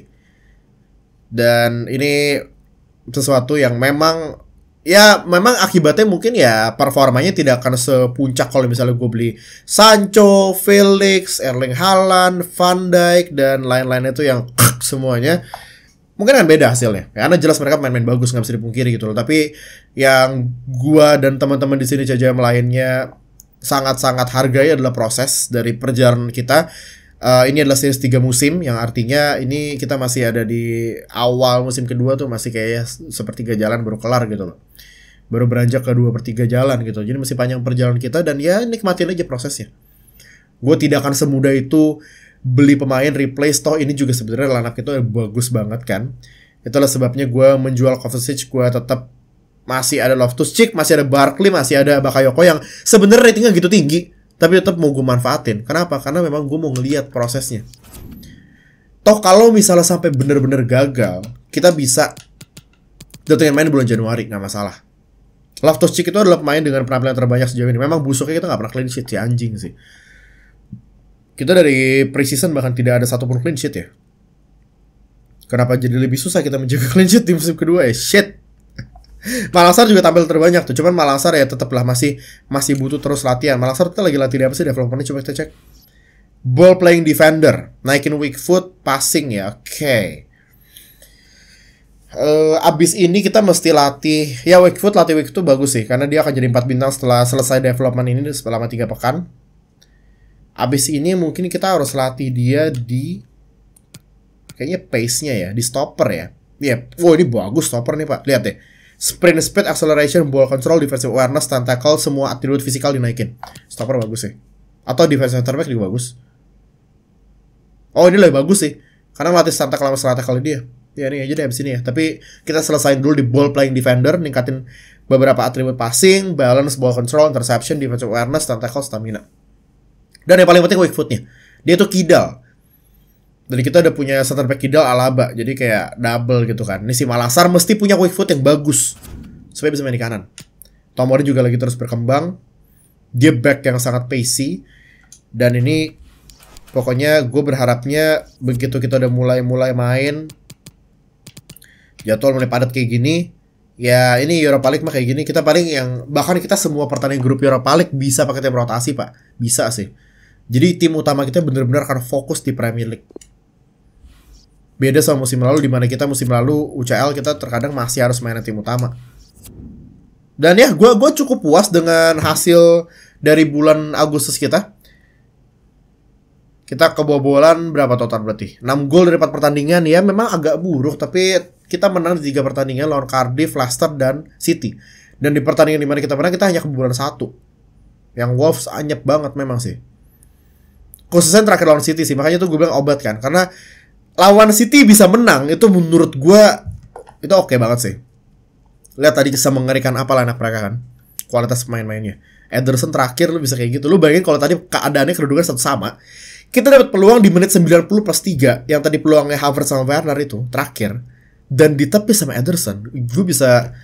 Dan ini sesuatu yang memang ya memang akibatnya mungkin ya performanya tidak akan sepuncak kalau misalnya gue beli Sancho, Felix, Erling Haaland, Van Dijk dan lain-lainnya itu yang semuanya mungkin akan beda hasilnya. Karena jelas mereka main-main bagus, nggak bisa dipungkiri gitu loh. Tapi yang gua dan teman-teman di sini C J M lainnya sangat-sangat hargai adalah proses dari perjalanan kita. Uh, ini adalah series tiga musim, yang artinya ini kita masih ada di awal musim kedua tuh, masih kayak sepertiga jalan baru kelar gitu loh. Baru beranjak ke dua per tiga jalan gitu. Jadi masih panjang perjalanan kita dan ya nikmatin aja prosesnya. Gue tidak akan semudah itu beli pemain replace, toh ini juga sebenarnya lineup itu bagus banget kan. Itulah sebabnya gue menjual Kovacic, gue tetap masih ada Loftus-Cheek, masih ada Barkley, masih ada Bakayoko yang sebenarnya ratingnya gitu tinggi. Tapi tetap mau gue manfaatin. Kenapa? Karena memang gue mau ngelihat prosesnya. Toh kalau misalnya sampai bener-bener gagal, kita bisa datengin main bulan Januari, gak masalah. Loftus-Cheek itu adalah pemain dengan penampilan terbanyak sejauh ini. Memang busuknya kita gak pernah clean sheet, si anjing sih. Kita dari preseason bahkan tidak ada satupun clean sheet ya. Kenapa jadi lebih susah kita menjaga clean sheet di musim kedua ya? Shit. Malangsar juga tampil terbanyak tuh, cuman Malangsar ya tetaplah masih masih butuh terus latihan. Malangsar kita lagi latihan apa sih developmentnya, coba kita cek. Ball playing defender, naikin weak foot, passing ya, oke. Okay. Uh, abis ini kita mesti latih, ya weak foot, latih weak foot bagus sih, karena dia akan jadi empat bintang setelah selesai development ini selama tiga pekan. Abis ini mungkin kita harus latih dia di, kayaknya pace-nya ya, di stopper ya. Iya, yeah. Oh ini bagus stopper nih Pak, lihat deh. Sprint speed, acceleration, ball control, defensive awareness, tentacle, semua atribut fisikal dinaikin. Stopper bagus sih. Atau defensive center back juga bagus. Oh ini lebih bagus sih, karena latih tentacle sama tentacle dia. Ya ini aja deh abis ini ya. Tapi kita selesain dulu di ball playing defender, ningkatin beberapa atribut passing, balance, ball control, interception, defensive awareness, tentacle, stamina. Dan yang paling penting weak footnya. Dia tuh kidal. Jadi kita udah punya center back kidal Alaba, jadi kayak double gitu kan. Ini si Malangsar mesti punya weak foot yang bagus supaya bisa main di kanan. Tomori juga lagi terus berkembang. Dia back yang sangat pacey. Dan ini pokoknya gue berharapnya begitu kita udah mulai-mulai main, jadwal mulai padat kayak gini, ya ini Europa League mah kayak gini. Kita paling yang, bahkan kita semua pertandingan grup Europa League bisa pakai tim rotasi Pak. Bisa sih. Jadi tim utama kita benar-benar akan fokus di Premier League. Beda sama musim lalu, di mana kita musim lalu U C L kita terkadang masih harus main tim utama. Dan ya, gue gue cukup puas dengan hasil dari bulan Agustus kita. Kita kebobolan berapa total berarti? enam gol dari empat pertandingan, ya memang agak buruk, tapi kita menang di tiga pertandingan lawan Cardiff, Leicester, dan City. Dan di pertandingan dimana kita menang, kita hanya kebobolan satu. Yang Wolves anyep banget memang sih. Khususnya terakhir lawan City sih, makanya tuh gue bilang obat kan. Karena lawan City bisa menang, itu menurut gue itu oke okay banget sih. Lihat tadi bisa mengerikan apa lineup mereka kan, kualitas pemain-mainnya. Ederson terakhir lu bisa kayak gitu. Lu bayangin kalau tadi keadaannya kedudukan satu sama, kita dapat peluang di menit sembilan puluh plus tiga, yang tadi peluangnya Havertz sama Werner itu terakhir, dan ditepis sama Ederson. Gue bisa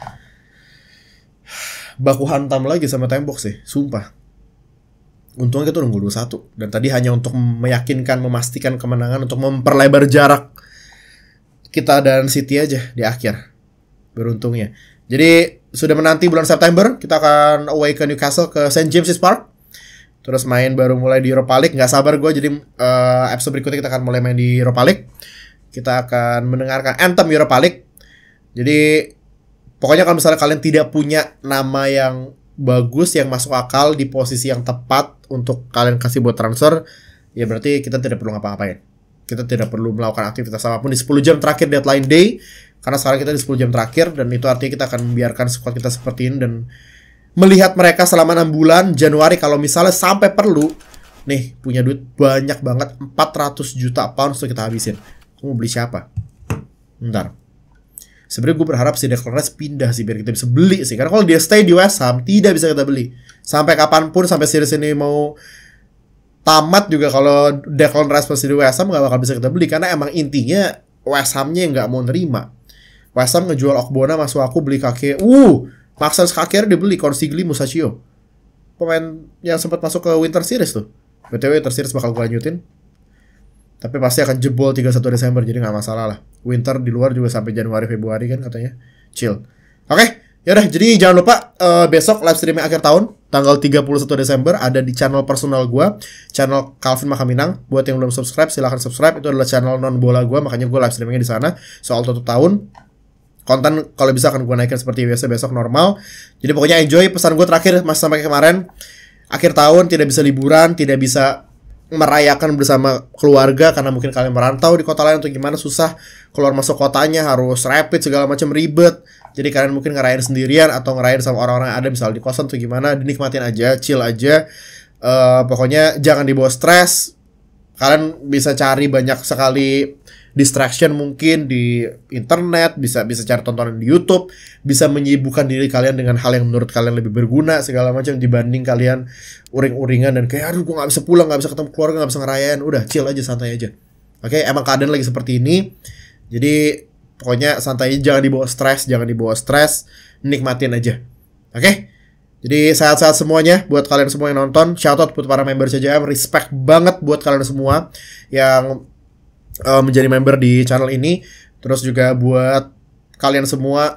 baku hantam lagi sama tembok sih, sumpah. Untungnya kita udah unggul dua satu. Dan tadi hanya untuk meyakinkan, memastikan kemenangan, untuk memperlebar jarak kita dan City aja di akhir. Beruntungnya. Jadi sudah menanti bulan September, kita akan away ke Newcastle, ke Saint James's Park. Terus main baru mulai di Europa League. Gak sabar gue, jadi uh, episode berikutnya kita akan mulai main di Europa League. Kita akan mendengarkan anthem Europa League. Jadi pokoknya kalau misalnya kalian tidak punya nama yang bagus, yang masuk akal, di posisi yang tepat untuk kalian kasih buat transfer, ya berarti kita tidak perlu ngapa-ngapain. kita tidak perlu melakukan aktivitas apapun di sepuluh jam terakhir deadline day. Karena sekarang kita di sepuluh jam terakhir, dan itu artinya kita akan membiarkan squad kita seperti ini dan melihat mereka selama enam bulan. Januari kalau misalnya sampai perlu, nih punya duit banyak banget, empat ratus juta pound untuk kita habisin. Kamu beli siapa? Bentar. Sebenarnya gue berharap si Declan Rice pindah sih biar kita bisa beli sih. Karena kalau dia stay di West Ham tidak bisa kita beli. Sampai kapanpun, sampai series ini mau tamat juga, kalau Declan Rice masih di West Ham gak bakal bisa kita beli. Karena emang intinya West Ham-nya gak mau nerima. West Ham ngejual Okbona, masuk aku beli Kake. Uh, Maxence Kake dibeli, Consigli, Musacchio. Pemain yang sempat masuk ke Winter Series tuh. B T W Winter Series bakal gue lanjutin. Tapi pasti akan jebol tiga puluh satu Desember, jadi gak masalah lah. Winter di luar juga sampai Januari Februari kan katanya. Chill. Oke, okay, yaudah, jadi jangan lupa uh, besok live streaming akhir tahun tanggal tiga puluh satu Desember ada di channel personal gue, channel Calvin Makaminang. Buat yang belum subscribe silahkan subscribe. Itu adalah channel non bola gue, makanya gue live streamingnya di sana soal tutup tahun. Konten kalau bisa akan gue naikin seperti biasa besok normal. Jadi pokoknya enjoy. Pesan gue terakhir masih sampai kemarin, akhir tahun tidak bisa liburan, tidak bisa merayakan bersama keluarga karena mungkin kalian merantau di kota lain atau gimana, susah keluar masuk kotanya, harus rapid segala macam, ribet. Jadi kalian mungkin ngerayain sendirian atau ngerayain sama orang-orang yang ada misalnya di kosan atau gimana, dinikmatin aja, chill aja. Uh, pokoknya jangan dibawa stres. Kalian bisa cari banyak sekali distraction mungkin di internet, bisa bisa cari tontonan di YouTube, bisa menyibukkan diri kalian dengan hal yang menurut kalian lebih berguna segala macam dibanding kalian uring-uringan dan kayak aduh gue nggak bisa pulang, nggak bisa ketemu keluarga, nggak bisa ngerayain. Udah chill aja, santai aja. Oke, okay? Emang keadaan lagi seperti ini, jadi pokoknya santai aja, jangan dibawa stres, jangan dibawa stres, nikmatin aja. Oke, okay? Jadi sehat-sehat semuanya buat kalian semua yang nonton. Shoutout buat para member C J M, respect banget buat kalian semua yang Uh, menjadi member di channel ini. Terus juga buat kalian semua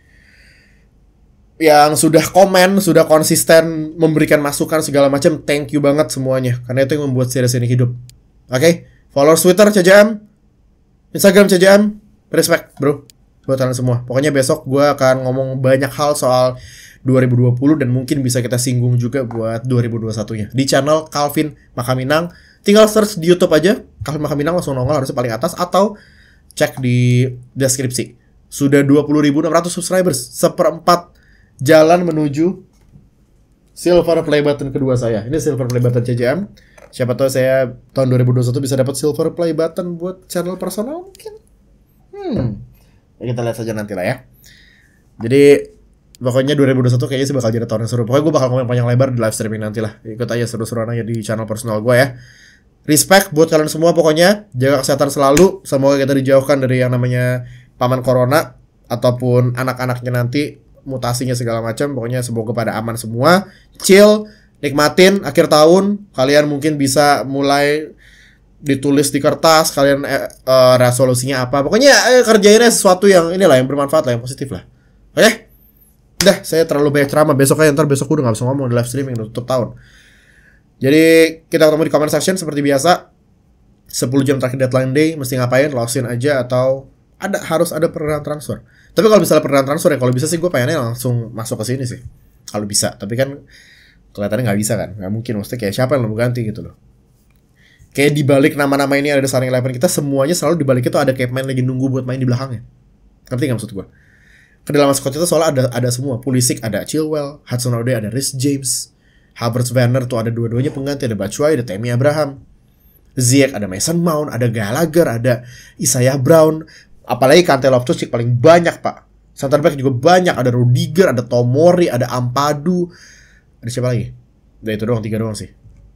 yang sudah komen, sudah konsisten memberikan masukan segala macam, thank you banget semuanya, karena itu yang membuat series ini hidup. Oke, okay? Follow Twitter C J M, Instagram C J M, respect bro buat kalian semua. Pokoknya besok gue akan ngomong banyak hal soal dua ribu dua puluh dan mungkin bisa kita singgung juga buat dua ribu dua puluh satu nya di channel Calvin Makaminang. Tinggal search di YouTube aja, Calvin Makaminang langsung nongol harusnya paling atas, atau cek di deskripsi. Sudah dua puluh ribu enam ratus subscribers, seperempat jalan menuju silver play button kedua saya. Ini silver play button C J M. Siapa tahu saya tahun dua ribu dua puluh satu bisa dapat silver play button buat channel personal mungkin. Hmm. Ya, kita lihat saja nanti lah ya. Jadi pokoknya dua ribu dua puluh satu kayaknya sih bakal jadi tahun yang seru. Pokoknya gue bakal ngomong panjang lebar di live streaming nanti lah. Ikut aja seru-seruan aja di channel personal gue ya. Respect buat kalian semua pokoknya. Jaga kesehatan selalu. Semoga kita dijauhkan dari yang namanya paman corona ataupun anak-anaknya nanti, mutasinya segala macam. Pokoknya semoga pada aman semua. Chill, nikmatin akhir tahun. Kalian mungkin bisa mulai ditulis di kertas kalian eh, uh, resolusinya apa. Pokoknya eh, kerjainnya sesuatu yang inilah, yang bermanfaat lah, yang positif lah. Oke? Okay? Udah, saya terlalu banyak ceramah. Besok aja, ntar besok udah gak bisa ngomong di live streaming, udah tutup tahun. Jadi kita ketemu di comment section seperti biasa. sepuluh jam terakhir deadline day, mesti ngapain? Login aja atau ada harus ada perdana transfer. Tapi kalau misalnya perdana transfer ya, kalau bisa sih gue pengennya langsung masuk ke sini sih. Kalau bisa, tapi kan kelihatannya nggak bisa kan? Nggak mungkin, maksudnya kayak siapa yang lo ganti gitu loh. Kayak dibalik nama-nama ini ada starting eleven kita, semuanya selalu dibalik itu ada kayak main lagi nunggu buat main di belakangnya. Ngerti nggak maksud gue? Kedalaman squad itu soalnya ada ada semua. Pulisic ada Chilwell, Hudson Odoi ada Reece James, Havertz, Werner tuh ada dua-duanya pengganti, ada Batshuayi, ada Tammy Abraham, Ziyech, ada Mason Mount, ada Gallagher, ada Isaiah Brown, apalagi Kante Loftus-Cheek paling banyak pak. Center back juga banyak, ada Rudiger, ada Tomori, ada Ampadu, ada siapa lagi? Udah itu doang, tiga doang sih.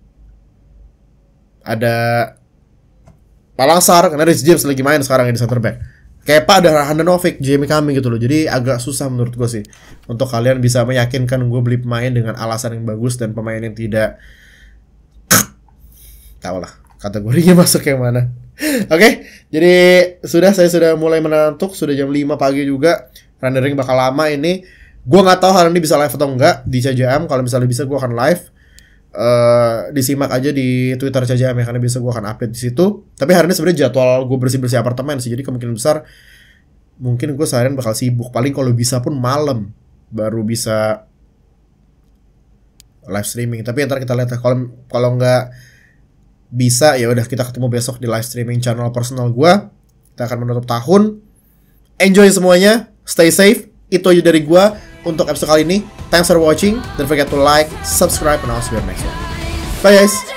Ada Palangsar, karena Reece James lagi main sekarang di center back. Kepa ada Handanovic, Jamie Carragher gitu loh. Jadi agak susah menurut gue sih untuk kalian bisa meyakinkan gue beli pemain dengan alasan yang bagus dan pemain yang tidak tahu lah kategorinya masuk yang mana. Oke, okay, jadi sudah saya sudah mulai mengantuk, sudah jam lima pagi juga. Rendering bakal lama ini. Gue nggak tahu hari ini bisa live atau enggak di C J M. Kalau misalnya bisa gue akan live. Uh, disimak aja di Twitter C J M ya, karena biasa gue akan update di situ. Tapi hari ini sebenarnya jadwal gue bersih-bersih apartemen sih, jadi kemungkinan besar mungkin gue seharian bakal sibuk. Paling kalau bisa pun malam baru bisa live streaming. Tapi ntar kita lihat kalau kalau nggak bisa ya udah kita ketemu besok di live streaming channel personal gua. Kita akan menutup tahun. Enjoy semuanya, stay safe. Itu aja dari gua untuk episode kali ini. Thanks for watching. Don't forget to like, subscribe, and I'll see you next one. Bye guys.